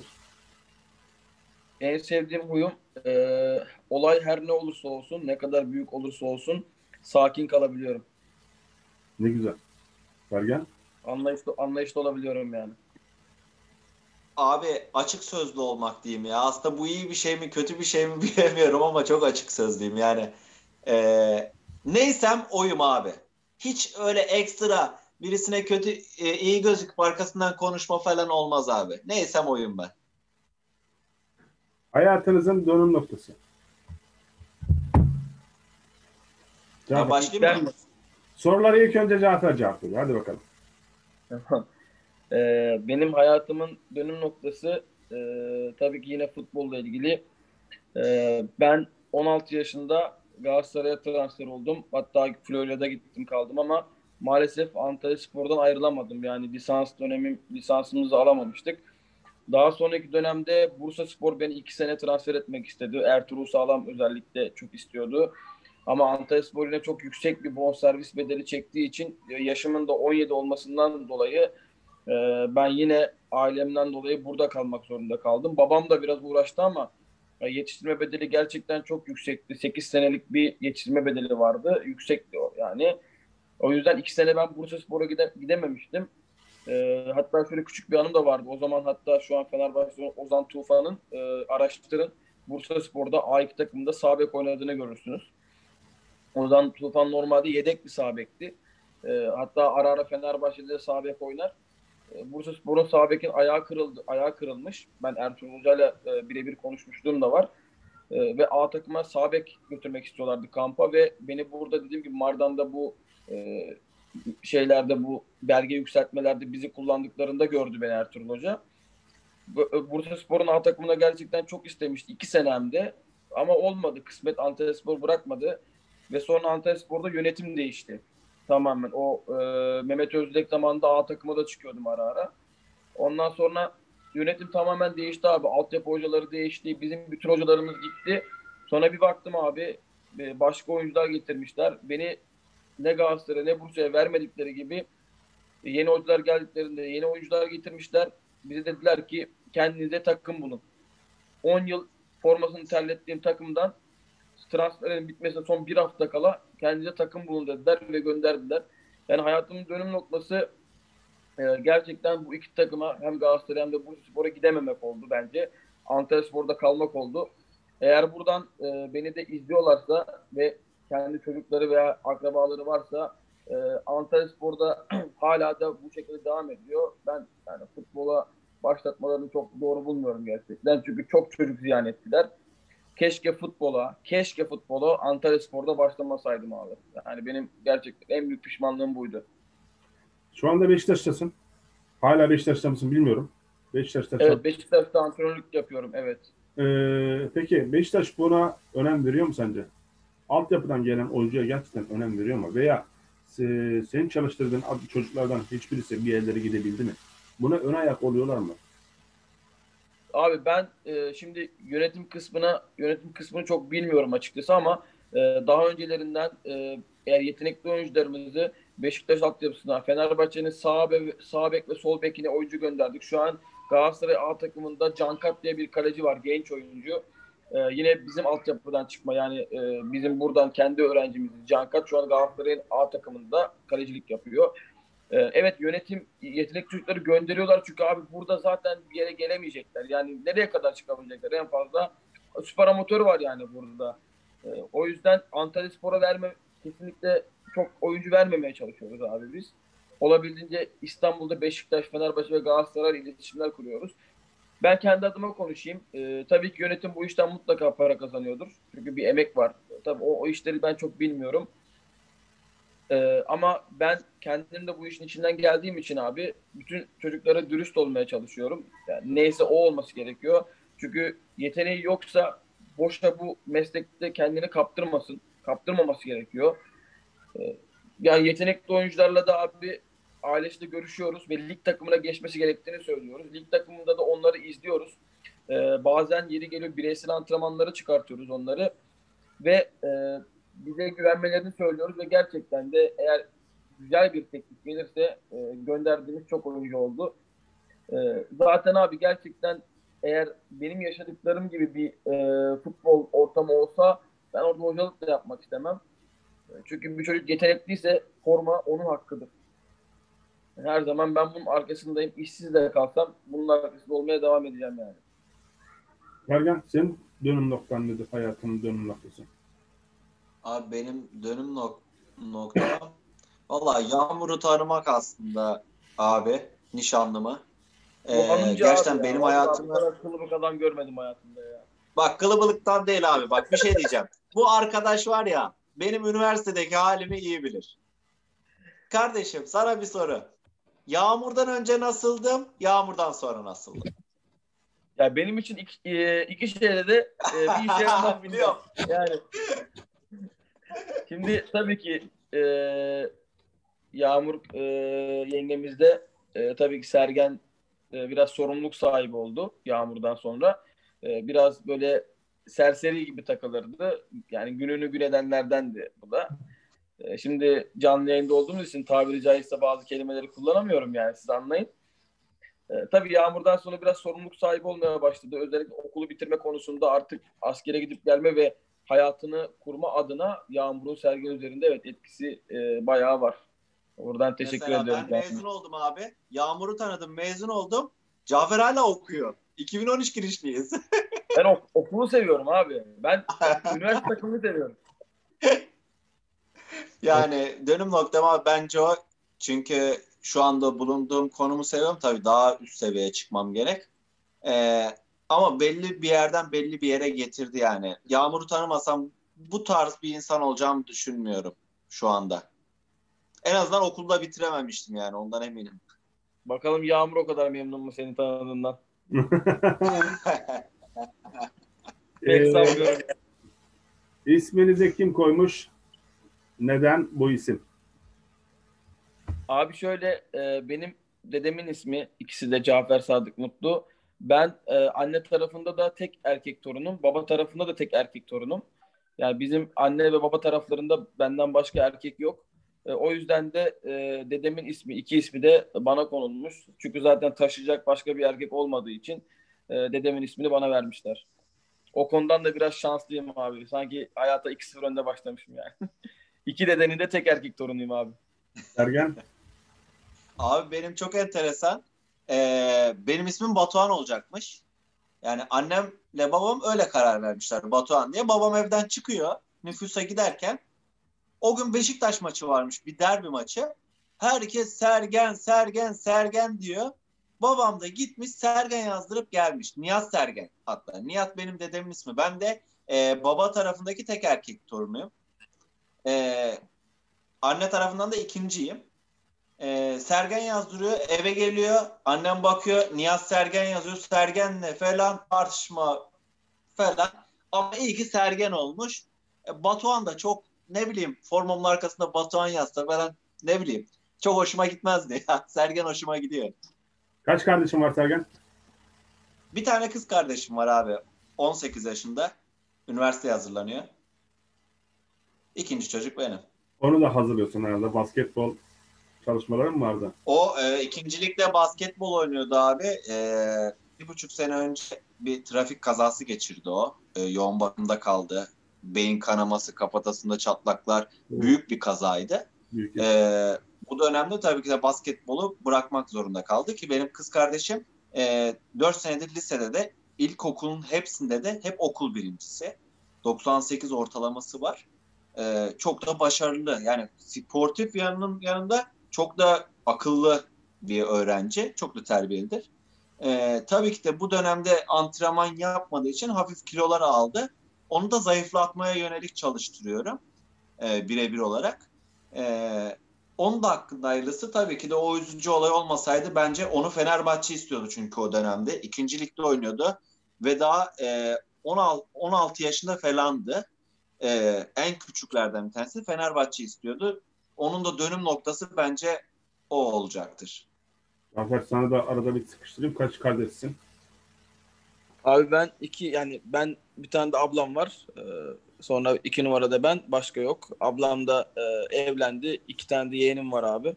En sevdiğim huyum olay her ne olursa olsun, ne kadar büyük olursa olsun sakin kalabiliyorum. Ne güzel. Sergen? Anlayışlı olabiliyorum yani. Abi açık sözlü olmak diyeyim ya. Aslında bu iyi bir şey mi kötü bir şey mi bilemiyorum ama çok açık sözlüyüm. Yani neysem oyum abi. Hiç öyle ekstra birisine kötü iyi gözüküp arkasından konuşma falan olmaz abi. Neysem oyum ben. Hayatınızın dönüm noktası. Ben başlayayım mı? Soruları ilk önce Cafer cevap veriyor. Hadi bakalım. Benim hayatımın dönüm noktası tabii ki yine futbolla ilgili. Ben 16 yaşında Galatasaray'a transfer oldum. Hatta Florya'da gittim kaldım ama maalesef Antalyaspor'dan ayrılamadım. Yani lisansımızı alamamıştık. Daha sonraki dönemde Bursaspor beni 2 sene transfer etmek istedi. Ertuğrul Sağlam özellikle çok istiyordu. Ama Antalyaspor yine çok yüksek bir bonservis bedeli çektiği için yaşımın da 17 olmasından dolayı ben yine ailemden dolayı burada kalmak zorunda kaldım. Babam da biraz uğraştı ama Yetiştirme bedeli gerçekten çok yüksekti. 8 senelik bir yetiştirme bedeli vardı. Yüksekti o yani. O yüzden 2 sene ben Bursaspor'a gidememiştim. Hatta şöyle küçük bir anım da vardı. O zaman hatta şu an Fenerbahçe Ozan Tufan'ın araştırın. Bursaspor'da A2 takımında sağ bek oynadığını görürsünüz. Ozan Tufan normalde yedek bir sağ bekti. Hatta ara ara Fenerbahçe'de de sağ bek oynar. Bursaspor'un sağ bekin ayağı kırılmış. Ben Ertuğrul Hoca'yla birebir konuşmuşluğum da var. Ve A takıma sağ bek götürmek istiyorlardı kampa ve beni burada dediğim gibi Mardan'da bu şeylerde bu belge yükseltmelerde bizi kullandıklarında gördü beni Ertuğrul Hoca. Bursaspor'un A takımına gerçekten çok istemişti. 2 senemde ama olmadı. Kısmet Antalyaspor bırakmadı. Ve sonra Antalyaspor'da yönetim değişti. Tamamen. O Mehmet Özdilek zamanında A takıma da çıkıyordum ara ara. Ondan sonra yönetim tamamen değişti abi. Altyapı hocaları değişti. Bizim bütün hocalarımız gitti. Sonra bir baktım abi başka oyuncular getirmişler. Beni ne Galatasaray'a ne Bursa'ya vermedikleri gibi yeni hocalar geldiklerinde yeni oyuncular getirmişler. Bize dediler ki kendinize takım bulun. 10 yıl formasını terlettiğim takımdan transferin bitmesine son bir hafta kala kendinize takım bulun dediler ve gönderdiler. Yani hayatımın dönüm noktası gerçekten bu iki takıma hem Galatasaray hem de Bursaspor'a gidememek oldu bence. Antalyaspor'da kalmak oldu. Eğer buradan beni de izliyorlarsa ve kendi çocukları veya akrabaları varsa Antalyaspor'da hala da bu şekilde devam ediyor. Ben yani futbola başlatmalarını çok doğru bulmuyorum gerçekten. Çünkü çok çocuk ziyan ettiler. Keşke futbola Antalyaspor'da başlamasaydım abi. Yani benim gerçekten en büyük pişmanlığım buydu. Şu anda Beşiktaş'tasın. Hala Beşiktaş'ta mısın bilmiyorum. Beşiktaş'ta Evet, Beşiktaş'ta antrenörlük yapıyorum. Evet. Peki Beşiktaş buna önem veriyor mu sence? Altyapıdan gelen oyuncuya gerçekten önem veriyor mu? Veya senin çalıştırdığın çocuklardan hiçbirisi bir yerlere gidebildi mi? Buna ön ayak oluyorlar mı? Abi ben şimdi yönetim kısmını çok bilmiyorum açıkçası ama daha öncelerinden eğer yetenekli oyuncularımızı Beşiktaş altyapısına, Fenerbahçe'nin sağ bek ve sol bekine oyuncu gönderdik. Şu an Galatasaray A takımında Cankat diye bir kaleci var, genç oyuncu. Yine bizim altyapıdan çıkma yani bizim buradan kendi öğrencimiz Cankat şu an Galatasaray'ın A takımında kalecilik yapıyor. Evet yönetim yetenekli çocukları gönderiyorlar çünkü abi burada zaten bir yere gelemeyecekler. Yani nereye kadar çıkabilecekler? En fazla süper amatör var yani burada. O yüzden Antalyaspor'a kesinlikle çok oyuncu vermemeye çalışıyoruz abi biz. Olabildiğince İstanbul'da Beşiktaş, Fenerbahçe ve Galatasaray iletişimler kuruyoruz. Ben kendi adıma konuşayım. Tabii ki yönetim bu işten mutlaka para kazanıyordur. Çünkü bir emek var. Tabii o işleri ben çok bilmiyorum. Ama ben kendim de bu işin içinden geldiğim için abi bütün çocuklara dürüst olmaya çalışıyorum. Yani neyse o olması gerekiyor. Çünkü yeteneği yoksa boşta bu meslekte kendini kaptırmaması gerekiyor. Yani yetenekli oyuncularla da abi ailesiyle görüşüyoruz ve lig takımına geçmesi gerektiğini söylüyoruz. Lig takımında da onları izliyoruz. Bazen yeri geliyor bireysel antrenmanları çıkartıyoruz onları ve bize güvenmelerini söylüyoruz ve gerçekten de eğer güzel bir teklif gelirse gönderdiğimiz çok oyuncu oldu. Zaten abi gerçekten eğer benim yaşadıklarım gibi bir futbol ortamı olsa ben orada hocalık da yapmak istemem. Çünkü bir çocuk yetenekliyse forma onun hakkıdır. Her zaman ben bunun arkasındayım. İşsiz de kalsam bunun arkasında olmaya devam edeceğim yani. Sergen senin dönüm noktan nedir? Hayatının dönüm noktası. Abi benim dönüm nokta valla Yağmur'u tanımak aslında abi nişanlımı. Gerçekten benim hayatımda bu kadar kılıbık adam görmedim hayatımda ya. Bak kılıbılıktan değil abi. Bak bir şey diyeceğim. Bu arkadaş var ya benim üniversitedeki halimi iyi bilir. Kardeşim sana bir soru. Yağmurdan önce nasıldım? Yağmurdan sonra nasıldım? Ya benim için iki şeyde de bir işe yaramaz biliyorum. Yani şimdi tabii ki Yağmur yengemizde tabii ki Sergen biraz sorumluluk sahibi oldu Yağmur'dan sonra. Biraz böyle serseri gibi takılırdı. Yani gününü gün edenlerdendi bu da. Şimdi canlı yayında olduğumuz için tabiri caizse bazı kelimeleri kullanamıyorum yani siz anlayın. Tabii Yağmur'dan sonra biraz sorumluluk sahibi olmaya başladı. Özellikle okulu bitirme konusunda artık askere gidip gelme ve hayatını kurma adına Yağmur'un Sergen üzerinde evet etkisi bayağı var. Oradan teşekkür Mesela ediyorum. ben mezun oldum abi. Yağmur'u tanıdım, mezun oldum. Cafer hala okuyor. 2013 girişliyiz. Ben okulu seviyorum abi. Ben üniversite takımını seviyorum. Yani dönüm noktam abi bence o. Çünkü şu anda bulunduğum konumu seviyorum. Tabii daha üst seviyeye çıkmam gerek. Ee, ama belli bir yerden belli bir yere getirdi yani. Yağmur'u tanımasam bu tarz bir insan olacağımı düşünmüyorum şu anda. En azından okulda bitirememiştim yani ondan eminim. Bakalım Yağmur o kadar memnun mu seni tanıdığından? Pek Ee, sanmıyorum. isminize kim koymuş? Neden bu isim? Abi şöyle benim dedemin ismi ikisi de Cafer Sadık Mutlu. Ben anne tarafında da tek erkek torunum. Baba tarafında da tek erkek torunum. Yani bizim anne ve baba taraflarında benden başka erkek yok. O yüzden de dedemin ismi, iki ismi de bana konulmuş. Çünkü zaten taşıyacak başka bir erkek olmadığı için dedemin ismini bana vermişler. O konudan da biraz şanslıyım abi. Sanki hayata 2-0 önde başlamışım yani. İki dedenin de tek erkek torunuyum abi. Sergen? Abi benim çok enteresan. Benim ismim Batuhan olacakmış. Yani annemle babam öyle karar vermişler Batuhan diye. Babam evden çıkıyor nüfusa giderken. O gün Beşiktaş maçı varmış, bir derbi maçı. Herkes Sergen, Sergen, Sergen diyor. Babam da gitmiş Sergen yazdırıp gelmiş. Nihat Sergen hatta. Nihat benim dedemin ismi. Ben de baba tarafındaki tek erkek torunuyum. E, anne tarafından da ikinciyim. Sergen yazdırıyor, eve geliyor. Annem bakıyor, Nihat Sergen yazıyor. Sergen'le falan tartışma falan. Ama iyi ki Sergen olmuş. Batuhan da çok ne bileyim formumun arkasında Batuhan yazsa falan ne bileyim. Çok hoşuma gitmezdi ya. Sergen hoşuma gidiyor. Kaç kardeşin var Sergen? Bir tane kız kardeşim var abi. 18 yaşında. Üniversiteye hazırlanıyor. İkinci çocuk benim. Onu da hazırlıyorsun herhalde. Basketbol çalışmaların mı vardı? O ikincilikte basketbol oynuyordu abi. 1,5 sene önce bir trafik kazası geçirdi o. Yoğun bakımda kaldı. Beyin kanaması, kafatasında çatlaklar. Büyük bir kazaydı. Büyük Bu dönemde tabii ki de basketbolu bırakmak zorunda kaldı ki benim kız kardeşim 4 senedir lisede de ilkokulun hepsinde de hep okul birincisi. 98 ortalaması var. Çok da başarılı. Yani sportif yanının yanında çok da akıllı bir öğrenci. Çok da terbiyelidir. Tabii ki de bu dönemde antrenman yapmadığı için hafif kilolar aldı. Onu da zayıflatmaya yönelik çalıştırıyorum. Birebir olarak. Onun da hakkında hayırlısı. Tabii ki de o üzücü olay olmasaydı bence onu Fenerbahçe istiyordu çünkü o dönemde. İkinci ligde oynuyordu. Ve daha 16 yaşında falandı. En küçüklerden bir tanesi Fenerbahçe istiyordu. Onun da dönüm noktası bence o olacaktır. Cafer, sana da arada bir sıkıştırayım. Kaç kardeşsin? Abi ben bir tane de ablam var. Sonra 2 numarada ben. Başka yok. Ablam da evlendi. 2 tane de yeğenim var abi.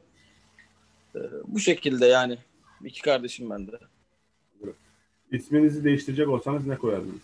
Bu şekilde yani. 2 kardeşim ben de. İsminizi değiştirecek olsanız ne koyardınız?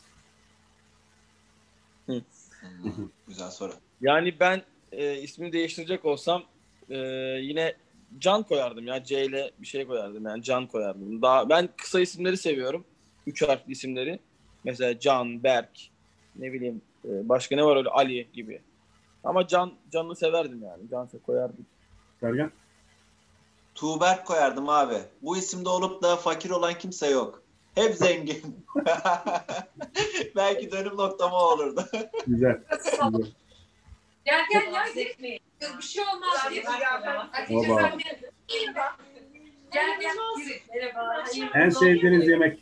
Güzel soru. Yani ben ismini değiştirecek olsam yine Can koyardım ya. C ile bir şey koyardım yani. Can koyardım. Ben kısa isimleri seviyorum. 3 harfli isimleri. Mesela Can, Berk, ne bileyim başka ne var öyle Ali gibi. Ama Can'ı severdim yani. Can koyardım. Sergen? Tuğberk koyardım abi. Bu isimde olup da fakir olan kimse yok. Hep zengin. Belki dönüm noktam o olurdu. Güzel. Güzel. Gel gitmeyin. Bir şey olmaz diye. Hatice Baba. sen de. Gel yürü. Merhaba. En sevdiğiniz yemek?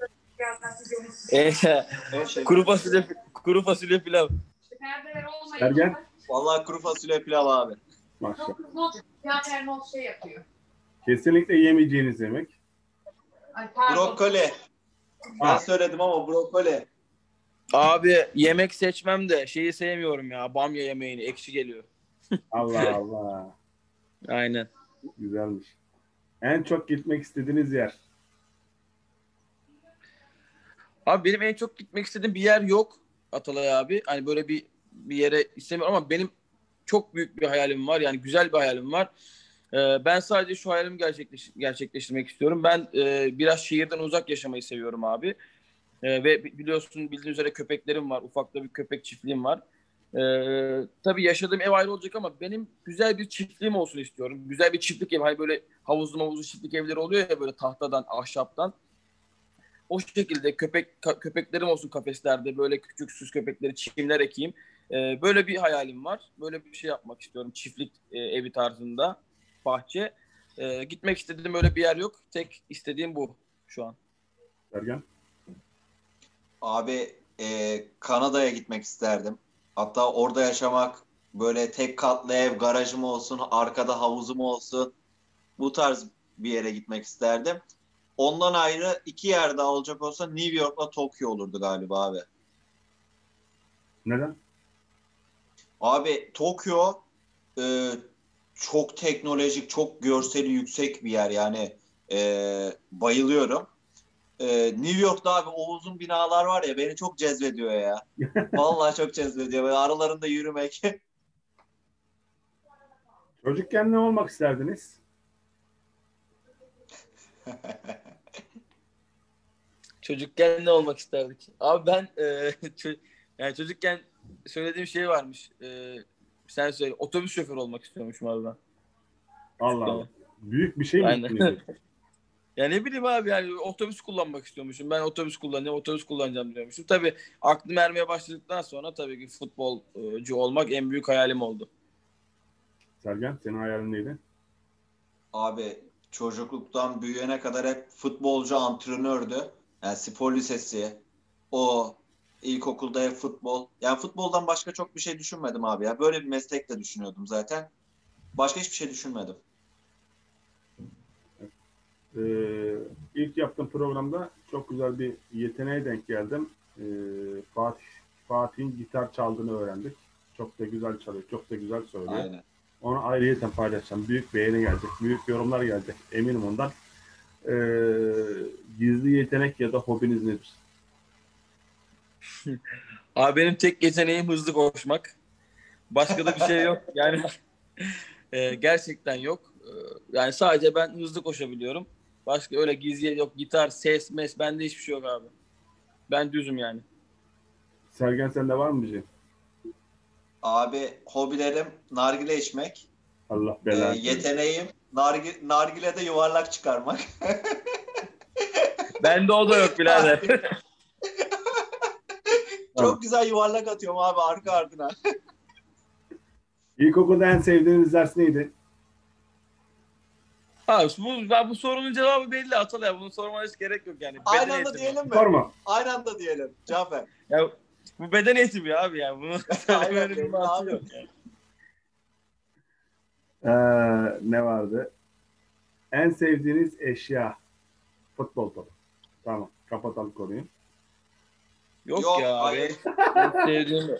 Kuru fasulye pilav. Perdeler olmayınca. Sergen? Vallahi kuru fasulye pilav abi. Maşallah. Ya termos şey yapıyor. Kesinlikle yemeyeceğiniz yemek. Ay, pardon. Brokoli. Ben söyledim ama brokoli. Abi yemek seçmem de şeyi sevmiyorum ya. Bamya yemeğini. Ekşi geliyor. Allah Allah. Aynen. Güzelmiş. En çok gitmek istediğiniz yer? Abi benim en çok gitmek istediğim bir yer yok Atalay abi. Hani böyle bir yere istemiyorum ama benim çok büyük bir hayalim var. Yani güzel bir hayalim var. Ben sadece şu hayalimi gerçekleştirmek istiyorum. Ben biraz şehirden uzak yaşamayı seviyorum abi. Ve biliyorsun bildiğin üzere köpeklerim var. Ufak da bir köpek çiftliğim var. Tabii yaşadığım ev ayrı olacak ama benim güzel bir çiftliğim olsun istiyorum. Güzel bir çiftlik ev. Hani böyle havuzlu çiftlik evleri oluyor ya böyle tahtadan, ahşaptan. O şekilde köpeklerim olsun kafeslerde. Böyle küçük süs köpekleri, çimler ekeyim. Böyle bir hayalim var. Böyle bir şey yapmak istiyorum. Çiftlik evi tarzında. Bahçe. Gitmek istediğim öyle bir yer yok. Tek istediğim bu şu an. Sergen? Abi Kanada'ya gitmek isterdim. Hatta orada yaşamak, böyle tek katlı ev, garajım olsun, arkada havuzum olsun. Bu tarz bir yere gitmek isterdim. Ondan ayrı iki yer daha olacak olsa New York'la Tokyo olurdu galiba abi. Neden? Abi Tokyo e, çok teknolojik, çok görseli yüksek bir yer yani. Bayılıyorum. New York'ta abi o uzun binalar var ya, beni çok cezbediyor ya. Vallahi çok cezbediyor. Böyle aralarında yürümek. Çocukken ne olmak isterdiniz? Çocukken ne olmak isterdik? Abi ben yani çocukken söylediğim şey varmış. Sen söyle. Otobüs şoförü olmak istiyormuşum abi ben. Allah Allah. Büyük bir şey mi Aynen. düşünüyorsun? Ya ne bileyim abi yani otobüs kullanmak istiyormuşum. Ben otobüs kullanacağım, otobüs kullanacağım diyormuşum. Tabii aklım ermeye başladıktan sonra tabii ki futbolcu olmak en büyük hayalim oldu. Sergen, senin hayalin neydi? Abi çocukluktan büyüyene kadar hep futbolcu, antrenördü. Yani spor lisesi, o ilkokulda hep futbol. Yani futboldan başka çok bir şey düşünmedim abi ya. Böyle bir meslek de düşünüyordum zaten. Başka hiçbir şey düşünmedim. İlk yaptığım programda çok güzel bir yeteneğe denk geldim. Fatih'in gitar çaldığını öğrendik. Çok da güzel çalıyor, çok da güzel söylüyor. Aynen. Onu ayrıyeten paylaşacağım. Büyük beğeni gelecek, büyük yorumlar gelecek. Eminim ondan. Gizli yetenek ya da hobiniz nedir? Abi benim tek yeteneğim hızlı koşmak. Başka da bir şey yok. Yani gerçekten yok. Yani sadece ben hızlı koşabiliyorum. Başka öyle gizli yok. Gitar, ses, mes bende hiçbir şey yok abi. Ben düzüm yani. Sergen sende var mı bir şey? Abi hobilerim nargile içmek. Allah belanı. Yeteneğim nargilede yuvarlak çıkarmak. Bende o da yok birader. Çok güzel yuvarlak atıyorum abi arka ardına. İlkokulda en sevdiğiniz ders neydi? Ha, bu sorunun cevabı belli Atalay. Bunu sormana hiç gerek yok yani. Aynı Beden anda eğitimi. diyelim mi? Sorma. Aynı anda diyelim. Cafer. Ya, bu beden eğitimi abi ya. Bunu söylemenin bir Aynen mantığı abi. yok yani. Ne vardı? En sevdiğiniz eşya? Futbol topu. Tamam. Kapatalım konuyu. Yok, Yok, ya abi. hayır. En sevdiğim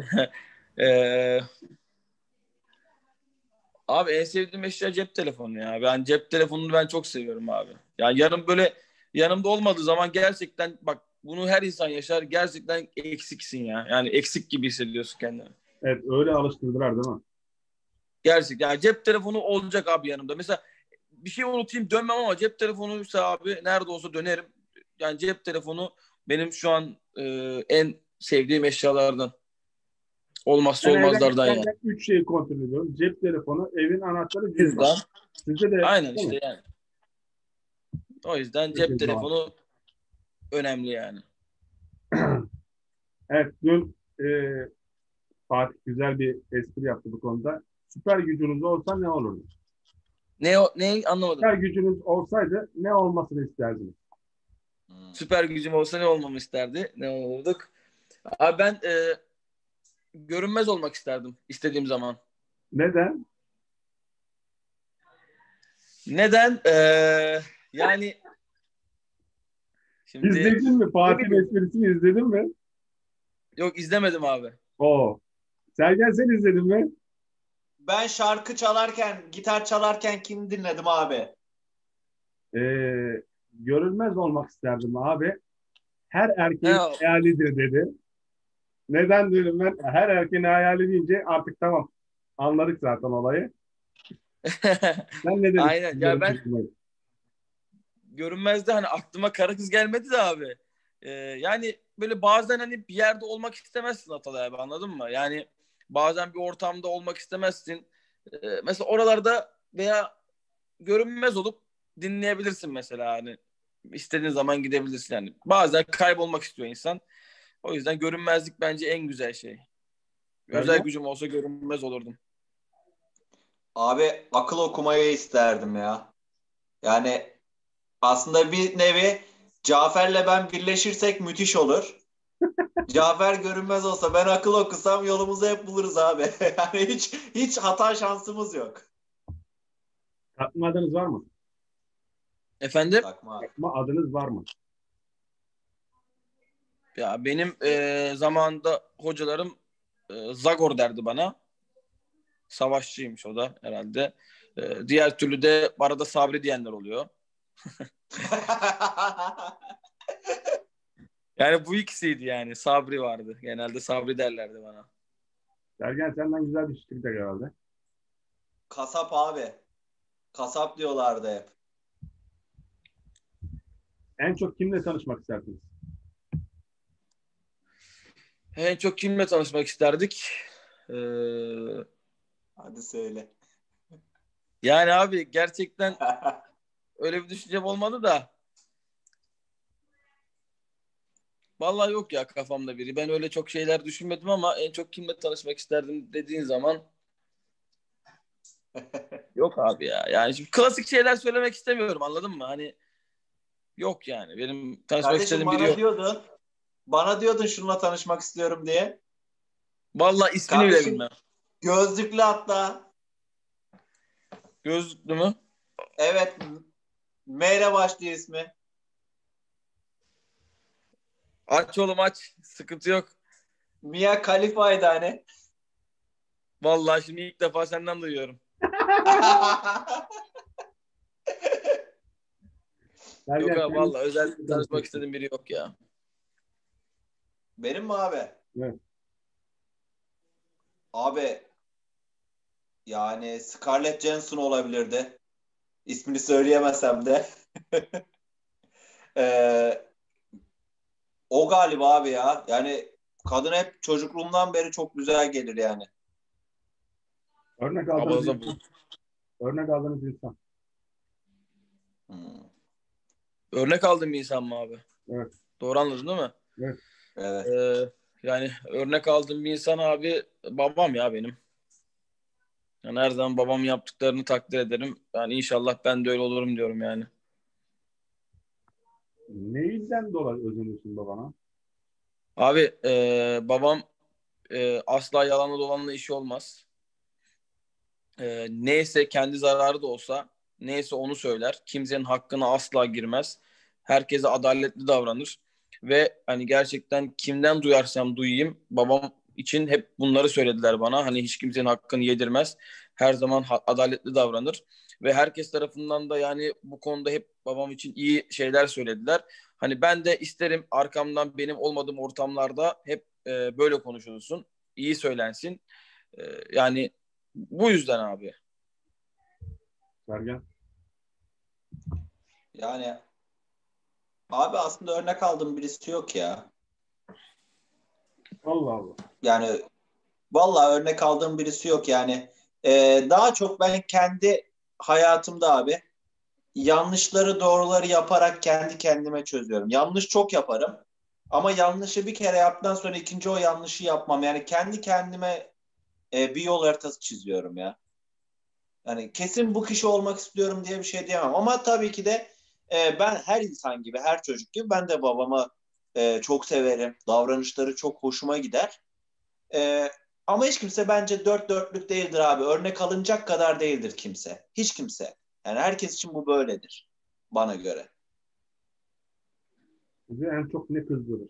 abi en sevdiğim eşya cep telefonu ya. Ben cep telefonunu ben çok seviyorum abi. Yani yanımda olmadığı zaman gerçekten bak bunu her insan yaşar. Gerçekten eksiksin ya. Yani eksik gibi hissediyorsun kendini. Evet, öyle alıştırdılar değil mi? Gerçekten. Yani cep telefonu olacak abi yanımda. Mesela bir şey unutayım dönmem ama cep telefonuysa abi nerede olsa dönerim. Yani cep telefonu benim şu an en sevdiğim eşyalardan. Olmazsa Ben olmazlardan yani. evden 3 şeyi kontrol ediyorum. Cep telefonu, evin anahtarı, cüzdan. Cüzdan. Sizde de Aynen değil işte mi? yani. O yüzden Cüzdan. cep telefonu önemli yani. Evet, dün Fatih güzel bir espri yaptı bu konuda. Süper gücünüz olsa ne olurdu? Ne anlamadım. Süper gücünüz olsaydı ne olmasını isterdiniz? Süper gücüm olsa ne olmamı isterdi? Ne olurduk? Abi ben görünmez olmak isterdim istediğim zaman. Neden? Neden? Yani şimdi İzledin mi? Fatih'in esprisini izledin mi? yok izlemedim abi. Oo. Sergen sen izledin mi? Ben şarkı çalarken, gitar çalarken kimi dinledim abi? Görünmez olmak isterdim abi. her erkeğin Ha. hayalidir dedi. Neden diyorum ben? Her erkeğin hayali deyince artık tamam. Anladık zaten olayı. Sen ne demek Aynen. Ya ben istiyorsun? görünmezde hani aklıma karı kız gelmedi de abi. Yani böyle bazen hani bir yerde olmak istemezsin Atalay abi, anladın mı? Yani bazen bir ortamda olmak istemezsin. Mesela oralarda veya görünmez olup dinleyebilirsin mesela, hani istediğin zaman gidebilirsin yani. Bazen kaybolmak istiyor insan. O yüzden görünmezlik bence en güzel şey. Özel Sergen? gücüm olsa görünmez olurdum. Abi akıl okumayı isterdim ya. Yani aslında bir nevi Cafer'le ben birleşirsek müthiş olur. Cafer görünmez olsa ben akıl okusam yolumuzu hep buluruz abi. Yani hiç hata şansımız yok. Takma adınız var mı? Efendim? Takma. Takma adınız var mı? Ya benim zamanında hocalarım Zagor derdi bana. Savaşçıymış o da herhalde. Diğer türlü de arada Sabri diyenler oluyor. Yani bu ikisiydi yani. Sabri vardı. Genelde Sabri derlerdi bana. Sergen senden güzel bir fikir de herhalde. Kasap abi. Kasap diyorlardı hep. En çok kimle tanışmak istersiniz? En çok kimle tanışmak isterdik? Ee, Hadi söyle. Yani abi gerçekten öyle bir düşüncem olmadı da. Vallahi yok ya kafamda biri. Ben öyle çok şeyler düşünmedim ama en çok kimle tanışmak isterdim dediğin zaman yok abi ya. Yani şimdi klasik şeyler söylemek istemiyorum, anladın mı? Hani yok yani. Benim tanışmak Kardeşim istediğim biri yok. bana diyordun şununla tanışmak istiyorum diye. Vallahi ismini bile Kardeşim bilmem. gözlüklü hatta. Gözlüklü mü? Evet, M ile başlıyor ismi. Aç oğlum aç. Sıkıntı yok. Mia Khalifa'ydı hani. Vallahi şimdi ilk defa senden duyuyorum. Yok Sergen abi, sen vallahi özel kimle tanışmak tanışacaksın? istediğim biri yok ya. Benim mi abi? Evet. Abi yani Scarlett Johansson olabilirdi. İsmini söyleyemesem de. Ee, O galiba abi ya. Yani kadın hep çocukluğumdan beri çok güzel gelir yani. Örnek aldığınız Abaza bu. insan. Örnek aldığınız insan. Hmm. Örnek aldığım bir insan mı abi? Evet. Doğru anladın değil mi? Evet. Evet. Yani örnek aldığım bir insan abi babam ya benim. Yani her zaman babamın yaptıklarını takdir ederim. Yani inşallah ben de öyle olurum diyorum yani. Neyinden dolayı özeniyorsun babana? Abi babam asla yalanla dolanla işi olmaz. Neyse kendi zararı da olsa neyse onu söyler. Kimsenin hakkına asla girmez. Herkese adaletli davranır. Ve hani gerçekten kimden duyarsam duyayım babam için hep bunları söylediler bana. Hani hiç kimsenin hakkını yedirmez. Her zaman adaletli davranır. Ve herkes tarafından da yani bu konuda hep babam için iyi şeyler söylediler. Hani ben de isterim arkamdan benim olmadığım ortamlarda hep böyle konuşulsun. İyi söylensin. Yani bu yüzden abi. Sergen. Yani abi aslında örnek aldığım birisi yok ya. Allah Allah. Yani vallahi örnek aldığım birisi yok yani. Daha çok ben kendi hayatımda abi yanlışları doğruları yaparak kendi kendime çözüyorum. Yanlış çok yaparım. Ama yanlışı bir kere yaptıktan sonra ikinci o yanlışı yapmam. Yani kendi kendime bir yol haritası çiziyorum ya. Yani kesin bu kişi olmak istiyorum diye bir şey diyemem. Ama tabii ki de ben her insan gibi, her çocuk gibi ben de babamı çok severim. Davranışları çok hoşuma gider. E, Ama hiç kimse bence dört dörtlük değildir abi. Örnek alınacak kadar değildir kimse. Hiç kimse. Yani herkes için bu böyledir. Bana göre. Sizi en çok ne kızdırır?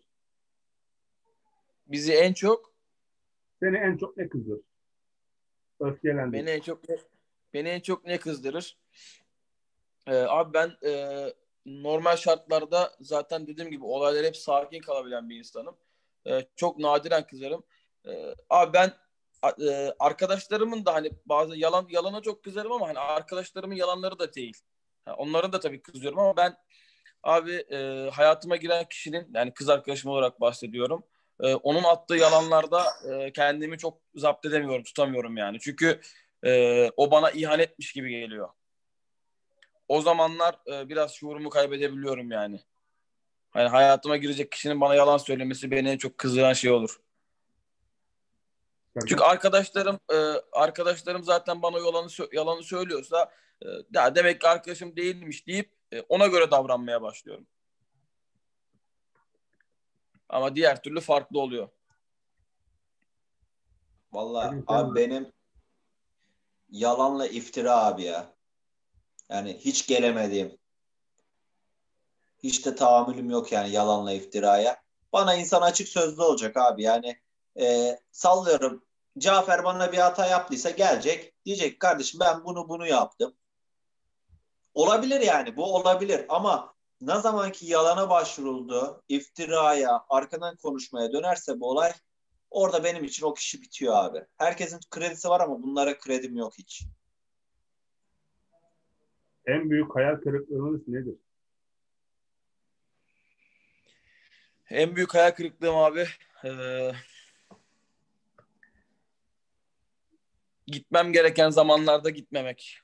Bizi en çok Seni en çok ne kızdırır? Öfkelendir. beni en çok ne kızdırır? Abi ben normal şartlarda zaten dediğim gibi olaylar hep sakin kalabilen bir insanım. Çok nadiren kızarım. Abi ben arkadaşlarımın da hani bazı yalana çok kızarım ama hani arkadaşlarımın yalanları da değil. Onların da tabii kızıyorum ama ben abi hayatıma giren kişinin yani kız arkadaşım olarak bahsediyorum. Onun attığı yalanlarda kendimi çok zapt edemiyorum, tutamıyorum yani. Çünkü o bana ihanetmiş gibi geliyor. O zamanlar biraz şuurumu kaybedebiliyorum yani. Hani hayatıma girecek kişinin bana yalan söylemesi beni en çok kızdıran şey olur. Çünkü arkadaşlarım zaten bana yalanı söylüyorsa ya demek ki arkadaşım değilmiş deyip ona göre davranmaya başlıyorum. Ama diğer türlü farklı oluyor. Valla abi benim yalanla iftira abi ya. Yani hiç gelemediğim. Hiç de tahammülüm yok yani yalanla iftiraya. Bana insan açık sözlü olacak abi. Yani sallıyorum. Cafer bana bir hata yaptıysa gelecek. Diyecek kardeşim ben bunu yaptım. Olabilir yani bu olabilir ama ne zaman ki yalana başvuruldu, iftiraya, arkadan konuşmaya dönerse bu olay orada benim için o kişi bitiyor abi. Herkesin kredisi var ama bunlara kredim yok hiç. En büyük hayal kırıklığınız nedir? En büyük hayal kırıklığım abi gitmem gereken zamanlarda gitmemek.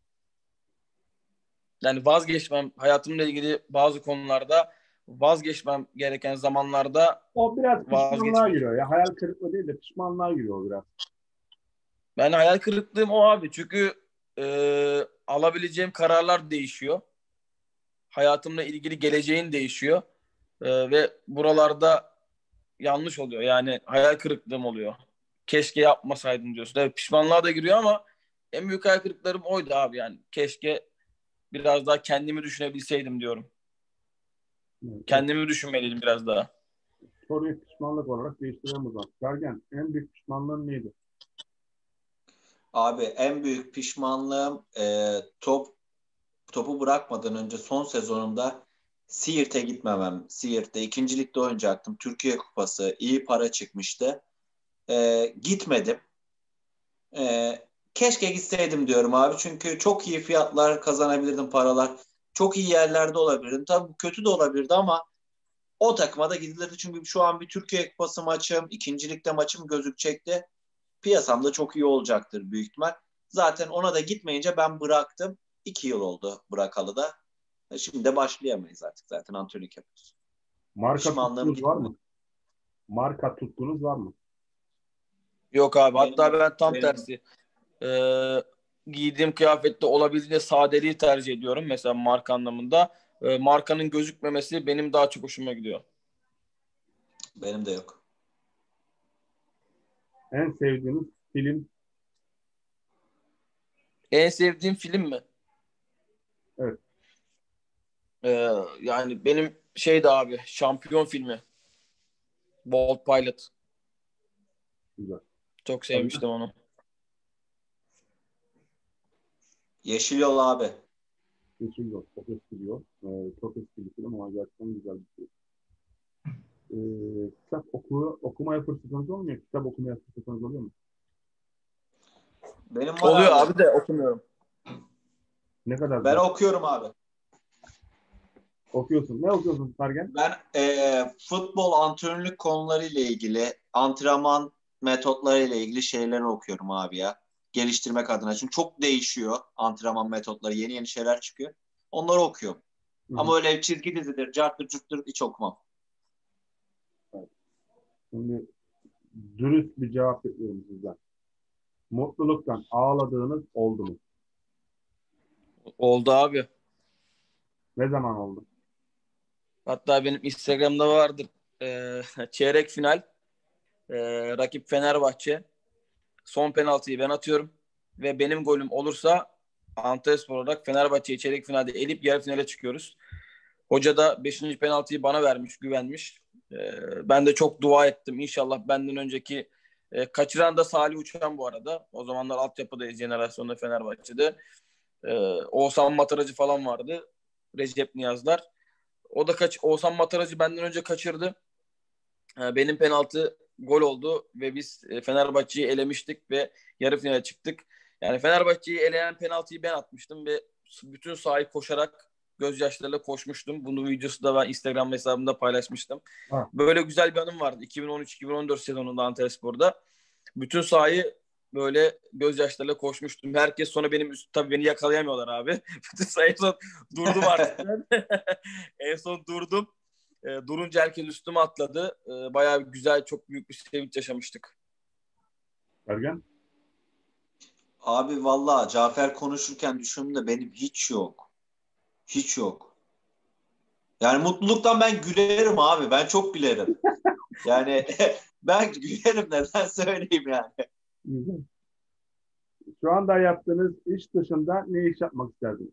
Yani hayatımla ilgili bazı konularda vazgeçmem gereken zamanlarda O biraz pişmanlığa vazgeçmek. giriyor ya. Hayal kırıklığı değil de pişmanlığa giriyor o biraz. Ben hayal kırıklığım o abi. Çünkü alabileceğim kararlar değişiyor. Hayatımla ilgili geleceğin değişiyor. Ve buralarda yanlış oluyor. Yani hayal kırıklığım oluyor. Keşke yapmasaydım diyorsun. Evet, pişmanlığa da giriyor ama en büyük hayal kırıklarım oydu abi yani. Keşke biraz daha kendimi düşünebilseydim diyorum. Evet. Kendimi düşünmeliydim biraz daha. Soruyu pişmanlık olarak değiştirelim o zaman. Sergen, en büyük pişmanlığın neydi? Abi en büyük pişmanlığım topu bırakmadan önce son sezonumda Siirt'e gitmemem. Siirt'te 2. Lig'de oynayacaktım. Türkiye Kupası iyi para çıkmıştı. Gitmedim. Keşke gitseydim diyorum abi. Çünkü çok iyi fiyatlar kazanabilirdim paralar. Çok iyi yerlerde olabilirdim. Tabii kötü de olabilirdi ama o takıma da gidilirdi. Çünkü şu an bir Türkiye Kupası maçım, 2. Lig'de maçım gözükecekti. Piyasamda çok iyi olacaktır büyük ihtimal. Zaten ona da gitmeyince ben bıraktım. 2 yıl oldu bırakalı da. Şimdi de başlayamayız artık zaten antrenörlük yapıyoruz. Marka Pişmanlığım tutkunuz var gitmedi. mı? Marka tutkunuz var mı? Yok abi. Benim Hatta yok. ben tam Benim tersi. Giydiğim kıyafette olabildiğince sadeliği tercih ediyorum. Mesela marka anlamında. Markanın gözükmemesi benim daha çok hoşuma gidiyor. benim de yok. En sevdiğiniz film? En sevdiğim film mi? Evet. Yani benim şeydi abi. Şampiyon filmi. Bolt Pilot. Güzel. Çok sevmiştim onu. Yeşil Yol abi. Yeşil Yol. Çok eski diyor. Çok eski bir film ama gerçekten güzel bir film. Kitap okumaya fırsatınız olmuyor. Kitap okumaya fırsatınız oluyor mu? Benim var Oluyor abi. abi de okumuyorum. Ne kadar Ben güzel. okuyorum abi. Okuyorsun. Ne okuyorsun Sergen? Ben futbol antrenörlük konularıyla ilgili, antrenman metotlarıyla ilgili şeyleri okuyorum abi ya. Geliştirmek adına. Çünkü çok değişiyor antrenman metotları. Yeni yeni şeyler çıkıyor. Onları okuyorum. Hı-hı. Ama öyle çizgi dizidir, carttır, curttur hiç okumam. Şimdi dürüst bir cevap bekliyorum sizden. Mutluluktan ağladığınız oldu mu? Oldu abi. Ne zaman oldu? Hatta benim Instagram'da vardır. Çeyrek final. Rakip Fenerbahçe. Son penaltıyı ben atıyorum. Ve benim golüm olursa Antalyaspor olarak Fenerbahçe'yi çeyrek finalde elip yarı finale çıkıyoruz. Hoca da 5. penaltıyı bana vermiş, güvenmiş. Ben de çok dua ettim. İnşallah benden önceki kaçıran da Salih Uçan bu arada. O zamanlar altyapıdayız jenerasyonda Fenerbahçe'de. Oğuzhan Mataracı falan vardı. Recep Niyazlar. O da Oğuzhan Mataracı benden önce kaçırdı. Benim penaltı gol oldu ve biz Fenerbahçe'yi elemiştik ve yarı finale çıktık. Yani Fenerbahçe'yi eleyen penaltıyı ben atmıştım ve bütün sahayı koşarak gözyaşlarıyla koşmuştum. Bunun videosu da ben Instagram hesabımda paylaşmıştım. Ha. Böyle güzel bir anım vardı 2013-2014 sezonunda Antalyaspor'da. Bütün sahayı böyle gözyaşlarıyla koşmuştum. Herkes sonra tabii beni yakalayamıyorlar abi. Bütün sahayı son durdum artık ben. En son durdum. Durunca herkes üstüme atladı. Bayağı güzel, çok büyük bir sevinç yaşamıştık. Sergen? Abi valla Cafer konuşurken düşündüm de benim hiç yok. Hiç yok. Yani mutluluktan ben gülerim abi. Ben çok gülerim. Yani ben gülerim, neden söyleyeyim yani. Güzel. Şu anda yaptığınız iş dışında ne iş yapmak isterdiniz?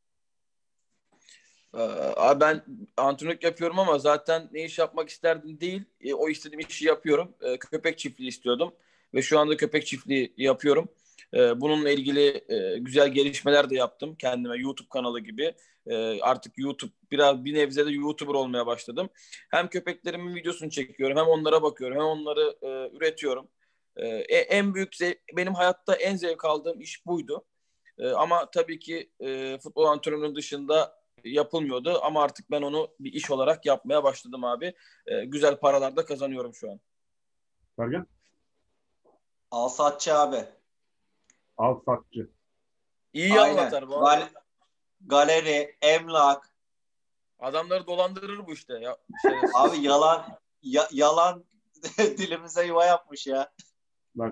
Abi ben antrenörlük yapıyorum ama zaten ne iş yapmak isterdim değil. O istediğim işi yapıyorum. Köpek çiftliği istiyordum ve şu anda köpek çiftliği yapıyorum. Bununla ilgili güzel gelişmeler de yaptım kendime, YouTube kanalı gibi. Artık YouTube biraz bir nebze de YouTuber olmaya başladım. Hem köpeklerimin videosunu çekiyorum, hem onlara bakıyorum, hem onları üretiyorum. En büyük benim hayatta en zevk aldığım iş buydu. Ama tabii ki futbol antrenörünün dışında yapılmıyordu ama artık ben onu bir iş olarak yapmaya başladım abi. Güzel paralar da kazanıyorum şu an. Sergen? Alsatçı abi. Alsatçı. İyi Aynen. anlatar bu arada. Galeri, emlak. Adamları dolandırır bu işte. Ya, Abi yalan dilimize yuva yapmış ya. Bak.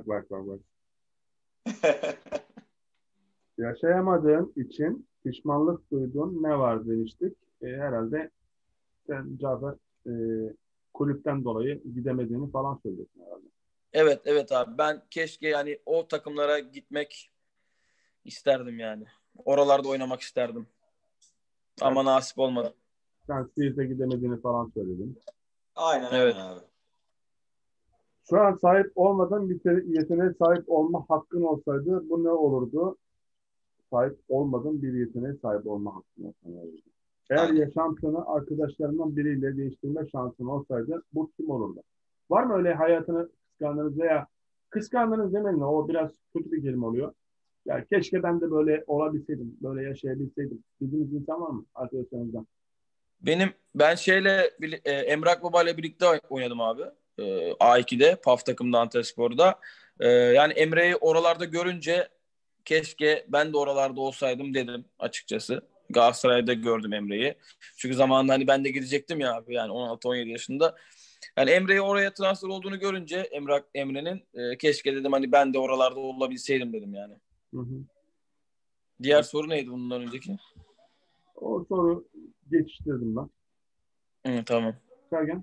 Yaşayamadığın için pişmanlık duyduğun ne var demiştik. Herhalde sen Cafer kulüpten dolayı gidemediğini falan söylüyorsun herhalde. Evet abi. Ben keşke yani o takımlara gitmek isterdim yani. Oralarda oynamak isterdim. Ama nasip olmadı. Sen Siirt'e gidemediğini falan söyledin. Aynen Evet. abi. Şu an sahip olmadan bir yeteneğe sahip olma hakkın olsaydı bu ne olurdu? Sahip olmadan bir yeteneğe sahip olma hakkın olsaydı. Eğer Aynen. yaşantını arkadaşlarından biriyle değiştirme şansın olsaydı bu kim olurdu? Var mı öyle hayatını kıskandığınız veya kıskandığınız demeyin, o biraz kötü bir kelime oluyor. Ya keşke ben de böyle olabilseydim, böyle yaşayabilseydim. Dediğiniz insan var mı arkadaşlarınızdan? Ben Emrah Baba ile birlikte oynadım abi. A2'de, PAF takımda Antalyaspor'da. Yani Emre'yi oralarda görünce keşke ben de oralarda olsaydım dedim açıkçası. Galatasaray'da gördüm Emre'yi. Çünkü zamanında hani ben de gidecektim ya abi, yani 16-17 yaşında. Yani Emre'yi oraya transfer olduğunu görünce Emre'nin keşke dedim hani ben de oralarda olabilseydim dedim yani. Hı hı. Diğer soru neydi bundan önceki? O soru geçiştirdim ben. Tamam. Sergen?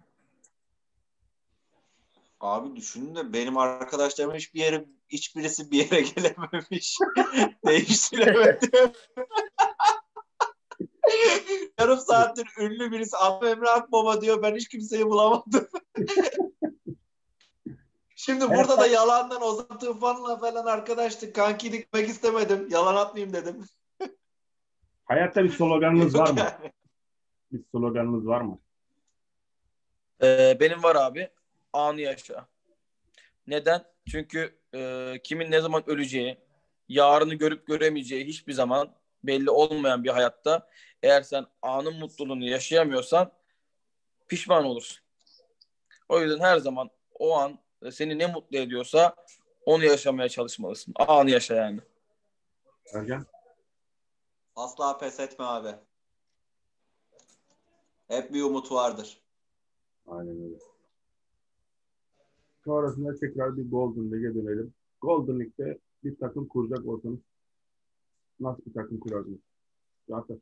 Abi düşünün de benim arkadaşlarım hiçbirisi bir yere gelememiş. Değiştiremedim. Yarım saattir ünlü birisi Abu Emre Akbaba diyor. Ben hiç kimseyi bulamadım. Şimdi burada da yalandan Ozan Tufan'la falan arkadaştık. Kanki dikmek istemedim. Yalan atmayayım dedim. Hayatta bir sloganınız var mı? Yani. Bir sloganınız var mı? Benim var abi. Anı yaşa. Neden? Çünkü kimin ne zaman öleceği, yarını görüp göremeyeceği hiçbir zaman belli olmayan bir hayatta eğer sen anın mutluluğunu yaşayamıyorsan pişman olursun. O yüzden her zaman o an seni ne mutlu ediyorsa onu yaşamaya çalışmalısın. Anı yaşa yani. Sergen? Asla pes etme abi. Hep bir umut vardır. Aynen öyle. Sonrasında tekrar bir Golden League'e dönelim. Golden League'de bir takım kuracak olsanız nasıl bir takım kurardınız? Zaten.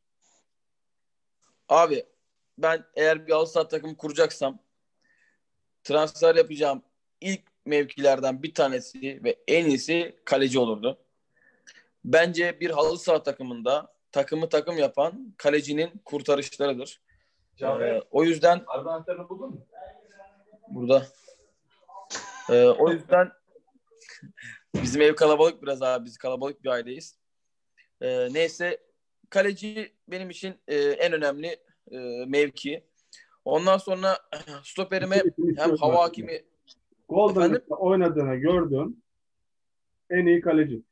Abi ben eğer bir halı saha takımı kuracaksam transfer yapacağım ilk mevkilerden bir tanesi ve en iyisi kaleci olurdu. Bence bir halı saha takımında takımı takım yapan kalecinin kurtarışlarıdır. O yüzden buldun mu? burada o yüzden bizim ev kalabalık biraz abi. Biz kalabalık bir aileyiz. Neyse kaleci benim için en önemli mevki. Ondan sonra stoperime hem hava hakimi. Golden Efendim? League'de oynadığını gördüm. En iyi kaleci.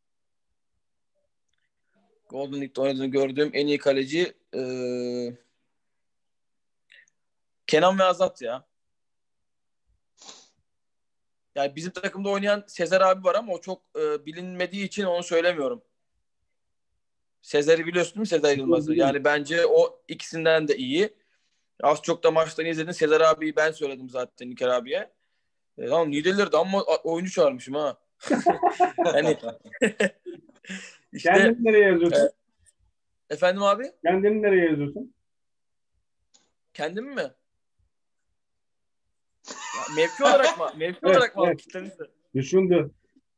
Golden League'de oynadığını gördüğüm en iyi kaleci Kenan ve Azat ya. Yani bizim takımda oynayan Sezer abi var ama o çok bilinmediği için onu söylemiyorum. Sezer'i biliyorsun değil mi, Sezer Yılmaz'ı? Yani bence o ikisinden de iyi. Az çok da maçlarını izledin. Sezer abiyi ben söyledim zaten İlker abiye. Lan Niğdeliler'de ama oyuncu çağırmışım ha. Hani işte Kendini nereye yazıyorsun? efendim abi? Kendini nereye yazıyorsun? Kendimi mi? Ya, mevki olarak mı? Mevki Evet, olarak mı evet. kitlenirse? Düşündü.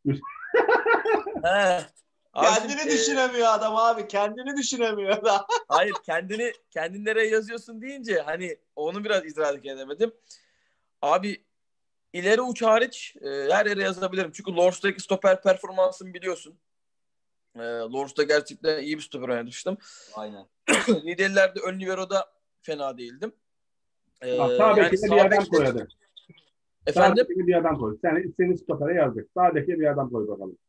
He. Abi Kendini şimdi, düşünemiyor adam abi. Kendini düşünemiyor da. hayır, kendini nereye yazıyorsun deyince hani onu biraz idrak edemedim. Abi ileri uç hariç her yere yazabilirim. Çünkü Lords'taki stoper performansımı biliyorsun. Lords'ta gerçekten iyi bir stoper oynamıştım. Aynen. Niğdeliler'de ön libero'da fena değildim. Sağ Yani bekine bir adam koy hadi. Sağ efendim, bekine bir adam koy. Seni stopere yazdık. Sağdaki bir adam koy bakalım.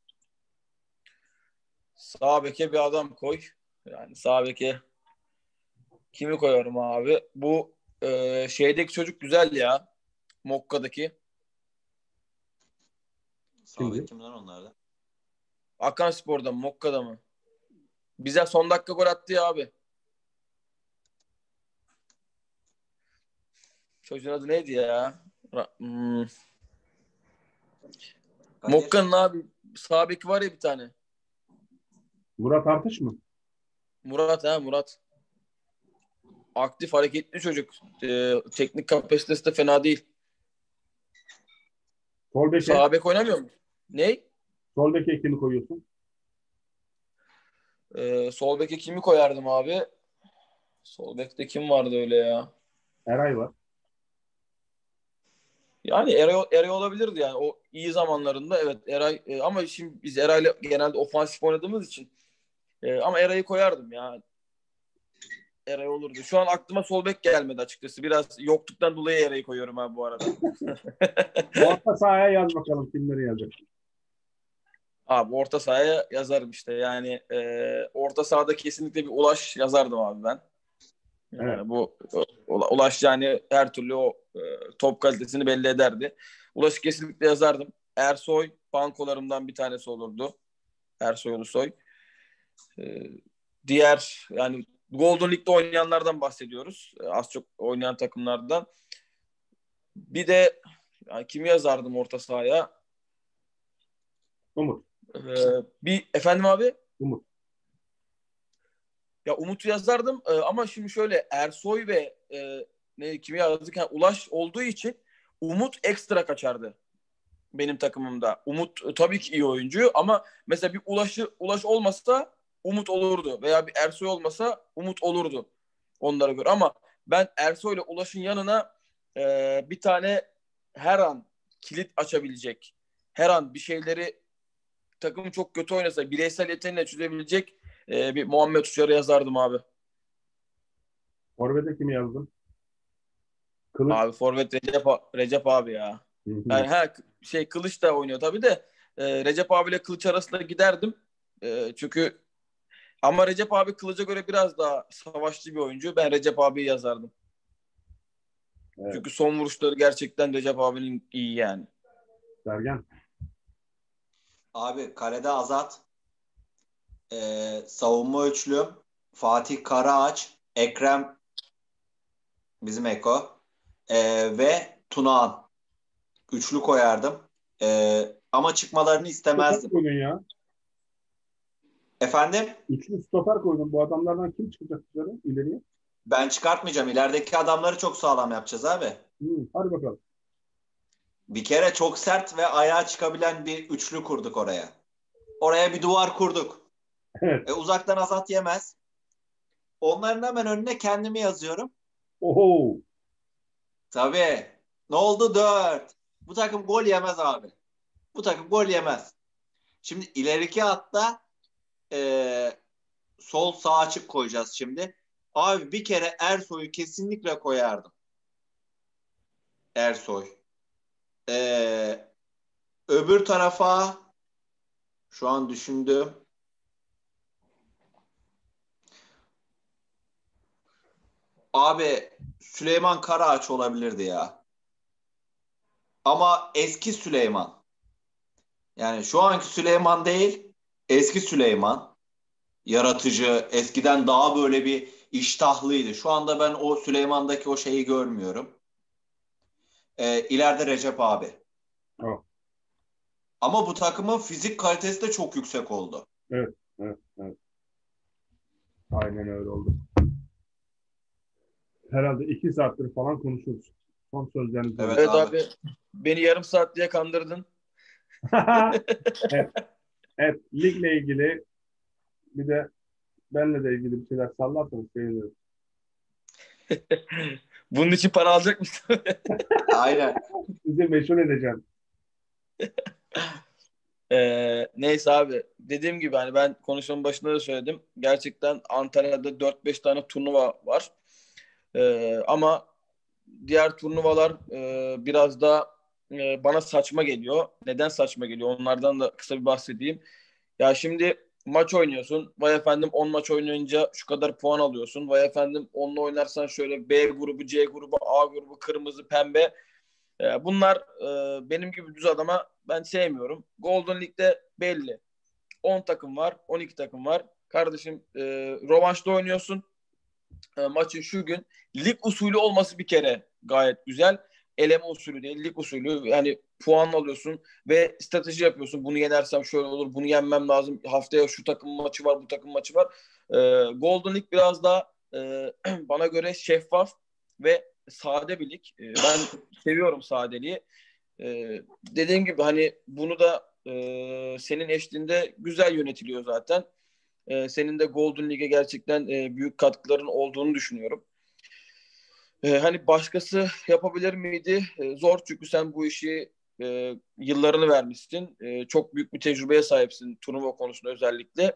sağ beke bir adam koy. Yani sağ beke kimi koyarım abi? Bu şeydeki çocuk güzel ya. Mokka'daki. Sağ kimler onlarda? Akanspor'da mı, Mokka'da mı? Bize son dakika gol attı ya abi. Çocuğun adı neydi ya? Mokka'nın abi sağ beki var ya bir tane. Murat Artış mı? Murat. Aktif, hareketli çocuk. Teknik kapasitesi de fena değil. Sol beke. Sağ bek oynamıyor mu? Ne? Sol beke kimi koyuyorsun? Sol beke kimi koyardım abi? Sol bekte kim vardı öyle ya? Eray var. Yani Eray olabilirdi yani. O iyi zamanlarında evet Eray ama şimdi biz Eray'la genelde ofansif oynadığımız için ama Eray'ı koyardım ya. Eray olurdu. Şu an aklıma sol bek gelmedi açıkçası. Biraz yokluktan dolayı Eray'ı koyuyorum abi bu arada. Orta sahaya yaz bakalım kimleri yazacaksın. Abi orta sahaya yazarım işte. Yani orta sahada kesinlikle bir Ulaş yazardım abi ben. Yani Evet. bu Ulaş yani her türlü o top kalitesini belli ederdi. Ulaş'ı kesinlikle yazardım. Ersoy bankolarımdan bir tanesi olurdu. Ersoy Ulusoy. E, Diğer yani Golden League'de oynayanlardan bahsediyoruz. Az çok oynayan takımlardan. Bir de yani kimi yazardım orta sahaya? Umut. Bir efendim abi? Umut. Ya Umut'u yazardım ama şimdi şöyle Ersoy ve kimi yazdık? Yani Ulaş olduğu için Umut ekstra kaçardı benim takımımda. Umut tabii ki iyi oyuncu ama mesela bir Ulaş olmasa Umut olurdu veya bir Ersoy olmasa Umut olurdu onlara göre. Ama ben Ersoy ile Ulaş'ın yanına bir tane her an kilit açabilecek, her an bir şeyleri takımı çok kötü oynasa bireysel yeteneğiyle çözebilecek bir Muhammed Uçar'ı yazardım abi. Forvet'e kimi yazdın? Kılıç. Abi forvet Recep abi ya. Yani Kılıç da oynuyor tabii de Recep abiyle Kılıç arasında giderdim. Çünkü ama Recep abi Kılıç'a göre biraz daha savaşçı bir oyuncu. Ben Recep abiyi yazardım. Evet. Çünkü son vuruşları gerçekten Recep abinin iyi yani. Sergen. Abi kalede Azat. Savunma üçlüm. Fatih Karaağaç. Ekrem bizim Eko. Ve Tunağan. Üçlü koyardım. Ama çıkmalarını istemezdim. Stoper koydun ya. Efendim? Üçlü stoper koydun. Bu adamlardan kim çıkacak dışarı ileriye? Ben çıkartmayacağım. İlerideki adamları çok sağlam yapacağız abi. Hadi bakalım. Bir kere çok sert ve ayağa çıkabilen bir üçlü kurduk oraya. Oraya bir duvar kurduk. Evet. Uzaktan Azat yemez. Onların hemen önüne kendimi yazıyorum. Oho. Tabii. Ne oldu? 4. Bu takım gol yemez abi. Bu takım gol yemez. Şimdi ileriki hatta sol sağ açık koyacağız şimdi. Abi bir kere Ersoy'u kesinlikle koyardım. Ersoy. Öbür tarafa şu an düşündüm. Abi Süleyman Karaağaç olabilirdi ya. Ama eski Süleyman. Yani şu anki Süleyman değil, eski Süleyman. Yaratıcı, eskiden daha böyle bir iştahlıydı. Şu anda ben o Süleyman'daki o şeyi görmüyorum. İleride Recep abi. Oh. Ama bu takımın fizik kalitesi de çok yüksek oldu. Evet, evet, evet. Aynen öyle oldu. Herhalde 2 saattir falan konuşuyoruz. Son sözlerinizi Evet, Evet abi. abi. Beni yarım saat diye kandırdın. Evet, evet. Ligle ilgili bir de benle de ilgili bir şeyler sallarsanız sevinirim. Bunun için para alacak mısın? Aynen. Sizi meşhur edeceğim. Neyse abi. Dediğim gibi hani ben konuşmanın başında da söyledim. Gerçekten Antalya'da 4-5 tane turnuva var. Ama diğer turnuvalar biraz da bana saçma geliyor. Neden saçma geliyor? Onlardan da kısa bir bahsedeyim. Ya şimdi maç oynuyorsun. Vay efendim 10 maç oynayınca şu kadar puan alıyorsun. Vay efendim 10'la oynarsan şöyle B grubu, C grubu, A grubu, kırmızı, pembe. Bunlar benim gibi düz adama ben sevmiyorum. Golden League'de belli. 10 takım var, 12 takım var. Kardeşim rövanşta oynuyorsun. Maçın şu gün lig usulü olması bir kere gayet güzel. Eleme usulü değil, lig usulü. Yani puan alıyorsun ve strateji yapıyorsun. Bunu yenersem şöyle olur, bunu yenmem lazım. Haftaya şu takım maçı var, bu takım maçı var. Golden League biraz daha bana göre şeffaf ve sade bir lig. Ben seviyorum sadeliği. Dediğim gibi hani bunu da senin eşliğinde güzel yönetiliyor zaten. Senin de Golden League'e gerçekten büyük katkıların olduğunu düşünüyorum. Hani başkası yapabilir miydi? Zor çünkü sen bu işi yıllarını vermişsin. Çok büyük bir tecrübeye sahipsin turnuva konusunda özellikle.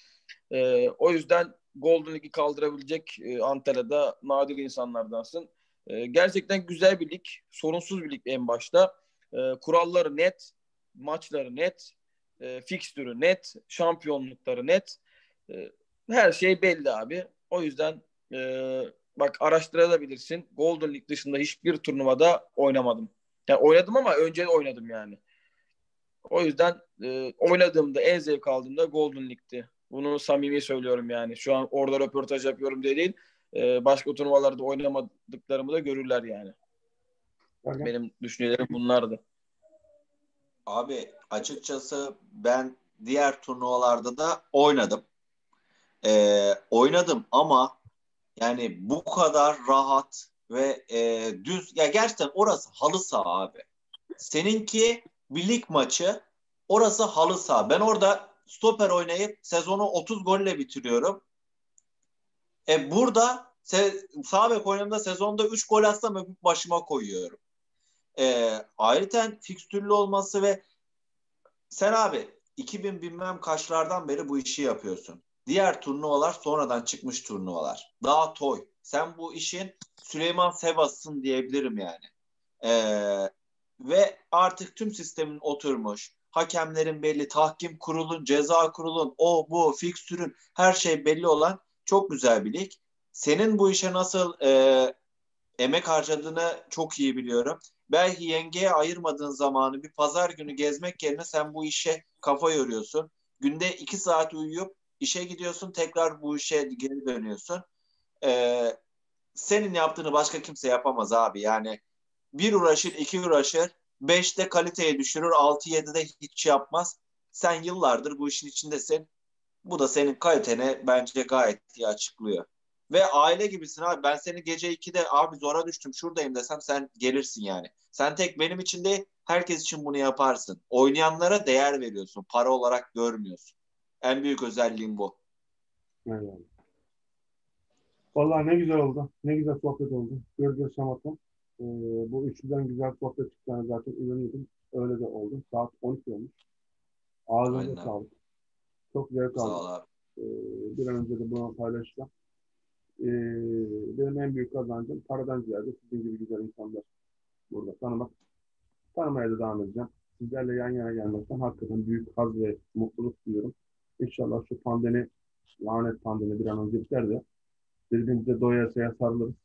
O yüzden Golden League'i kaldırabilecek Antalya'da nadir insanlardansın. Gerçekten güzel bir lig, sorunsuz bir lig en başta. Kuralları net, maçları net, fikstürü net, şampiyonlukları net. E, Her şey belli abi. O yüzden e, bak araştırabilirsin. Golden League dışında hiçbir turnuvada oynamadım. Yani oynadım ama önce oynadım yani. O yüzden oynadığımda en zevk aldığımda Golden League'ti. Bunu samimi söylüyorum yani. Şu an orada röportaj yapıyorum diye değil. Başka turnuvalarda oynamadıklarımı da görürler yani. Sergen. Benim düşüncelerim bunlardı. Abi açıkçası ben diğer turnuvalarda da oynadım. Oynadım ama yani bu kadar rahat ve düz ya gerçekten orası halı saha abi. Seninki bir lig maçı, orası halı saha. Ben orada stoper oynayıp sezonu 30 golle bitiriyorum. Burada sağ bek oynadığımda sezonda 3 gol atsam öpüp başıma koyuyorum. Ayrıca fikstürlü olması ve sen abi 2000 bilmem kaçlardan beri bu işi yapıyorsun. Diğer turnuvalar sonradan çıkmış turnuvalar. Daha toy. Sen bu işin Süleyman Sebas'sın diyebilirim yani. Ve artık tüm sistemin oturmuş. Hakemlerin belli, tahkim kurulun, ceza kurulun, o bu, fikstürün her şey belli olan çok güzel bir lig. Senin bu işe nasıl emek harcadığını çok iyi biliyorum. Belki yengeye ayırmadığın zamanı bir pazar günü gezmek yerine sen bu işe kafa yoruyorsun. Günde 2 saat uyuyup işe gidiyorsun, tekrar bu işe geri dönüyorsun. Ee, Senin yaptığını başka kimse yapamaz abi. Yani bir uğraşır, iki uğraşır, beşte kaliteyi düşürür, altı yedide hiç yapmaz. Sen yıllardır bu işin içindesin. Bu da senin kaliteni bence gayet iyi açıklıyor. Ve aile gibisin abi. Ben seni gece 2'de abi zora düştüm şuradayım desem sen gelirsin yani. Sen tek benim için değil herkes için bunu yaparsın. Oynayanlara değer veriyorsun. Para olarak görmüyorsun. En büyük özelliğin bu. Evet. Vallahi ne güzel oldu. Ne güzel sohbet oldu. Göreceğiz Şamat'la. Bu üçlüden güzel sohbet çıkacağını zaten inanıyordum. Öyle de oldu. Saat 12 olmuş. Ağzınıza Aynen abi. sağlık. Çok zevk Sağ aldım. ol abi. Bir an önce de bunu paylaşacağım. Benim en büyük kazancım paradan ziyade sizin gibi güzel insanlar burada tanımak. Tanımaya da devam edeceğim. Sizlerle yan yana gelmekten hakikaten büyük haz ve mutluluk duyuyorum. İnşallah şu pandemi, lanet pandemi bir an önce biter de birbirimize doyasıya sarılırız.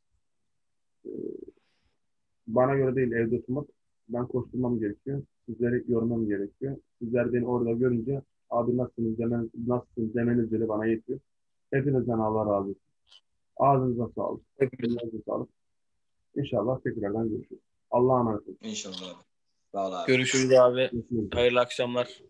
Bana göre değil evde oturmak. Ben koşturmam gerekiyor. Sizleri yormam gerekiyor. Sizler beni orada görünce abi nasılsınız demeniz bile bana yetiyor. Hepinizden Allah razı olsun. Ağzınıza sağlık. Hepinize sağlık. İnşallah tekrardan görüşürüz. Allah'a emanet olun. İnşallah abi. Sağ ol abi. Görüşürüz abi. Görüşürüz. Hayırlı akşamlar.